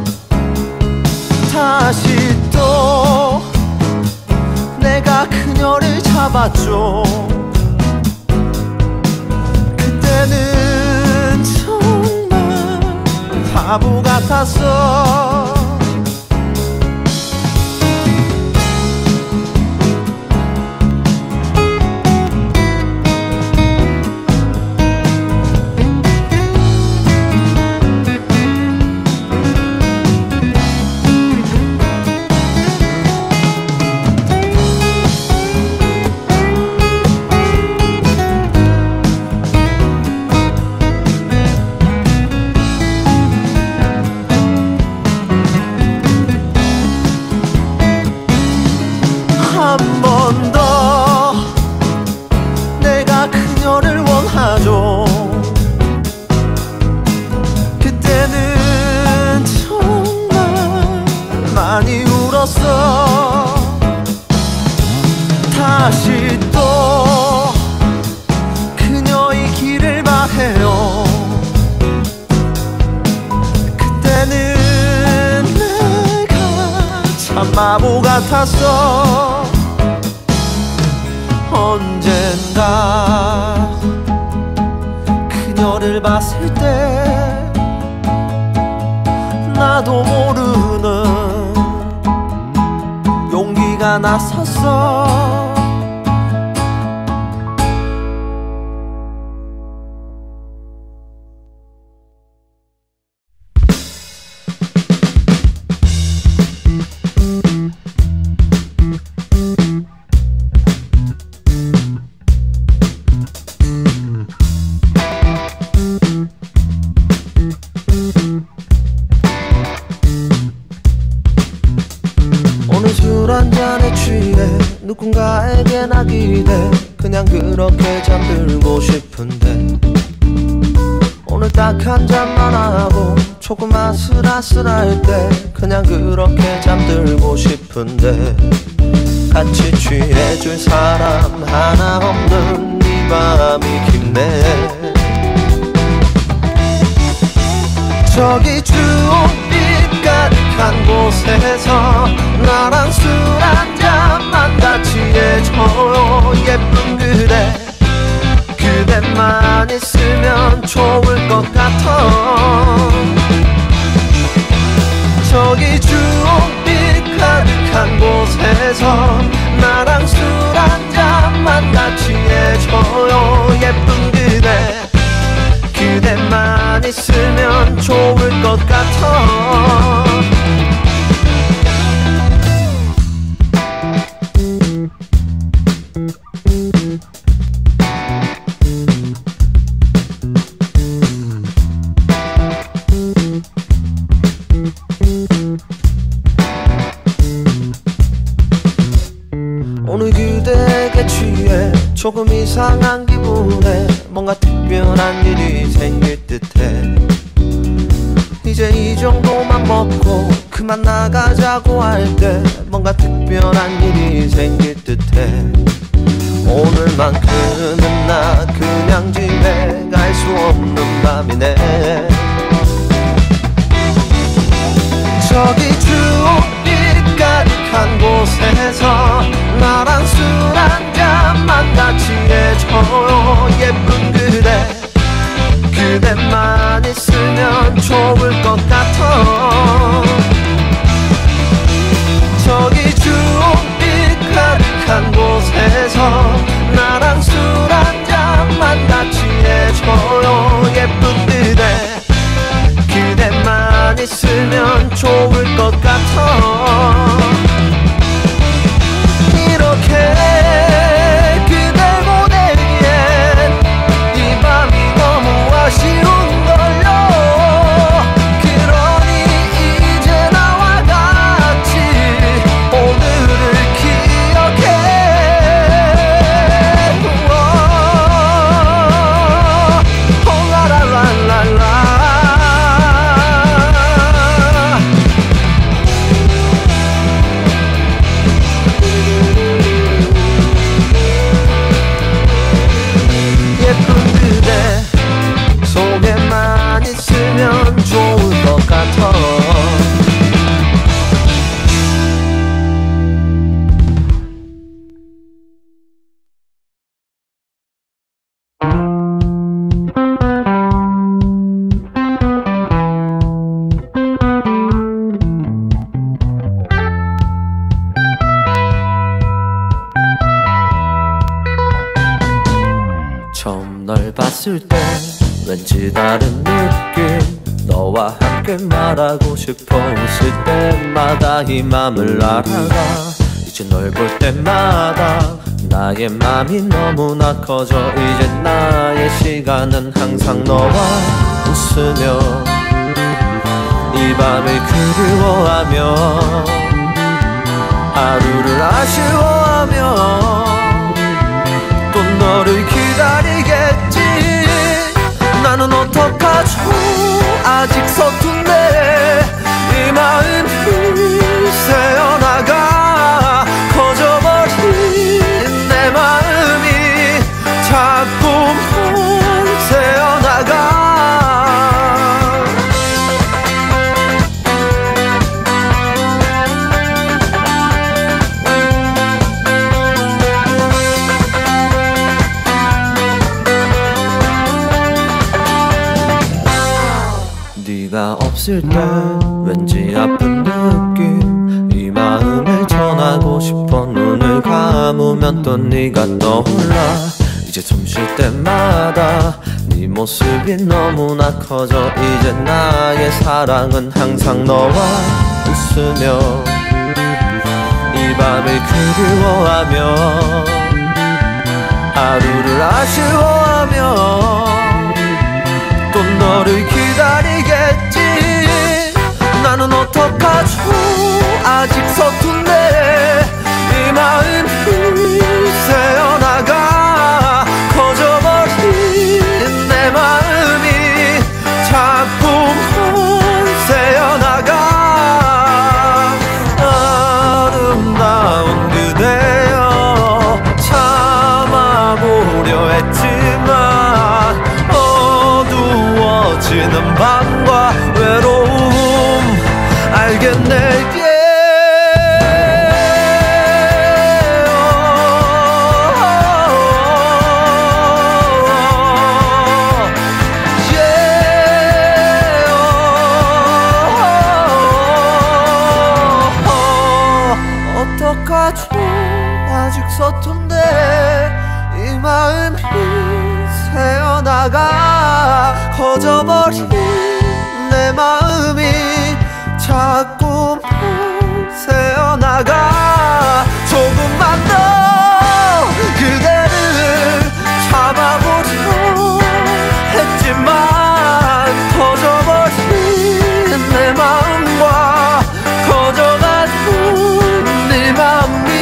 다시 또 내가 그녀를 잡았죠. 그때는 정말 바보 같았어. 한 번 더 내가 그녀를 원하죠. 그때는 정말 많이 울었어. 다시 또 그녀의 길을 바래요. 그때는 내가 참 바보 같았어. 언젠가 그녀를 봤을 때 나도 모르는 용기가 났었어. 술 한잔에 취해 누군가에게 나 기대 그냥 그렇게 잠들고 싶은데 오늘 딱 한 잔만 하고 조금 아슬아슬할 때 그냥 그렇게 잠들고 싶은데 같이 취해줄 사람 하나 없는 이 밤이 깊네. 저기 주홍빛 가득한 곳에서 나랑 술 한잔만 같이 해줘요. 예쁜 그대 그대만 있으면 좋을 것 같아. 저기 주홍빛 가득한 곳에서 나랑 술 있으면 좋을 것 같아. 오늘 그대에게 취해 조금 이상한 기분에 뭔가 특별한 일이 생길 듯해. 이제 이 정도만 먹고 그만 나가자고 할 때 뭔가 특별한 일이 생길 듯해. 오늘만큼은 나 그냥 집에 갈 수 없는 밤이네. 저기 주옥빛 가득한 곳에서 나랑 술 한잔만 같이 해줘요. 예쁜 그대, 그대만 있으면 좋을 것 같아. 저기 주옥빛 가득한 곳에서 나랑 술 한잔만 같이 해줘요. 예쁜 그대, 그대만 있으면 좋을 것 같아. 이렇게 그댈 보내기엔 이 밤이 너무 아쉬운걸요. 그러니 이제 나와 같이 오늘을 기억해. 홀라랄랄랄라. 속에만 있으면 좋을 것 같아. 처음 널 봤을 때 왠지 다른 느낌. 너와 함께 말하고 싶어 웃을 때마다 이 맘을 알아가. 이제 널 볼 때마다 나의 맘이 너무나 커져. 이제 나의 시간은 항상 너와 웃으며 이 밤을 그리워하며 하루를 아쉬워하며 또 너를 기다리겠지. 나는 어떡하죠? 아직 서툰데 이 마음이 새어나가. 커져버린 내 마음이 자꾸만 새어나가. 네가 없을 때 왠지 아픈 느낌. 이 마음을 전하고 싶어. 눈을 감으면 또 네가 떠올라. 이제 숨 쉴 때마다 네 모습이 너무나 커져. 이제 나의 사랑은 항상 너와 웃으며 이 밤을 그리워하며 하루를 아쉬워하며 또 너를 기다리겠지. 나는 어떡하죠? 아직 서툰데 이 마음이 새어나가. 커져버린 내 마음이 자꾸만 새어나가. 아름다운 그대여 참아보려 했지만 어두워지는 밤과 외로움 알겠네. 어떡하죠? 아직 서툰데 이 마음이 새어나가. 커져버린 내 마음이 자꾸만 새어나가. 조금만 더 그대를 잡아보려 했지만 터져버린 내 마음과 커져가는 네 마음이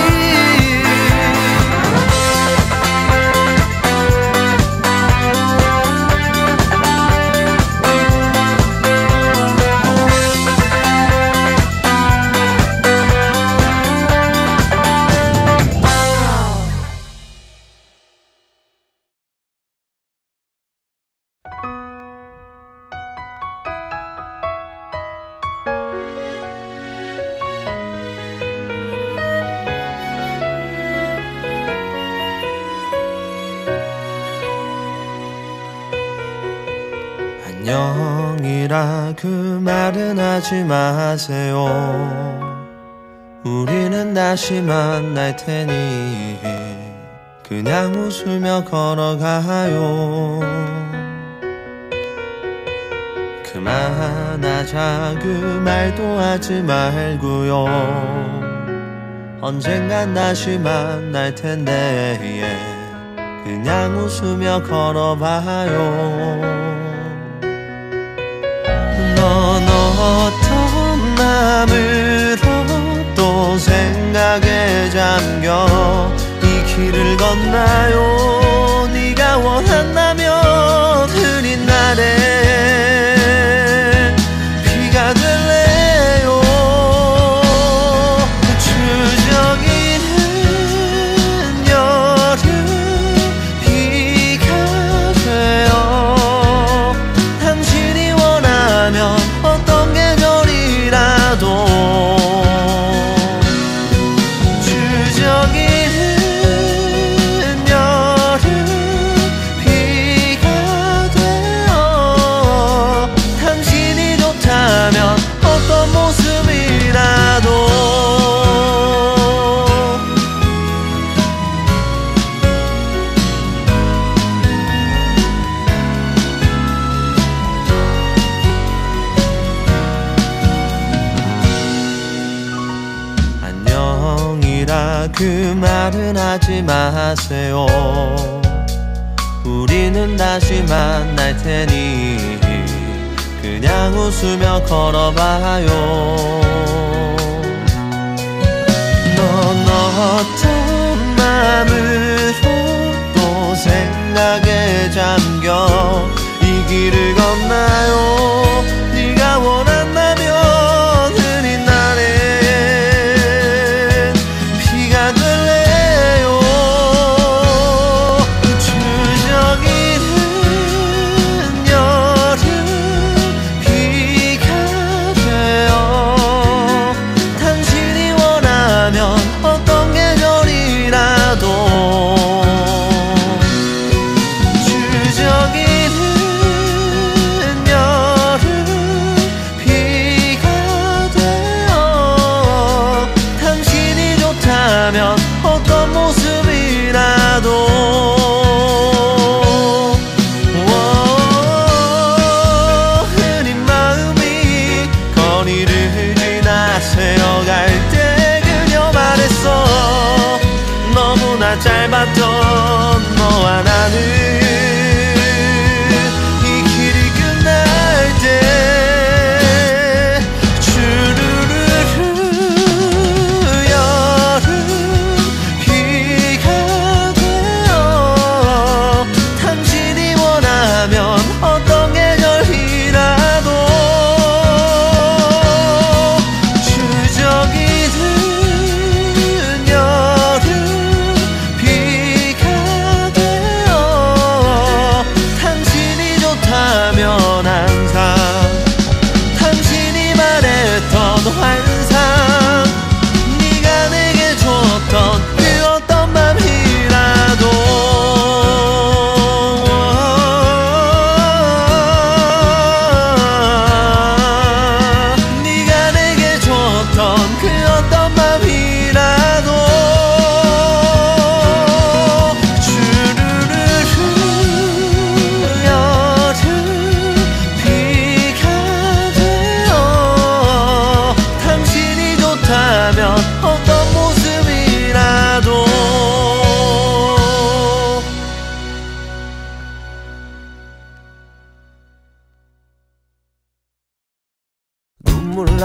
안녕이라 그 말은 하지 마세요. 우리는 다시 만날 테니 그냥 웃으며 걸어가요. 그만하자 그 말도 하지 말고요. 언젠간 다시 만날 텐데 그냥 웃으며 걸어봐요. 넌 어떤 마음으로 또 생각에 잠겨 이 길을 걷나요? 네가 원한다면 흐린 날에 비가 될래요. 추정이는 여름 비가 돼요. 당신이 원하면 어떤 계절이라도 추정이는 여름 비가 돼요. 당신이 좋다면 어떤 모습이라도 안녕이라 그 말은 하지 마세요. 우리는 다시 만날 테니 그냥 웃으며 걸어봐요. 넌 어떤 마음으로 또 생각에 잠겨 이 길을 걷나요? 네가 원한다면 흐린 날에 비가 될래요. 추정이는 여름 비가 돼요. 당신이 원하면 어떤 계절이라도 추정이는 여름 비가 돼요. 당신이 좋다면 어떤 모습이라도 흐린 마음이 거리를 지나 새어갈 때 그녀 말했어. 너무나 짧았던 너와 나는 이 길이 끝날 때 주르르르 여름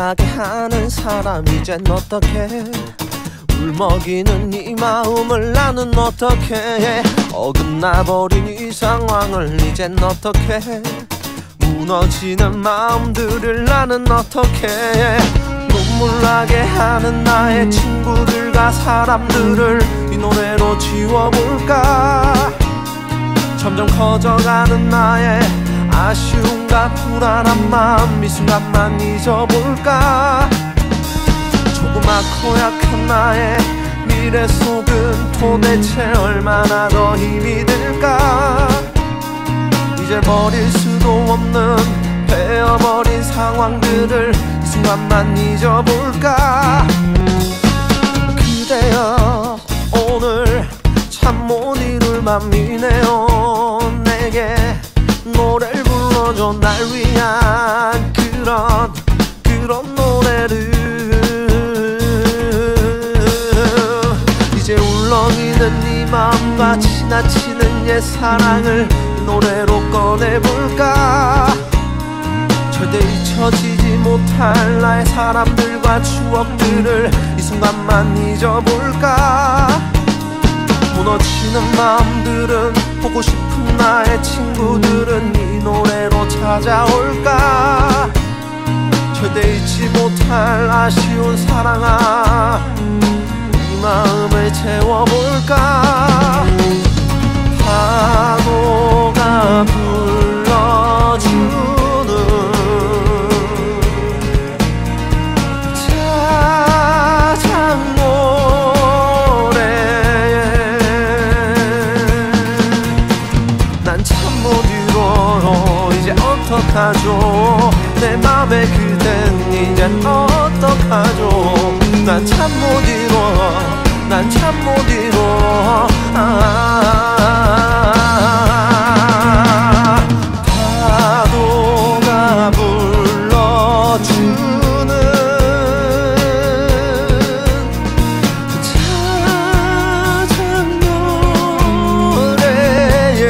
나게 하는 사람 이젠 어떡해. 울먹이는 이 마음을 나는 어떻게 해. 어긋나버린 이 상황을 이젠 어떻게 해. 무너지는 마음들을 나는 어떻게 해. 눈물 나게 하는 나의 친구들과 사람들을 이 노래로 지워볼까. 점점 커져가는 나의 아쉬움과 불안한 마음 이 순간만 잊어볼까. 조그맣고 약한 나의 미래 속은 도대체 얼마나 더 힘이 들까. 이제 버릴 수도 없는 베어버린 상황들을 이 순간만 잊어볼까. 그대여 오늘 참 못 이룰 맘이네요. 내게 노래를 불러줘. 날 위한 그런 그런 노래를. 이제 울렁이는 이 마음과 지나치는 옛 사랑을 이 노래로 꺼내볼까. 절대 잊혀지지 못할 나의 사람들과 추억들을 이 순간만 잊어볼까. 무너지는 마음들은 보고 싶은 나의 친구들은 이 노래로 찾아올까. 절대 잊지 못할 아쉬운 사랑아 이 마음을 채워볼까. 파도가 불러주는 어떡하죠. 내 맘에 그댄 이젠 어떡하죠. 난 참 못 이뤄. 난 참 못 이뤄. 아, 파도가 불러주는 찾은 노래에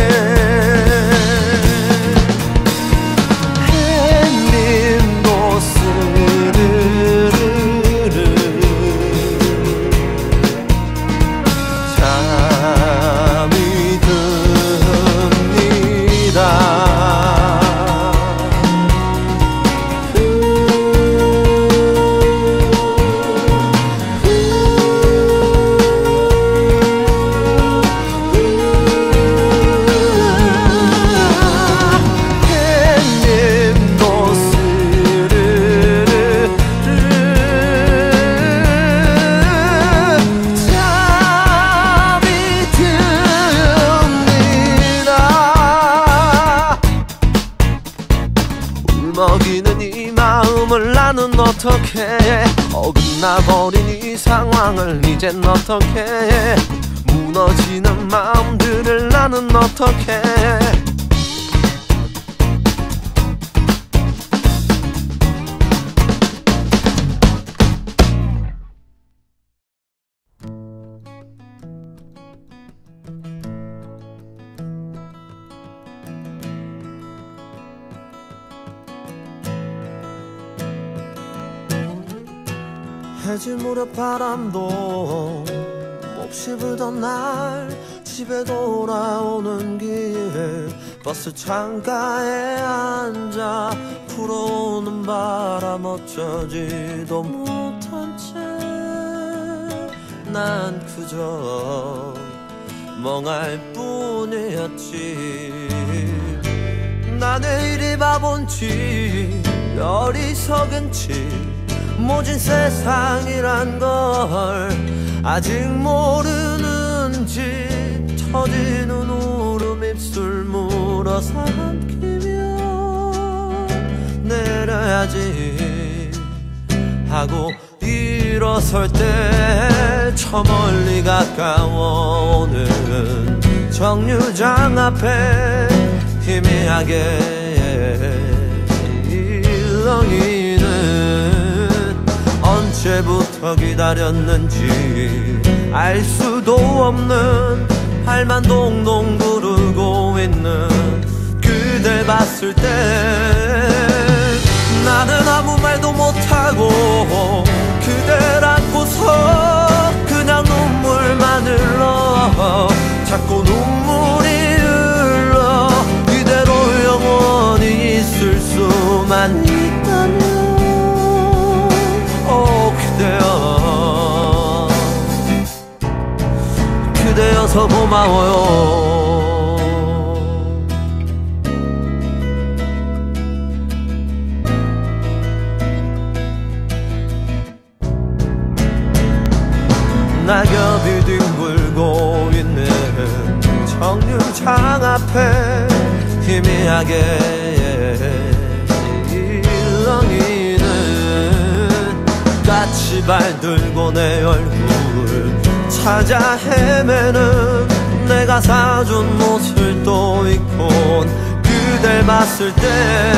울먹이는 이 마음을 나는 어떻게 해. 어긋나버린 이 상황을 이젠 어떻게 해. 무너지는 마음들을 나는 어떻게 해. 해질 무렵 바람도 몹시 불던 날 집에 돌아오는 길에 버스 창가에 앉아 불어오는 바람 어쩌지도 못한 채 난 그저 멍할 뿐이었지. 나는 이리 바본지 어리석은지 모진 세상이란 걸 아직 모르는지 터지는 울음 입술 물어 삼키며 내려야지 하고 일어설 때 저 멀리 가까워 오는 정류장 앞에 희미하게 일렁이는 언제부터 기다렸는지 알 수도 없는 발만 동동 구르고 있는 그댈 봤을 때 나는 아무 말도 말도 못하고 그댈 안고서 그냥 눈물만 흘러 자꾸 눈물이 흘러 이대로 영원히 있을 수만 있다면 오 그대여 그대여서 고마워요. 낙엽이 뒹굴고 있는 정류장 앞에 희미하게 일렁이는 까치발 들고 내 얼굴 찾아 헤매는 내가 사준 옷을 또 입고 그댈 봤을 때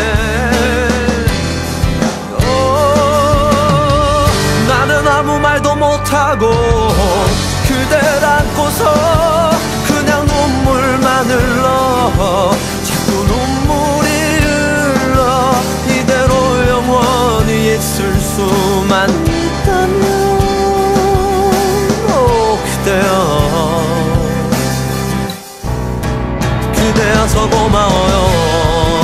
나는 아무 말도 못하고 그댈 안고서 그냥 눈물만 흘러 자꾸 눈물이 흘러 이대로 영원히 있을 수만 있다면 오 그대여 그대여서 고마워요.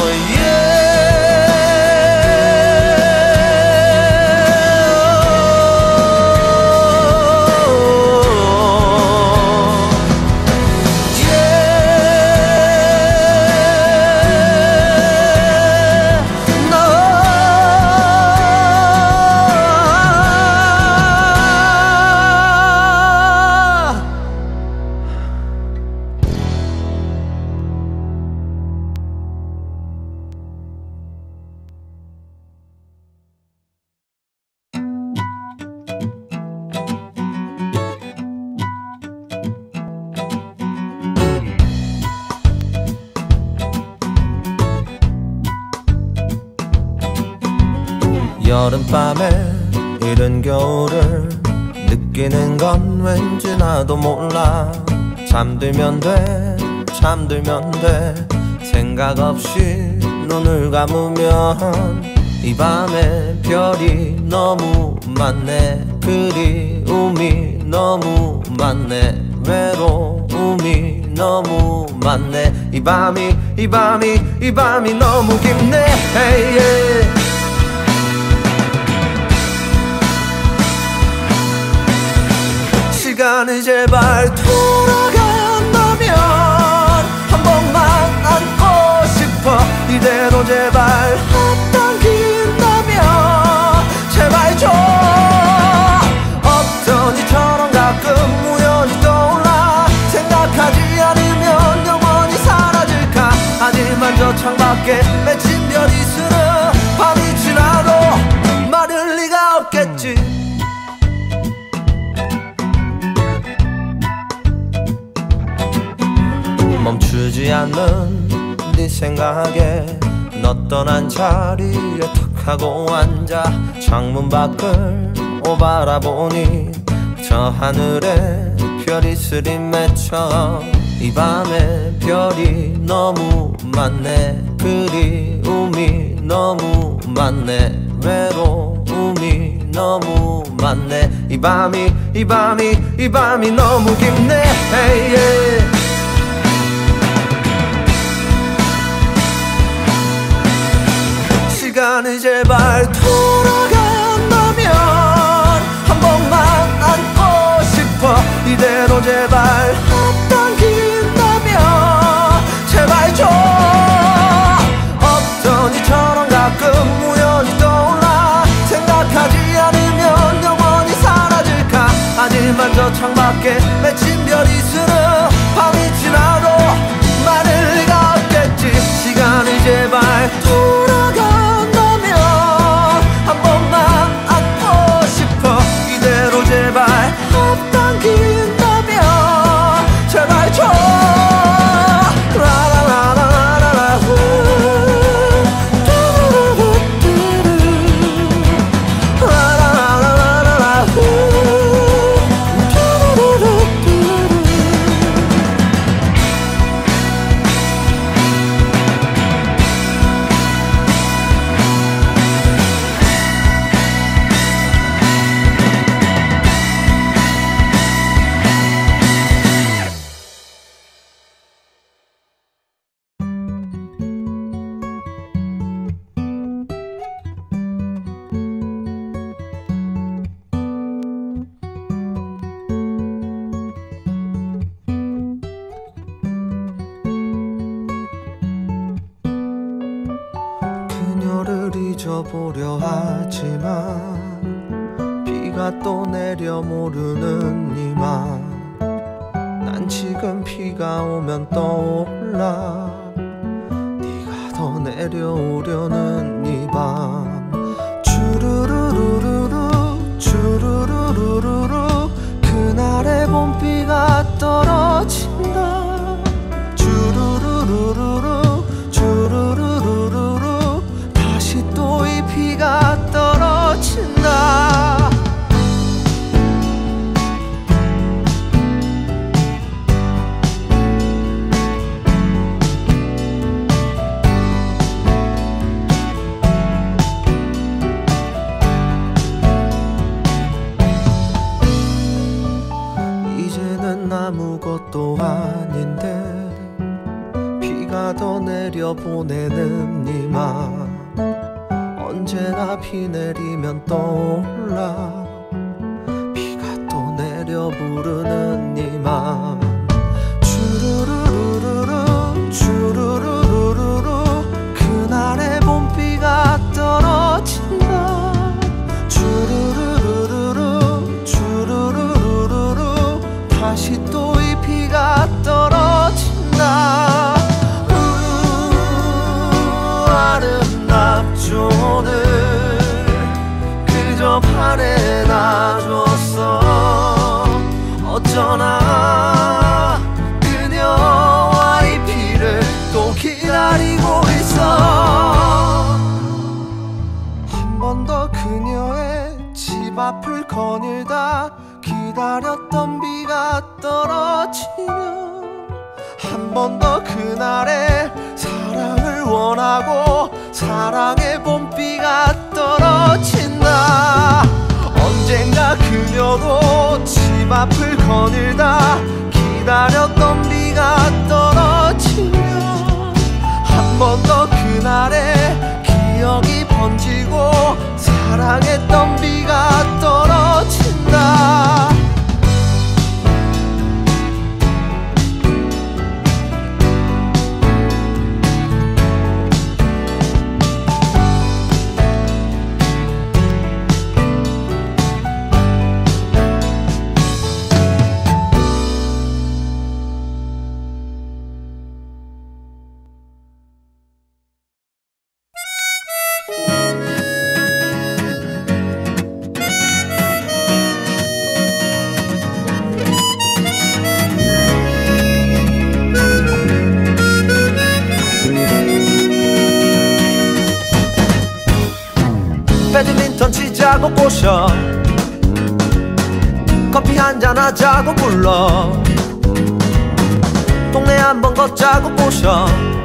여름밤에 이른 겨울을 느끼는 건 왠지 나도 몰라. 잠들면 돼 잠들면 돼 생각 없이 눈을 감으면 이 밤에 별이 너무 많네. 그리움이 너무 많네. 외로움이 너무 많네. 이 밤이 이 밤이 이 밤이 너무 깊네. hey, yeah. 시간이 제발 돌아간다면 한 번만 안고 싶어. 이대로 제발 앞당긴다면 제발 줘. 없던 이처럼 가끔 우연히 떠올라. 생각하지 않으면 영원히 사라질까. 하지만 저 창밖에 맺힌 별이 스르 밤이 지나도 마를 리가 없겠지. 멈추지 않는 네 생각에 너 떠난 자리에 턱 하고 앉아 창문 밖을 오 바라보니 저 하늘에 별이 스림맺혀. 이 밤에 별이 너무 많네. 그리움이 너무 많네. 외로움이 너무 많네. 이 밤이 이 밤이 이 밤이 너무 깊네. hey, yeah. 시간이 제발 돌아간다면 한 번만 안고 싶어. 이대로 제발 앞당긴다면 제발 줘. 없던 이처럼 가끔 우연히 떠올라. 생각하지 않으면 영원히 사라질까. 하지만 저 창밖에 맺힌 별이 스르 밤이 지나도 마를 리가 없겠지. 시간이 제발 돌아가 한 번만 안고 싶어. 이대로 제발 앞당긴다면 제발 줘. 라라라라라라 라라라라라라 내려보려 하지만 비가 또 내려 모르는 이맘 난 지금 비가 오면 떠올라 네가 더 내려오려는 이 밤 주르르르르르 주르르르르르 그날의 봄비가 떨어진다 주르르르르르 주르르르르르 다시 또 이 비가 떨어진다 이제는 아무것도 아닌데 비가 더 내려 보내는 네 맘 언제나 비 내리면 떠올라 비가 또 내려 부르는 네 맘 주르르르르르 주르르르르르 그날의 봄비가 떨어진다 주르르르르르 주르르르르르 다시 또 이 비가 떨어진다 아름답죠 오늘 그저 바래놔줬어 어쩌나 그녀와 이 비를 또 기다리고 있어 한 번 더 그녀의 집 앞을 거닐다 기다렸던 비가 떨어지면 한 번 더 그날의 사랑을 원하고 사랑의 봄비가 떨어진다 언젠가 그녀도 집 앞을 거닐다 기다렸던 비가 떨어지면 한 번 더 그날의 기억이 번지고 사랑했던 비가 떨어진다 배드민턴 치자고 꼬셔 커피 한잔 하자고 불러 동네 한번 걷자고 꼬셔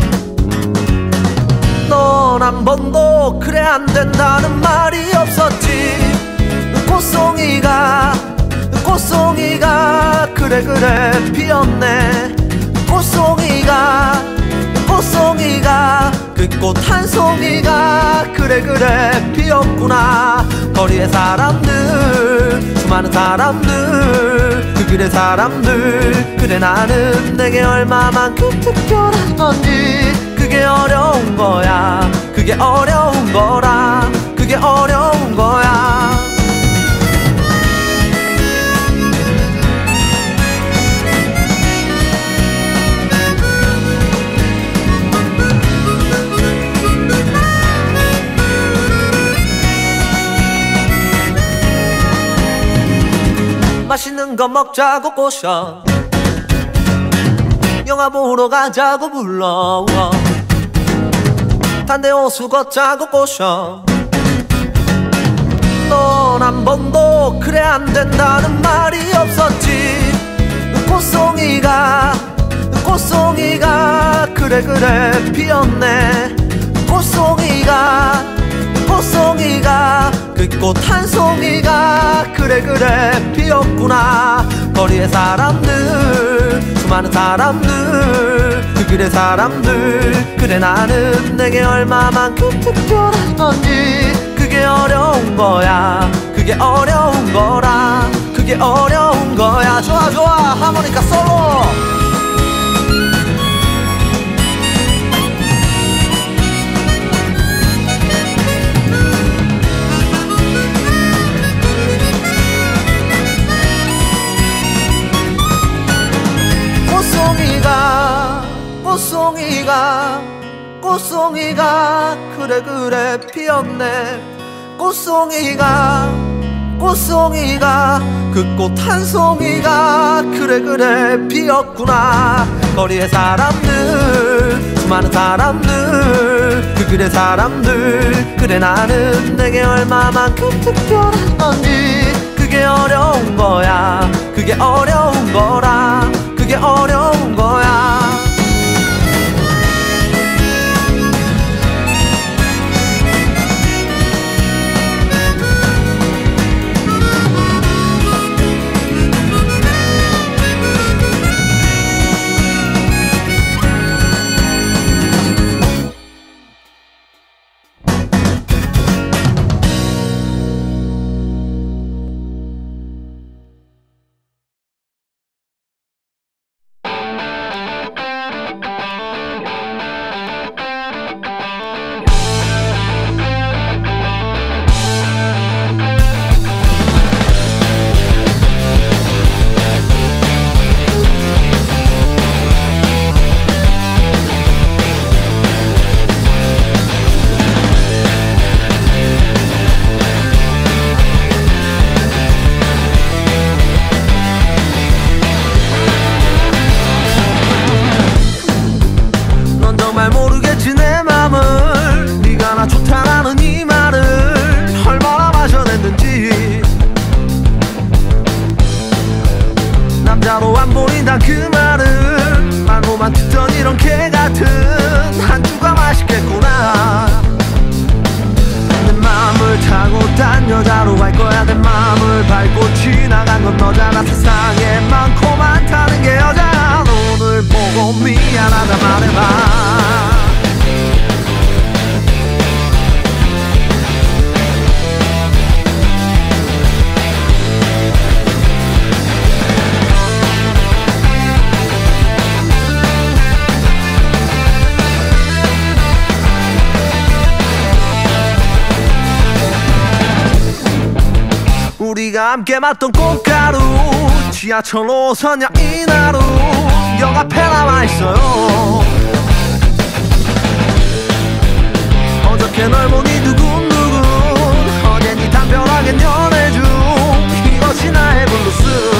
넌 한 번도 그래 안 된다는 말이 없었지 꽃송이가 꽃송이가 그래 그래 피었네 꽃송이가 꽃송이가 그 꽃 한 송이가 그래 그래 피었구나 거리의 사람들 수많은 사람들 그 길의 사람들 그래 나는 내게 얼마만큼 특별한 건지 그게 어려운 거야 그게 어려운 거라 그게 어려운 거야 맛있는 거 먹자고 꼬셔 영화 보러 가자고 불러 단대 호수 걷자고 꼬셔 넌 한 번도 그래 안 된다는 말이 없었지 꽃송이가 꽃송이가 그래 그래 피었네 꽃송이가 꽃송이가 그 꽃 한 송이가 그래 그래 피었구나 거리의 사람들 수많은 사람들 그 길의 사람들 그래 나는 내게 얼마만큼 특별한 건지 그게 어려운 거야 그게 어려운 거라 그게 어려운 거야 좋아 좋아 하모니카 솔로 꽃송이가 그래 그래 피었네. 꽃송이가 꽃송이가 그 꽃 한 송이가 그래 그래 피었구나. 거리의 사람들 수많은 사람들 그 길의 사람들 그래 나는 내게 얼마만큼 특별한 건지 그게 어려운 거야. 그게 어려운 거라. 그게 어려운 거야. 남자로 안 보인다 그 말은 말로만 듣던 이런 개 같은 한 주가 맛있겠구나. 내 맘을 타고 딴 여자로 갈 거야. 내 맘을 밟고 지나간 건 너잖아. 세상에 많고 많다는 게 여자. 오늘 보고 미안하다 말해봐. 우리가 함께 맞던 꽃가루 지하철 오선역 이나루 역 앞에 남아있어요. 어저께 널 보니 두근두근 어제 니 담벼락엔 연애 중 이것이 나의 블루스.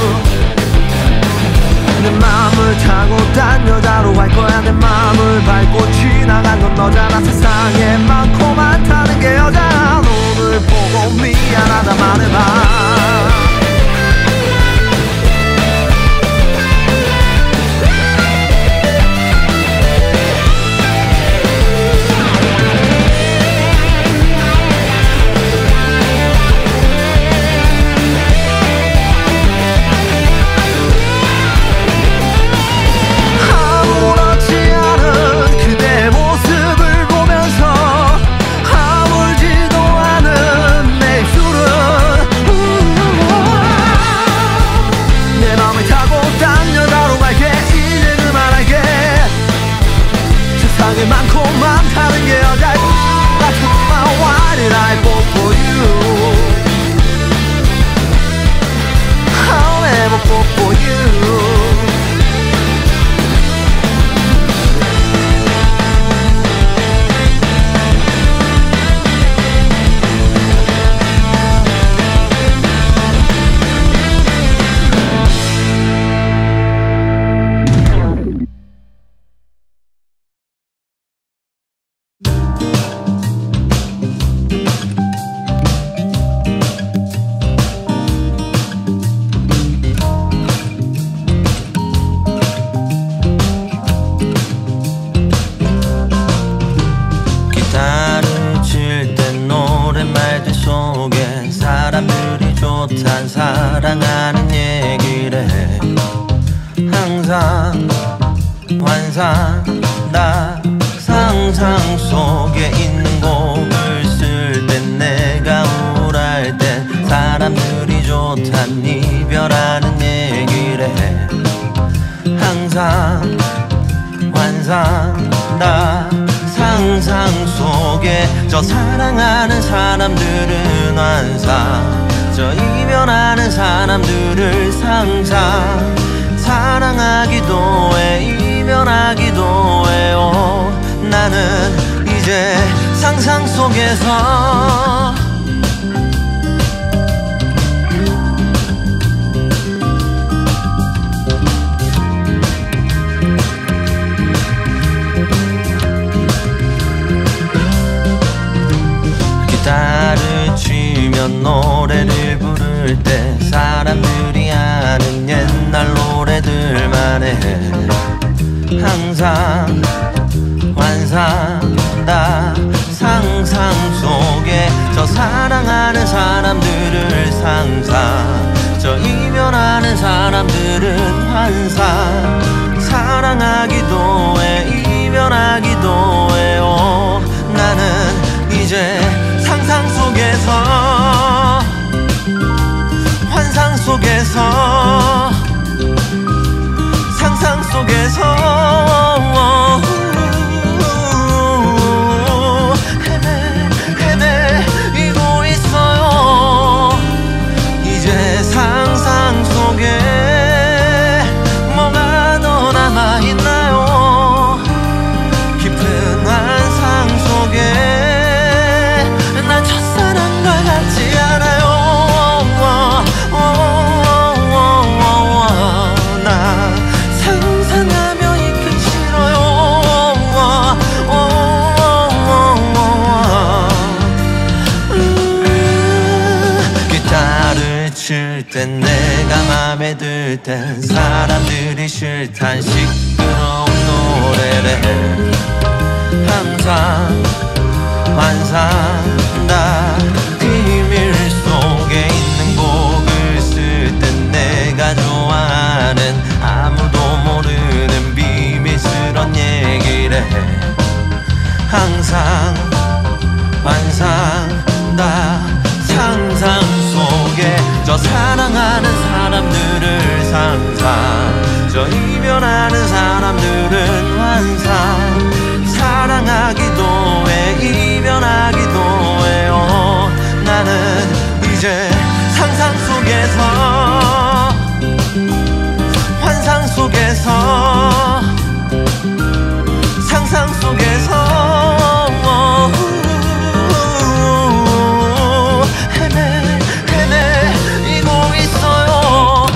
내 맘을 타고 딴 여자로 갈 거야. 내 맘을 밟고 지나간 건 너잖아. 세상에 많고 많다는 게 여자. 오늘 보고 미안하다 말해봐. 많고 많다는 게 여자. I took my why did I fall for you? I'll never fall for you. 좋단 사랑하는 얘기를 해. 항상 환상 나 상상 속에 있는 곡을 쓸 땐 내가 우울할 땐 사람들이 좋단 이별하는 얘기를 해. 항상 환상 나 상상 속에 저 사랑하는 사람들은 환상 저 이별하는 사람들을 상상. 사랑하기도 해 이별하기도 해요. 나는 이제 이제 상상 속에서 기타를 치면 노래를 부를 때 사람들이 아는 옛날 노래들만 해. 항상 환상 다 상상 속에 저 사랑하는 사람들을 상상, 저 이별하는 사람들은 환상. 사랑하기도 해 이별하기도 해요. 나는 이제 상상 속에서 환상 속에서 상상 속에서 헤매 헤매이고 있어요. 이제 상상 속에 뭐가 더 남아있나요? 깊은 환상 속에 난 첫사랑과 같지 않아요. 나 상상하며 있기 싫어요. 음, 기타를 칠 땐 내가 맘에 들 땐 사람들이 싫단 시끄러운 노래를 해. 항상 환상 다 비밀 속에 있는 곡을 쓸 땐 내가 좋아하는 아무도 모르는 비밀스런 얘기를 해. 항상 환상 다 상상 속에 저 사랑하는 사람들을 상상, 저 이별하는 사람들은 환상. 사랑하기도 해 이별하기도 해요. 나는 이제 상상 속에서 환상 속에서 상상 속에서 헤매 헤매이고 있어요.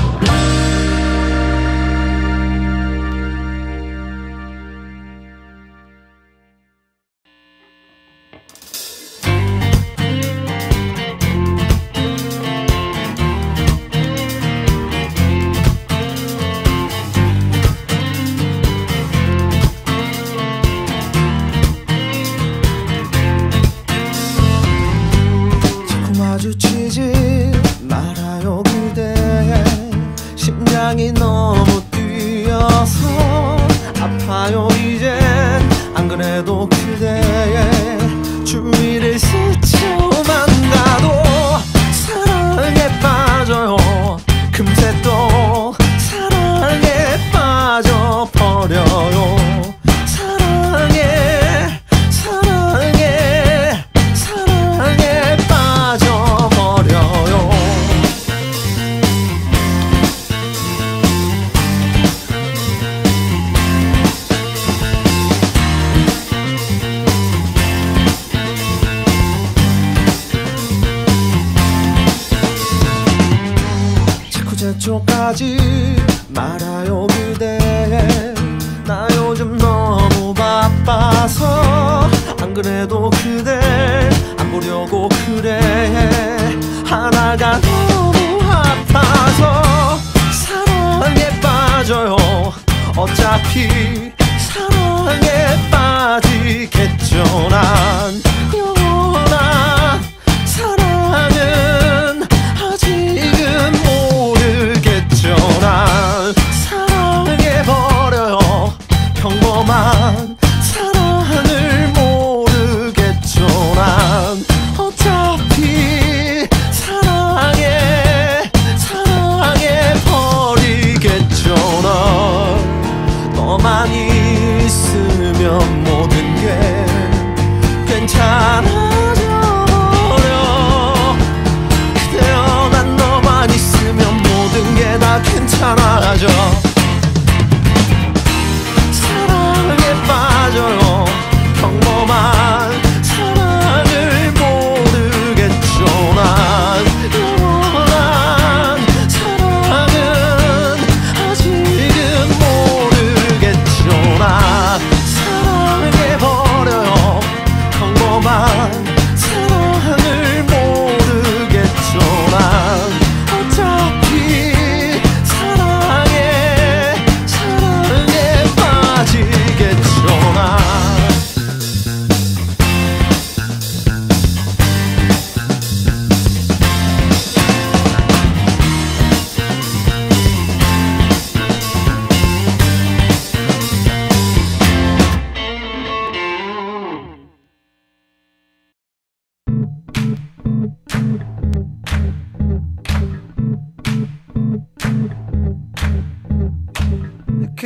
마주치지 말아요 그대. 심장이 너무 뛰어서 아파요 이젠. 안 그래도 그대의 주위를 스쳐만 가도 사랑에 빠져요. 금세 또 사랑에 빠져버려요. 사랑에 사랑에 사랑에 빠져버려요. 자꾸 제 쪽까지 말아요 그대. 나 요즘 너무 바빠서 안 그래도 그대 안 보려고 그래. 하나가 너무 아파서 사랑에 빠져요. 어차피 사랑에 빠지겠죠. 난 영원한 사랑은 아직은 모르겠죠. 난 사랑해버려요. 평범한 사랑을 모르겠죠. 난 어차피 사랑해 사랑해 버리겠죠. 널 너만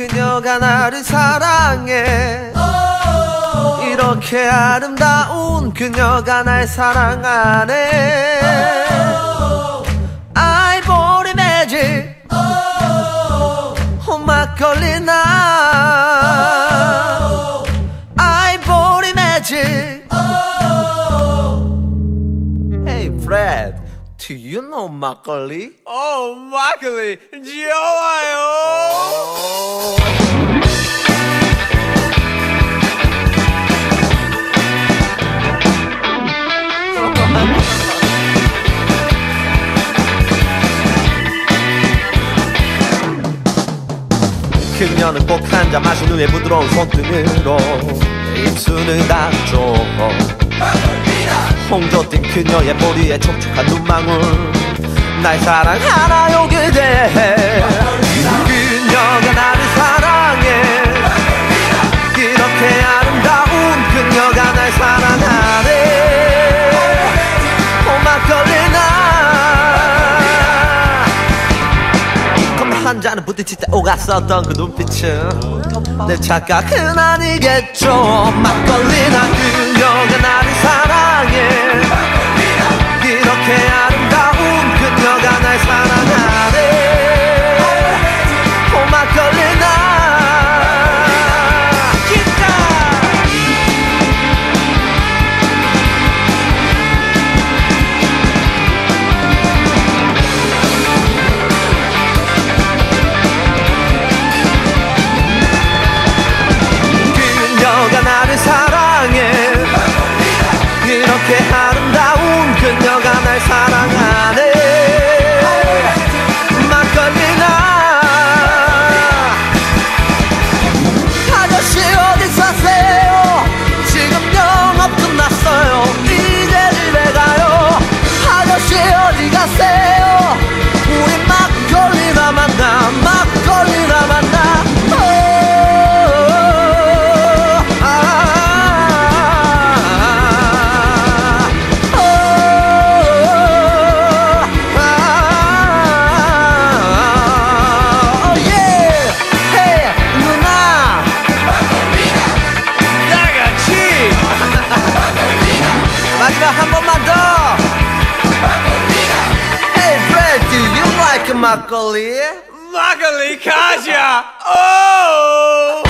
그녀가 나를 사랑해. 이렇게 아름다운 그녀가 날 사랑하네. 아이보리 매직 막걸리 나. 아이보리 매직. Hey Fred, do you know 막걸리? 어, 막걸리 좋아요. 그녀는 꼭 한 잔 마신 후에 부드러운 손등으로 입술을 닦죠. 홍조 띈 그녀의 머리에 촉촉한 눈망울. 날 사랑하나요 그대. 그녀가 나를 사랑해. 이렇게 아름다운 그녀가 날 사랑하네. 오 막걸리 나. 한 잔을 부딪힐 때 오갔었던 그 눈빛은 내 착각은 아니겠죠. 막걸리나 그녀가 나를 사랑해. 이렇게 아름다운 그녀가 날 사랑하네. 오 막걸리나. 나를 사랑해. 이렇게 아름다운 그녀가 날 사랑하네. 막걸리 나. 아저씨 어디 사세요? 지금 영업 끝났어요. 이제 집에 가요. 아저씨 어디 가세요? 우리 막걸리나 만나. 막걸리나 만나. 한 번만 더. Hey Fred, do you like 막걸리? 막걸리 가자. 오.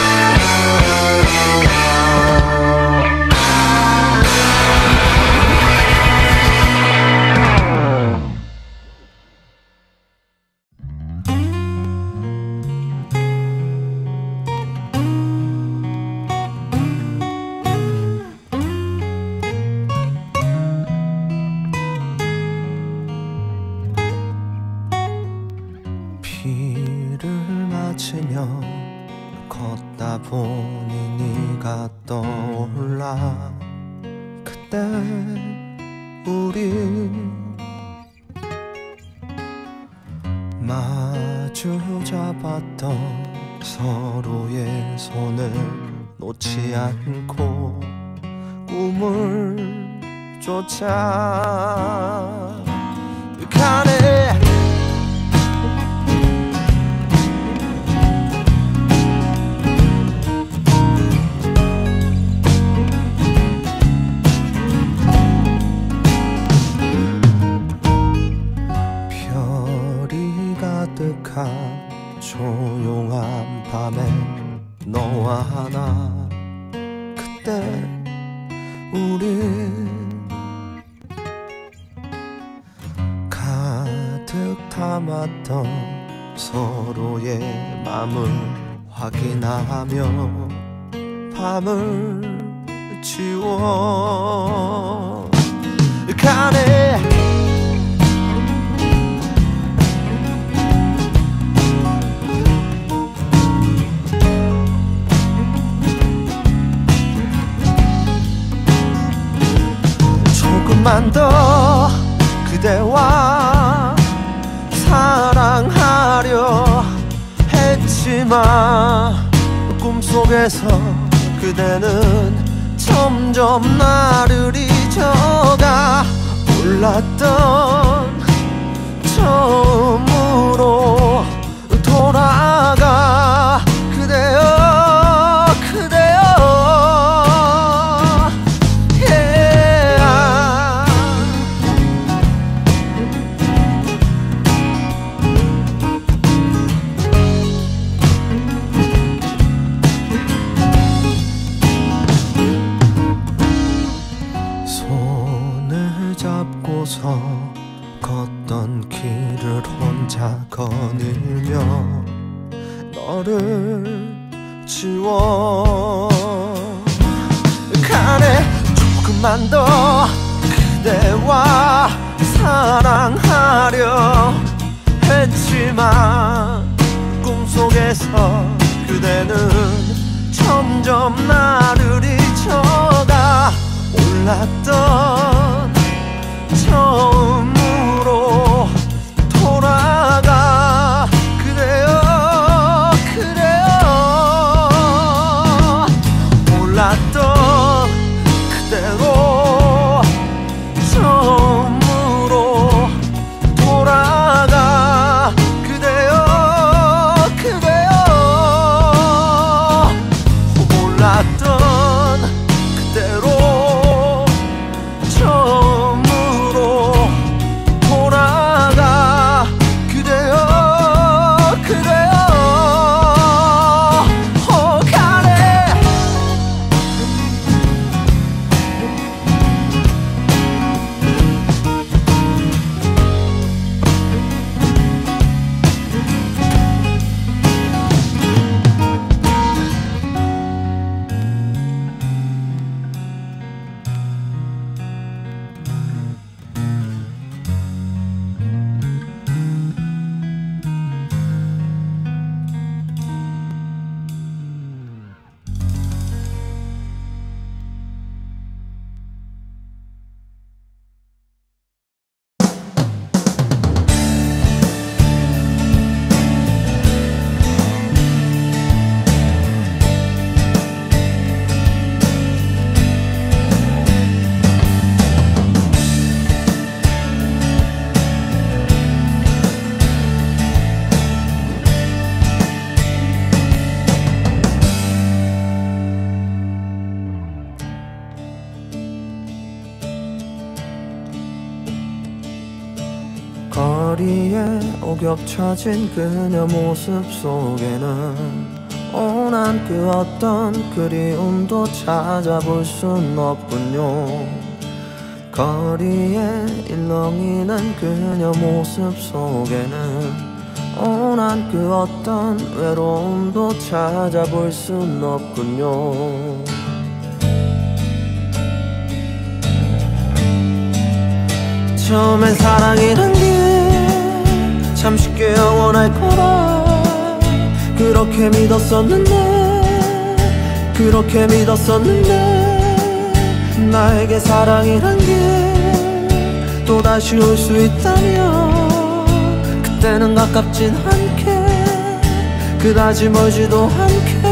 걷다 보니 네가 떠올라. 그때 우리 마주 잡았던 서로의 손을 놓지 않고 꿈을 쫓아 가네. 조용한 밤에 너와 나. 그때 우리 가득 담았던 서로의 맘을 확인하며 밤을 지워 가네. 조금만 더 그대와 사랑하려 했지만 꿈속에서 그대는 점점 나를 잊어가. 몰랐던 처음으로 돌아가. 거리를 혼자 거닐며 너를 지워 가네. 조금만 더 그대와 사랑하려 했지만 꿈속에서 그대는 점점 나를 잊혀가. 몰랐던 처음으로 돌아가. 그래요 그래요. 몰랐던 그대로 처음으로 돌아가. 그대요 그대요. 몰랐던 그대로 처음으로 돌아가. 그대요 그대요. 어 가네. 거리에 오겹쳐진 그녀 모습 속에는 온한 그 어떤 그리움도 찾아볼 순 없군요. 거리에 일렁이는 그녀 모습 속에는 온한 그 어떤 외로움도 찾아볼 순 없군요. 처음엔 사랑이란 게 참 쉽게 영원할 거라 그렇게 믿었었는데 그렇게 믿었었는데 나에게 사랑이란 게 또다시 올 수 있다면 그때는 가깝진 않게 그다지 멀지도 않게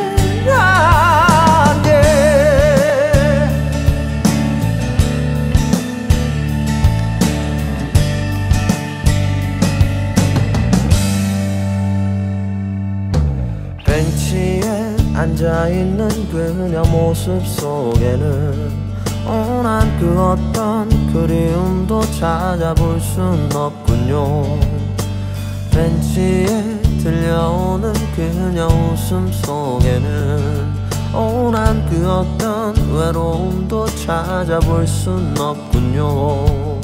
벤치에 앉아있는 그녀 모습 속에는 온한 그 어떤 그리움도 찾아볼 순 없군요. 벤치에 들려오는 그녀 웃음 속에는 온한 그 어떤 외로움도 찾아볼 순 없군요.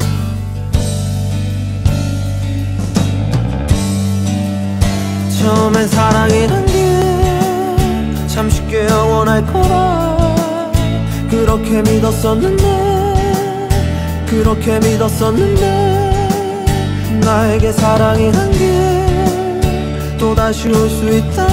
처음엔 사랑이란 게 참 쉽게 영원할 거라 그렇게 믿었었는데 그렇게 믿었었는데 나에게 사랑이란 게 또다시 올 수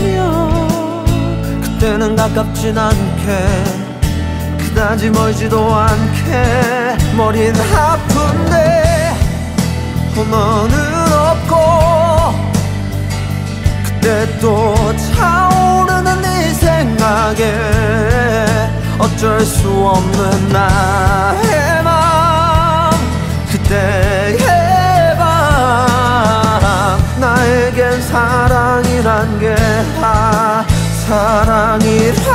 있다면 그때는 가깝진 않게 그다지 멀지도 않게 머리는 아픈데 너는 없고 그때 또 차오르는 네 생각에 어쩔 수 없는 나의 맘 그때의 밤 나에겐 사랑이란 게 다 사랑이라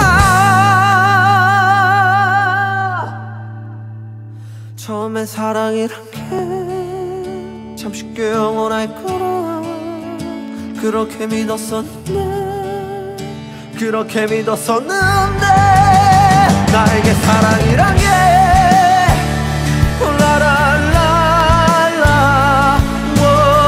처음엔 사랑이란 게 참 쉽게 영원할 거라 그렇게 믿었었는데 그렇게 믿었었는데 나에게 사랑이란 게 라라라라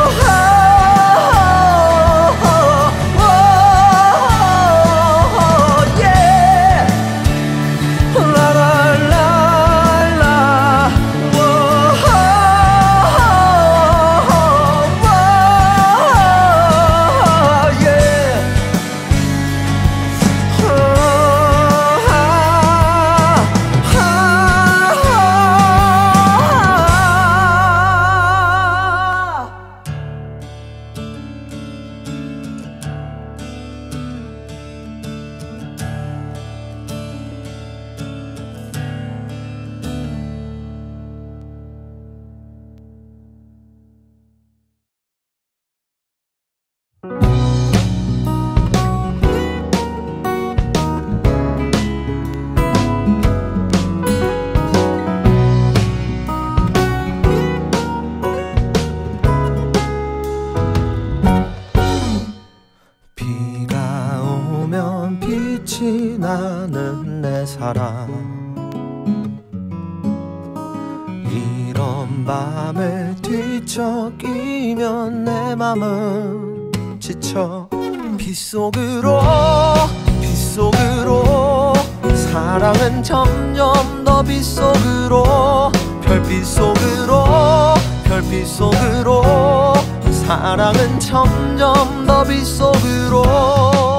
사랑. 이런 밤에 뒤척이면 내 맘은 지쳐 빗속으로 빗속으로 사랑은 점점 더 빗속으로 별빛 속으로 별빛 속으로 사랑은 점점 더 빗속으로.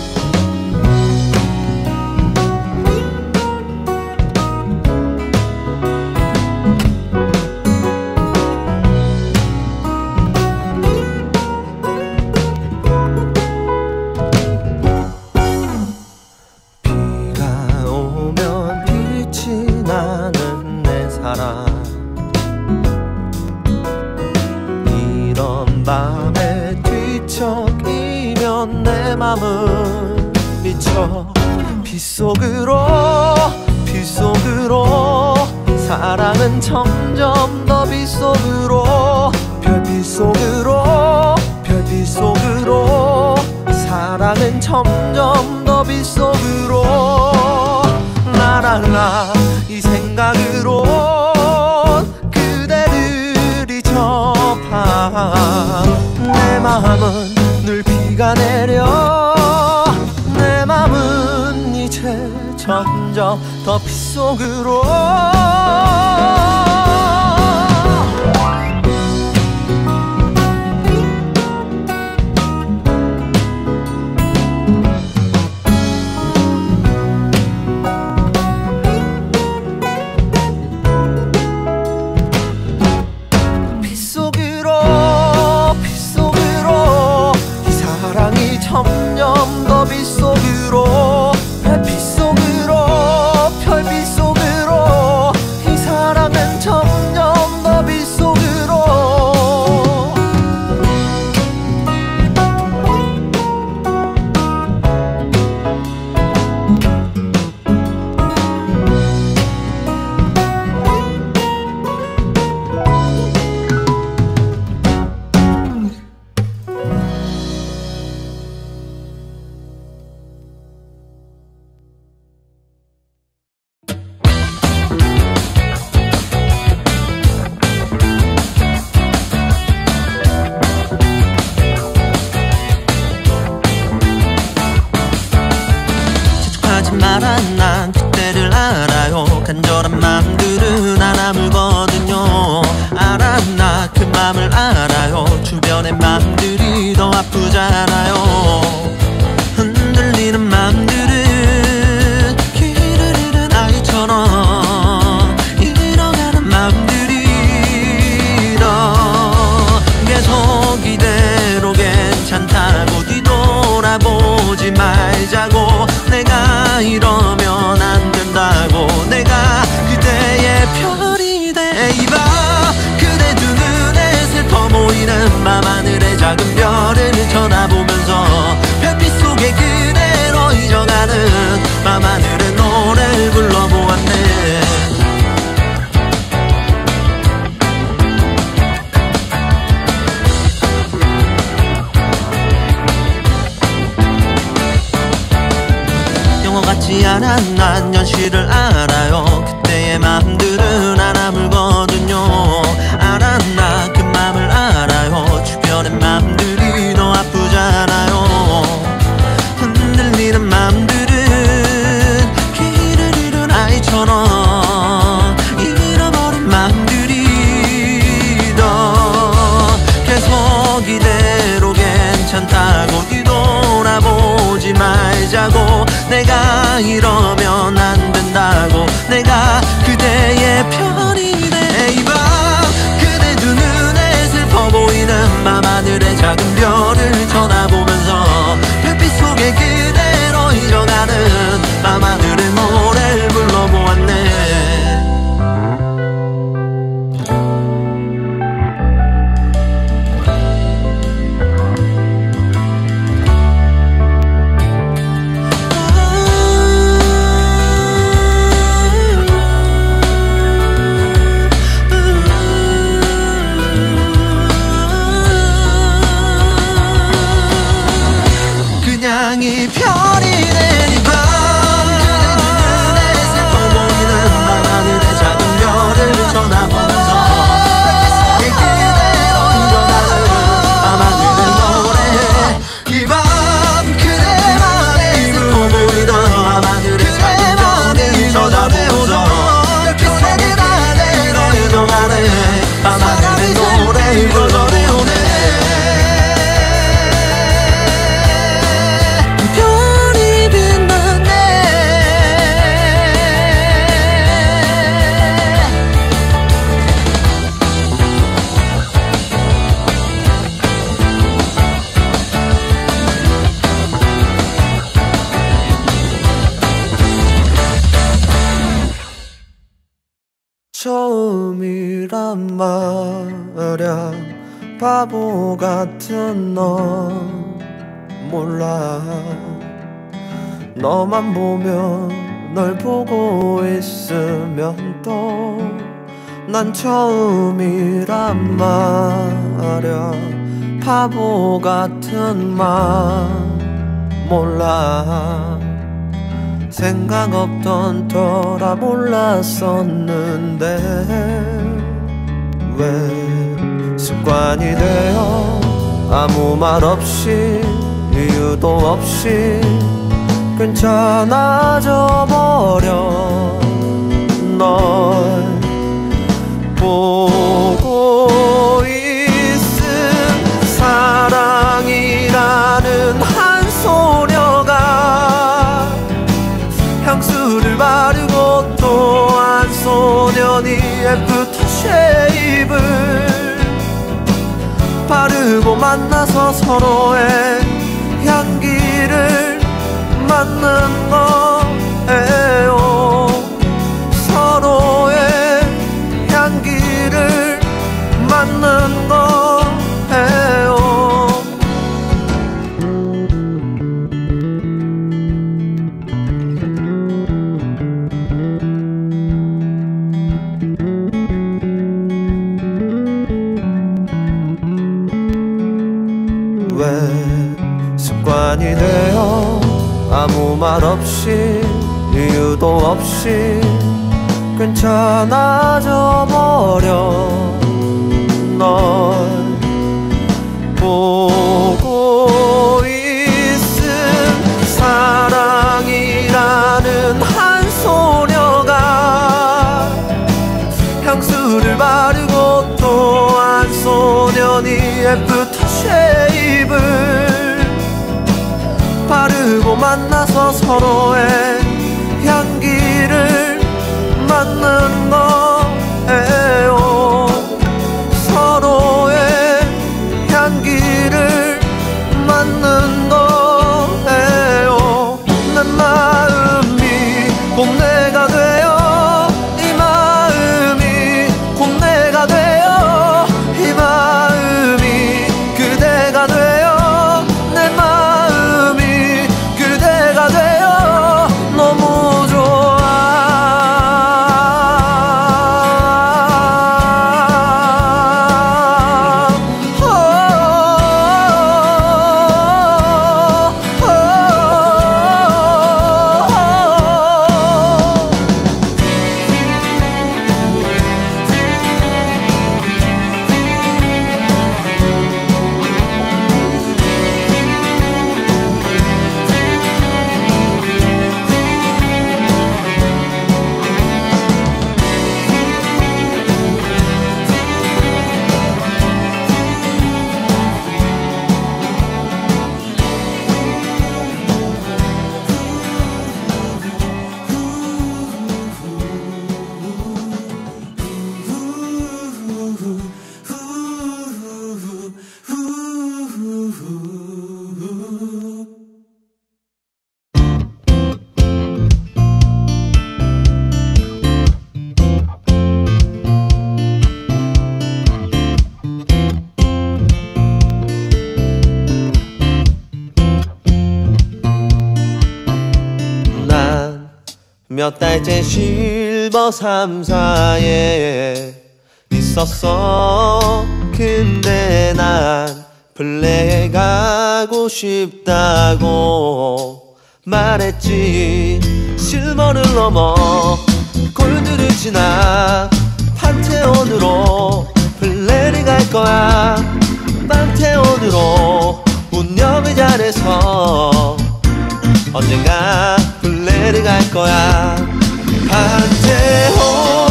이런 밤에 뒤척이면 내 맘은 미쳐 빗속으로 빗속으로 사랑은 점점 더 빗속으로 별빛 속으로 별빛 속으로 사랑은 점점 더 빗속으로. 라라라 이 생각으로 그대를 잊어봐. 내 마음은 늘 비가 내려 내 마음은 이제 점점 더 빗속으로. 점점 더 빗속으로 별빛 속으로 별빛 속으로 이 사랑은 점점 더 빗속으로. 난 그때를 알아요. 간절한 맘들은 안 아물거든요. 알아 나 그 맘을 알아요. 주변의 맘들이 더 아프잖아요. 흔들리는 맘들은 길을 잃은 아이처럼 잃어가는 맘들이 더 계속 이대로 괜찮다고 뒤돌아보지 말자고. 내가 이러면 안 된다고. 내가 그대의 편이 돼. 이 밤 그대 두 눈에 슬퍼 보이는 밤하늘의 작은 별을 쳐다보면서 별빛 속에 그대로 잊어가는 밤하늘의 노래를 불러보았네. 같지 않아 난 현실을 알아요. 그때의 맘들은 안 아물거든요. 알아 나 그 맘을 알아요. 주변의 맘들이 더 아프잖아요. 흔들리는 맘들은 길을 잃은 아이처럼 잃어버린 맘들이 더 계속 이대로 괜찮다고 뒤돌아보지 말자고. 내가 이러면 안 된다고. 내가 그대의 편이 돼. 이 밤 그대 두 눈에 슬퍼 보이는 밤하늘의 작은 별을 쳐다보면서 별빛 속에 그대로 잊어가는 밤하늘의 노래를 불러보았네. 이 편이 된 이 밤 그대 두 눈에 바보 같은 너 몰라. 너만 보면 널 보고 있으면 또 난 처음이란 말야. 바보 같은 말 몰라. 생각 없던 터라 몰랐었는데 왜 습관이 되어 아무 말 없이 이유도 없이 괜찮아져 버려. 널 보고 있음 사랑이라는 한 소녀가 향수를 바르고 또 한 소년이 애프터 쉐입을 바르고 만나서 서로의 향기를 맡는 거예요. 서로의 향기를 맡는 거예요. 왜 습관이 되어 아무 말 없이 이유도 없이 괜찮아져 버려. 널 보고 있음 사랑이라는 한 소녀가 향수를 바르고 또 한 소년이 애프터 쉐입을 바르고 만나서 서로의 향기를 맡는 거예요. 서로의 향기를 맡는 거예요. 내 마음이 곧 내가 되어 이 마음이 곧 내가 되어 이 마음이 그대가 되어 내 마음이 그대가 되어 너무 좋아. 몇 달째 실버 삼사에 있었어. 근데 난 플레이 가고 싶다고 말했지. 실버를 넘어 골드를 지나 판테온으로 플레이를 갈 거야. 판테온으로 운영을 잘해서 언젠가 플레이를 갈 거야. 판테온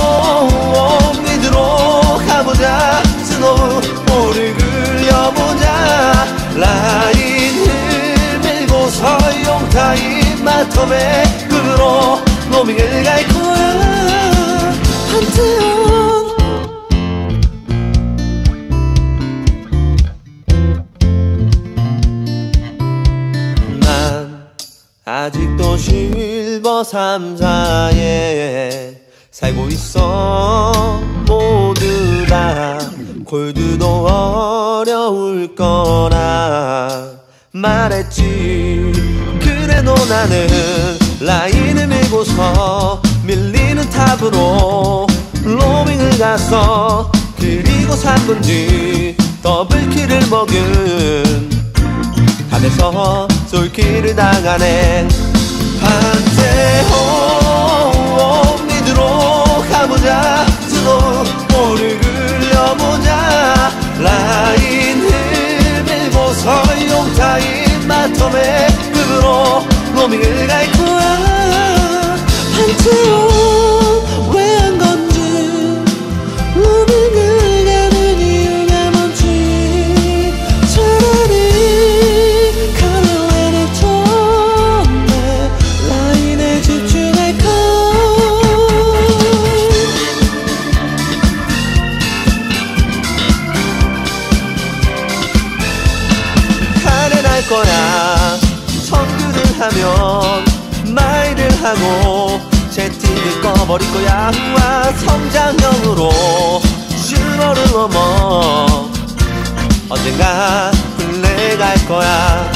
미드로 가보자. 스노우 볼을 그려보자. 라인을 밀고서 용타임 마텀의 급으로 로밍을 갈 거야. 판테온 아직도 실버 삼사에 살고 있어. 모두 다 골드도 어려울 거라 말했지. 그래도 나는 라인을 밀고서 밀리는 탑으로 로밍을 갔어. 그리고 삼 분 뒤 더블킬을 먹은 탑에서 솔킬을 당하네. 판테온 미드로 가보자. 스노우 볼을 굴려보자. 라인을 밀고서 용타임 마텀의 급으로 로밍을 갈 거야. 판테온 왜 한 건지 로밍을 가는 이유가 뭔지 차라리 카메라를 쳤네. 라인에 집중할 걸. 카레날 거야. 청구를 하면 마일을 하고 채팅을 꺼버릴 거야. 우와 성장형으로 슈머를 넘어 언젠가 플레이갈 거야.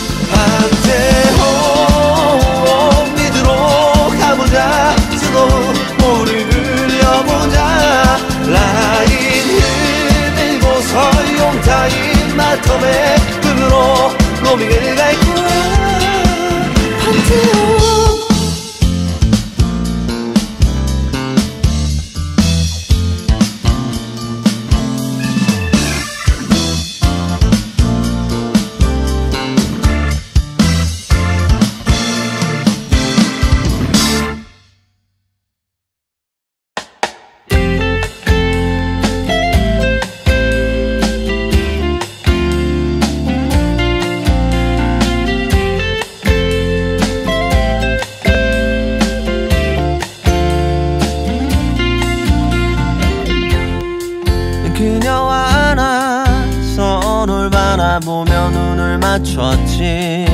판테온 미드로 가보자. 스노우 볼을 굴려보자. 라인을 밀고서 용타임 마텀의 급으로 로밍을 갈 거야. 판테온 그녀와 나 서로를 바라보며 눈을 맞췄지.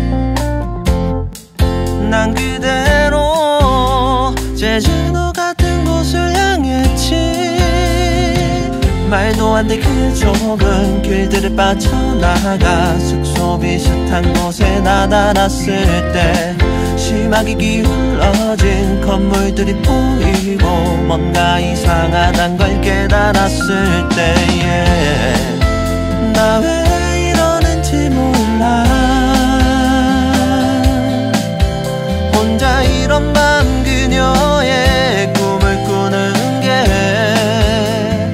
난 그대로 제주도 같은 곳을 향했지. 말도 안 돼 그 좁은 길들을 빠져나가 숙소 비슷한 곳에 나타났을 때 심하게 기울어진 건물들이 보이고 뭔가 이상하단 걸 깨달았을 때에 나 왜 이러는지 몰라. 혼자 이런 맘 그녀의 꿈을 꾸는 게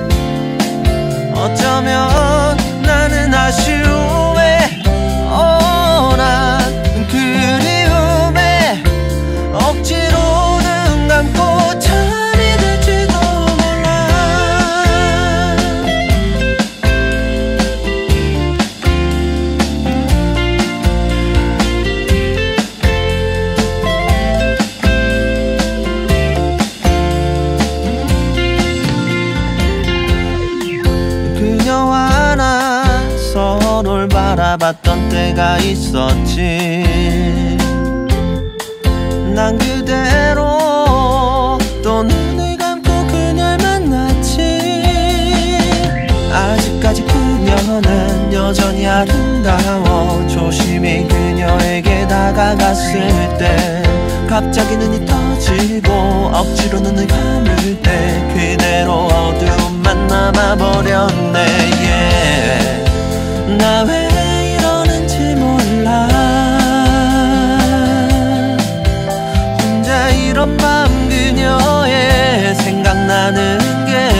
어쩌면 나는 아쉬움에 어, 난 그리움에 억지로 눈 감고 잠이 들지도 몰라. 그녀와 나 서로를 바라봤던 때가 있었지. 난 그대로 또 눈을 감고 그녀를 만났지. 아직까지 그녀는 여전히 아름다워. 조심히 그녀에게 다가갔을 때 갑자기 눈이 떠지고 억지로 눈을 감을 때 그대로 어두움만 남아버렸네. yeah. 나 왜 이러는지 몰라. 혼자 이런 밤 그녀의 생각나는 게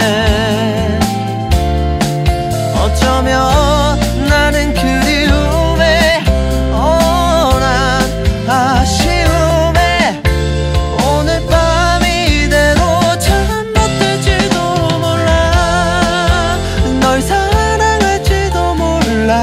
어쩌면 나는 그리움에 어, 난 아쉬움에 오늘 밤 이대로 잠 못 들지도 몰라. 널 사랑할지도 몰라.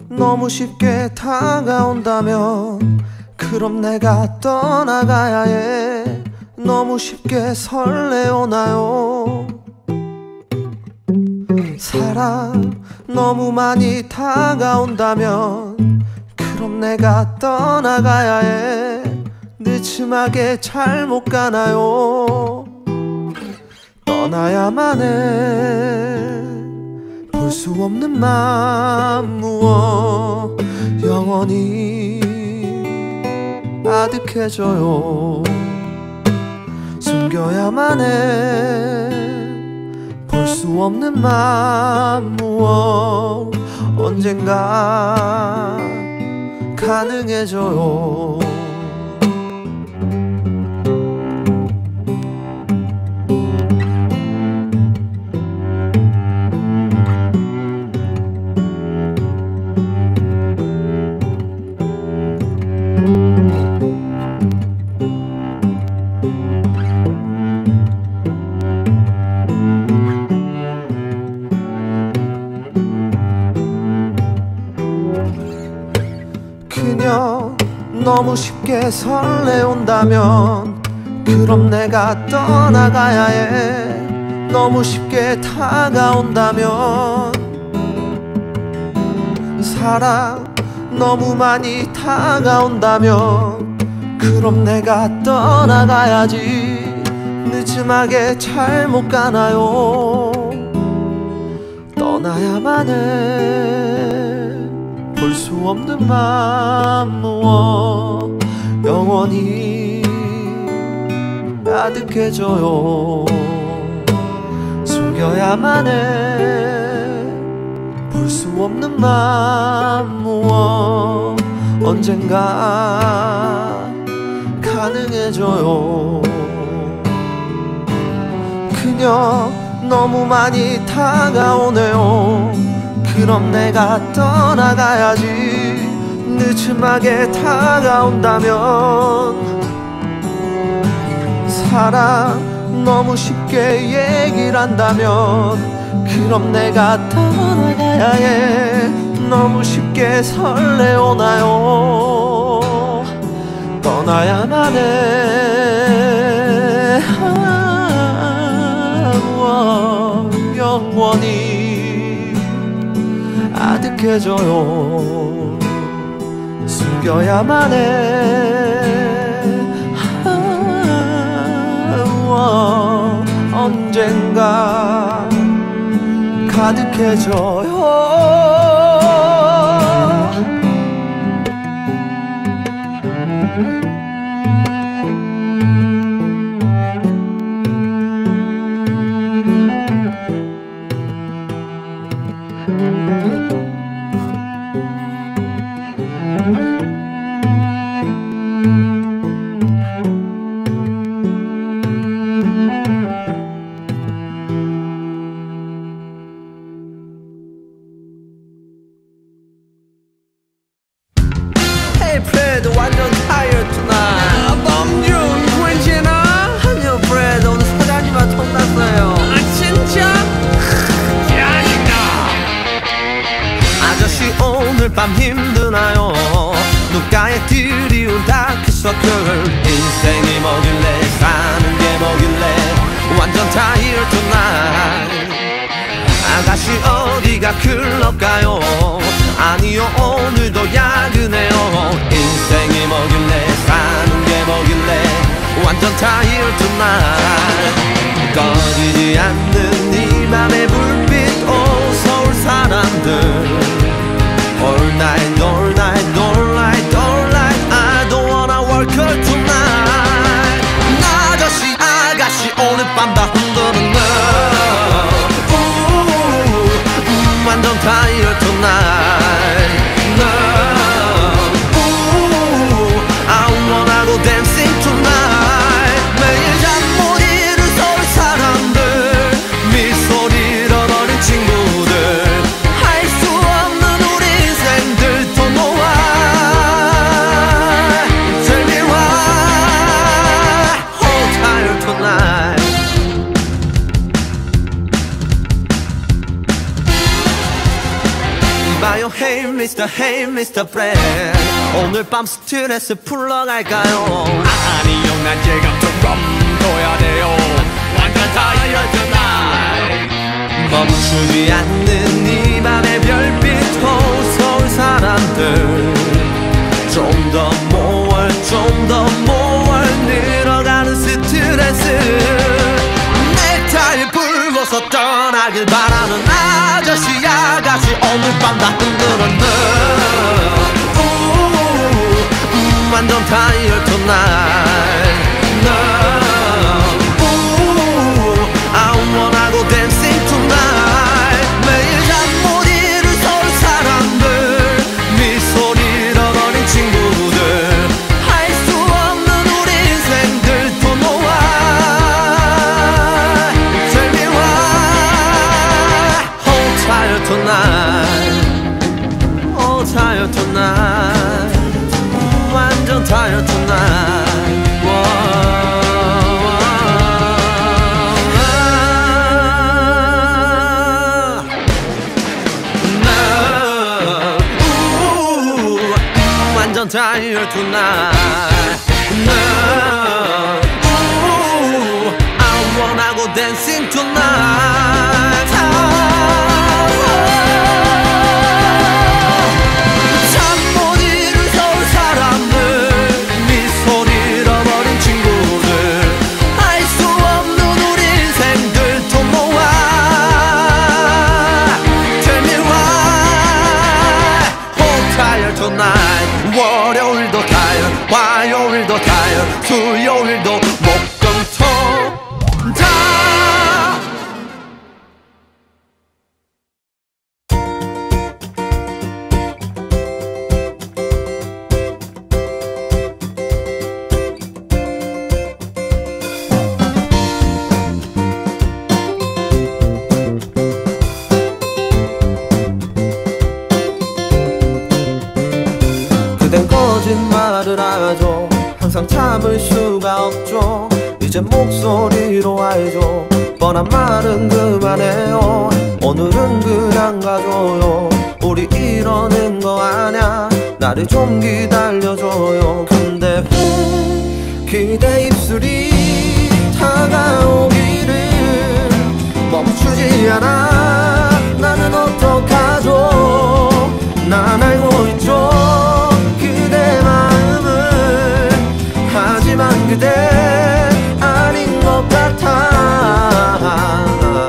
너무 쉽게 다가온다면 그럼 내가 떠나가야 해. 너무 쉽게 설레오나요? 사랑 너무 많이 다가온다면 그럼 내가 떠나가야 해. 느슨하게 잘못 가나요? 떠나야만 해. 볼 수 없는 맘 무엇 영원히 아득해져요. 숨겨야만 해. 볼 수 없는 맘 무엇 언젠가 가능해져요. 그녀 너무 쉽게 설레온다면 그럼 내가 떠나가야 해. 너무 쉽게 다가온다면 사랑 너무 많이 다가온다면 그럼 내가 떠나가야지. 늦음하게 잘못 가나요? 떠나야만 해. 볼 수 없는 맘 무엇 영원히 아득해져요. 숨겨야만 해. 볼 수 없는 맘 무엇 언젠가 가능해져요. 그녀 너무 많이 다가오네요. 그럼 내가 떠나가야지. 늦음하게 다가온다면 사랑 너무 쉽게 얘기를 한다면 그럼 내가 떠나가야 해. 너무 쉽게 설레오나요? 떠나야만 해. 아, 영원히 아득해져요. 숨겨야만 해. 아, 언젠가 가득해져요. Fred 완전 tired tonight. 범준 괜찮아? 아니요 Fred 오늘 사장님한테 혼났어요. 아 진짜? 짜증나. 아저씨 오늘 밤 힘드나요? 누가에 들이운 다크서클. 인생이 뭐길래 사는 게 뭐길래 완전 tired tonight. 아가씨 어디가 클럽 가요? 아니요 오늘도 야근해요. 인생이 뭐길래 사는 게 뭐길래 완전 tired tonight. 꺼지지 않는 네 맘의 불빛 오 서울 사람들. All night all night all night all night I don't wanna work tonight. 아저씨 아가씨 오늘 밤 다 흔드는 너 완전 tired tonight. No, ooh, I wanna go dancing tonight. 매일 잠 못 이룬 서울 사람들, 미소를 잃어버린 친구들, 할 수 없는 우리 인생들 다 미스터 Hey 미스터 Friend 오늘 밤 스트레스 풀러 갈까요? 아니요 난 지금처럼 둬야 돼요 완전 tired tonight 멈추지 않는 이 밤의 별빛 서울 사람들 좀 더 more 좀 더 more 늘어가는 스트레스 넥타이 불고서 떠나길 바라는 아저씨 아가씨 오늘 밤 다 흔들었네 음, 완전 tired tonight I wanna go dancing tonight 매일 잠 못 이룰 서울 사람들 미소를 잃어버린 친구들 할 수 없는 우리 인생들 Don't know why Tell me why Oh tired tonight Oh tired tonight 완전 tired tonight tired tonight no. Ooh, I wanna go dancing tonight 잠 못 이룰 서울 사람들 미소를 잃어버린 친구들 알 수 없는 우리 인생들 Don't know why Tell me why Oh tired tonight 월요일도 타요 화요일도 타요 수요일도 목금토 다 거짓말을 하죠 항상 참을 수가 없죠 이제 목소리로 알죠 뻔한 말은 그만해요 오늘은 그냥 가줘요 우리 이러는 거 아냐 나를 좀 기다려줘요 근데 왜 기대 입술이 다가오기를 멈추지 않아 나는 어떡하죠 난 알고 있죠 하지만 그대 아닌 것 같아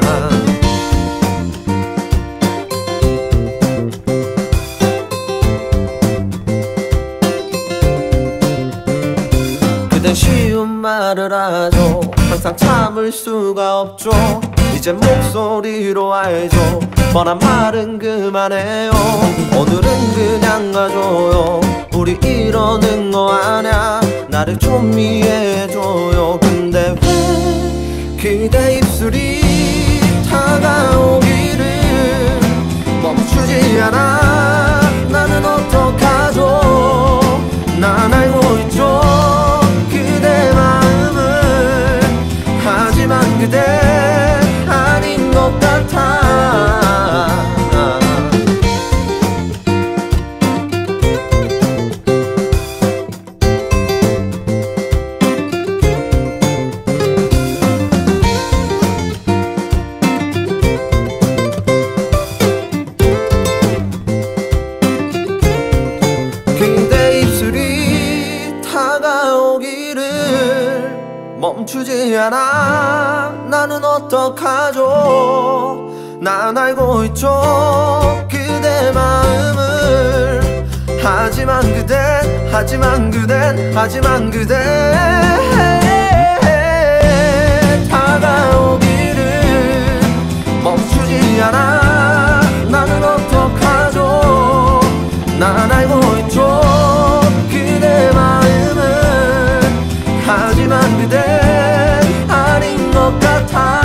그댄 쉬운 말을 하죠 항상 참을 수가 없죠 이제 목소리로 알죠 뻔한 말은 그만해요 오늘은 그냥 가줘요 우리 이러는 거 아냐 나를 좀 이해해줘요 근데 왜 기대 입술이 다가오기를 멈추지 않아 나는 어떡하죠 난 알고 있죠 그대 마음을 하지만 그대 아닌 것 같아 멈추지 않아 나는 어떡하죠 난 알고 있죠 그대 마음을 하지만 그댄 하지만 그댄 하지만 그댄 다가오기를 멈추지 않아 나는 어떡하죠 난 알고 있죠 그대 마음을 하지만 그댄 아닌 것 같아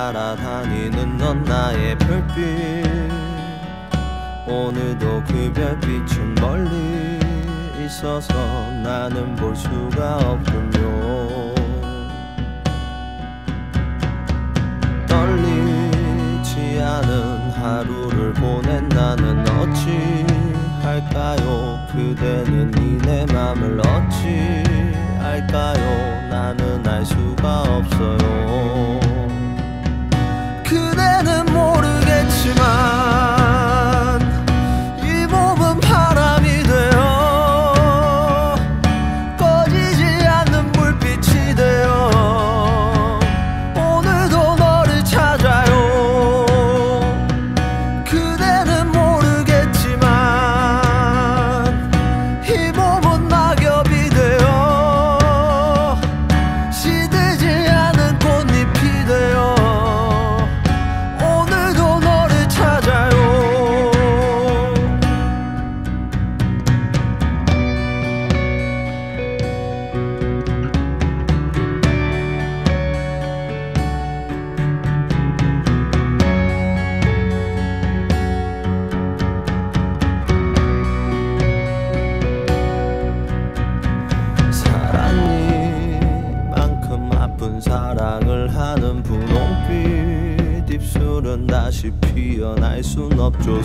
따라다니는 넌 나의 별빛 오늘도 그 별빛은 멀리 있어서 나는 볼 수가 없군요. 떨리지 않은 하루를 보낸 나는 어찌 할까요? 그대는 내 맘을 어찌 알까요? 나는 알 수가 없어요. 그대는 모르겠지만 이 몸은 바람이 되어 꺼지지 않는 불빛이 되어 오늘도 너를 찾아요. 그대는 모르겠지만 이 몸은 낙엽이 되어 시들지 않은 꽃잎이 되어 오늘도 너를 찾아요. 사랑니만큼 아픈 사랑을 하는 분홍빛 입술은 다시 피어날 순 없죠.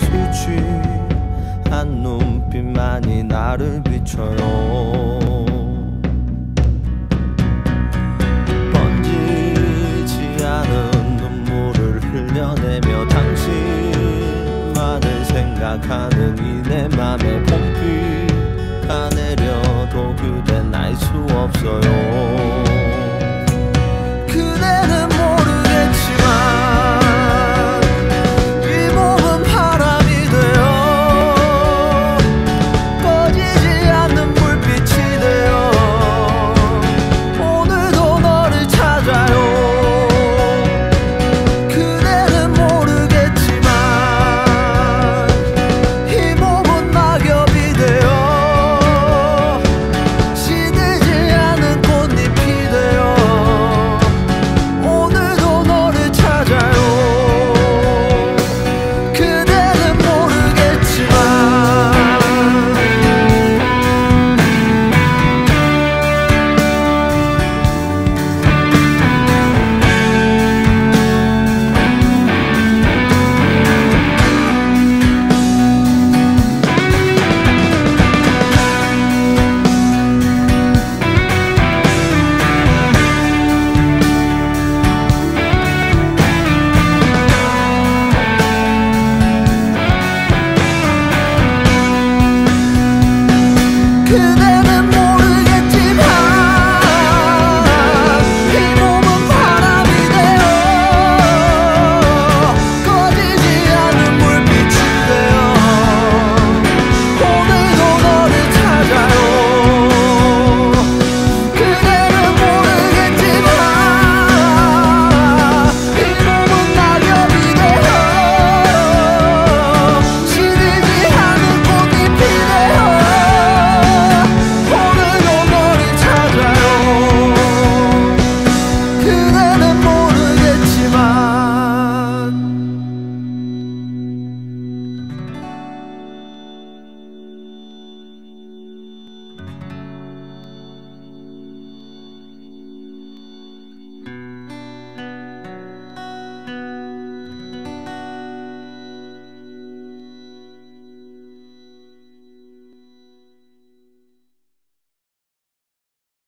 수치한 눈빛만이 나를 비춰요. 번지지 않은 눈물을 흘려내며 당신만을 생각하는 이 내 맘의 봄비 가내려도 그댄 알 수 없어요.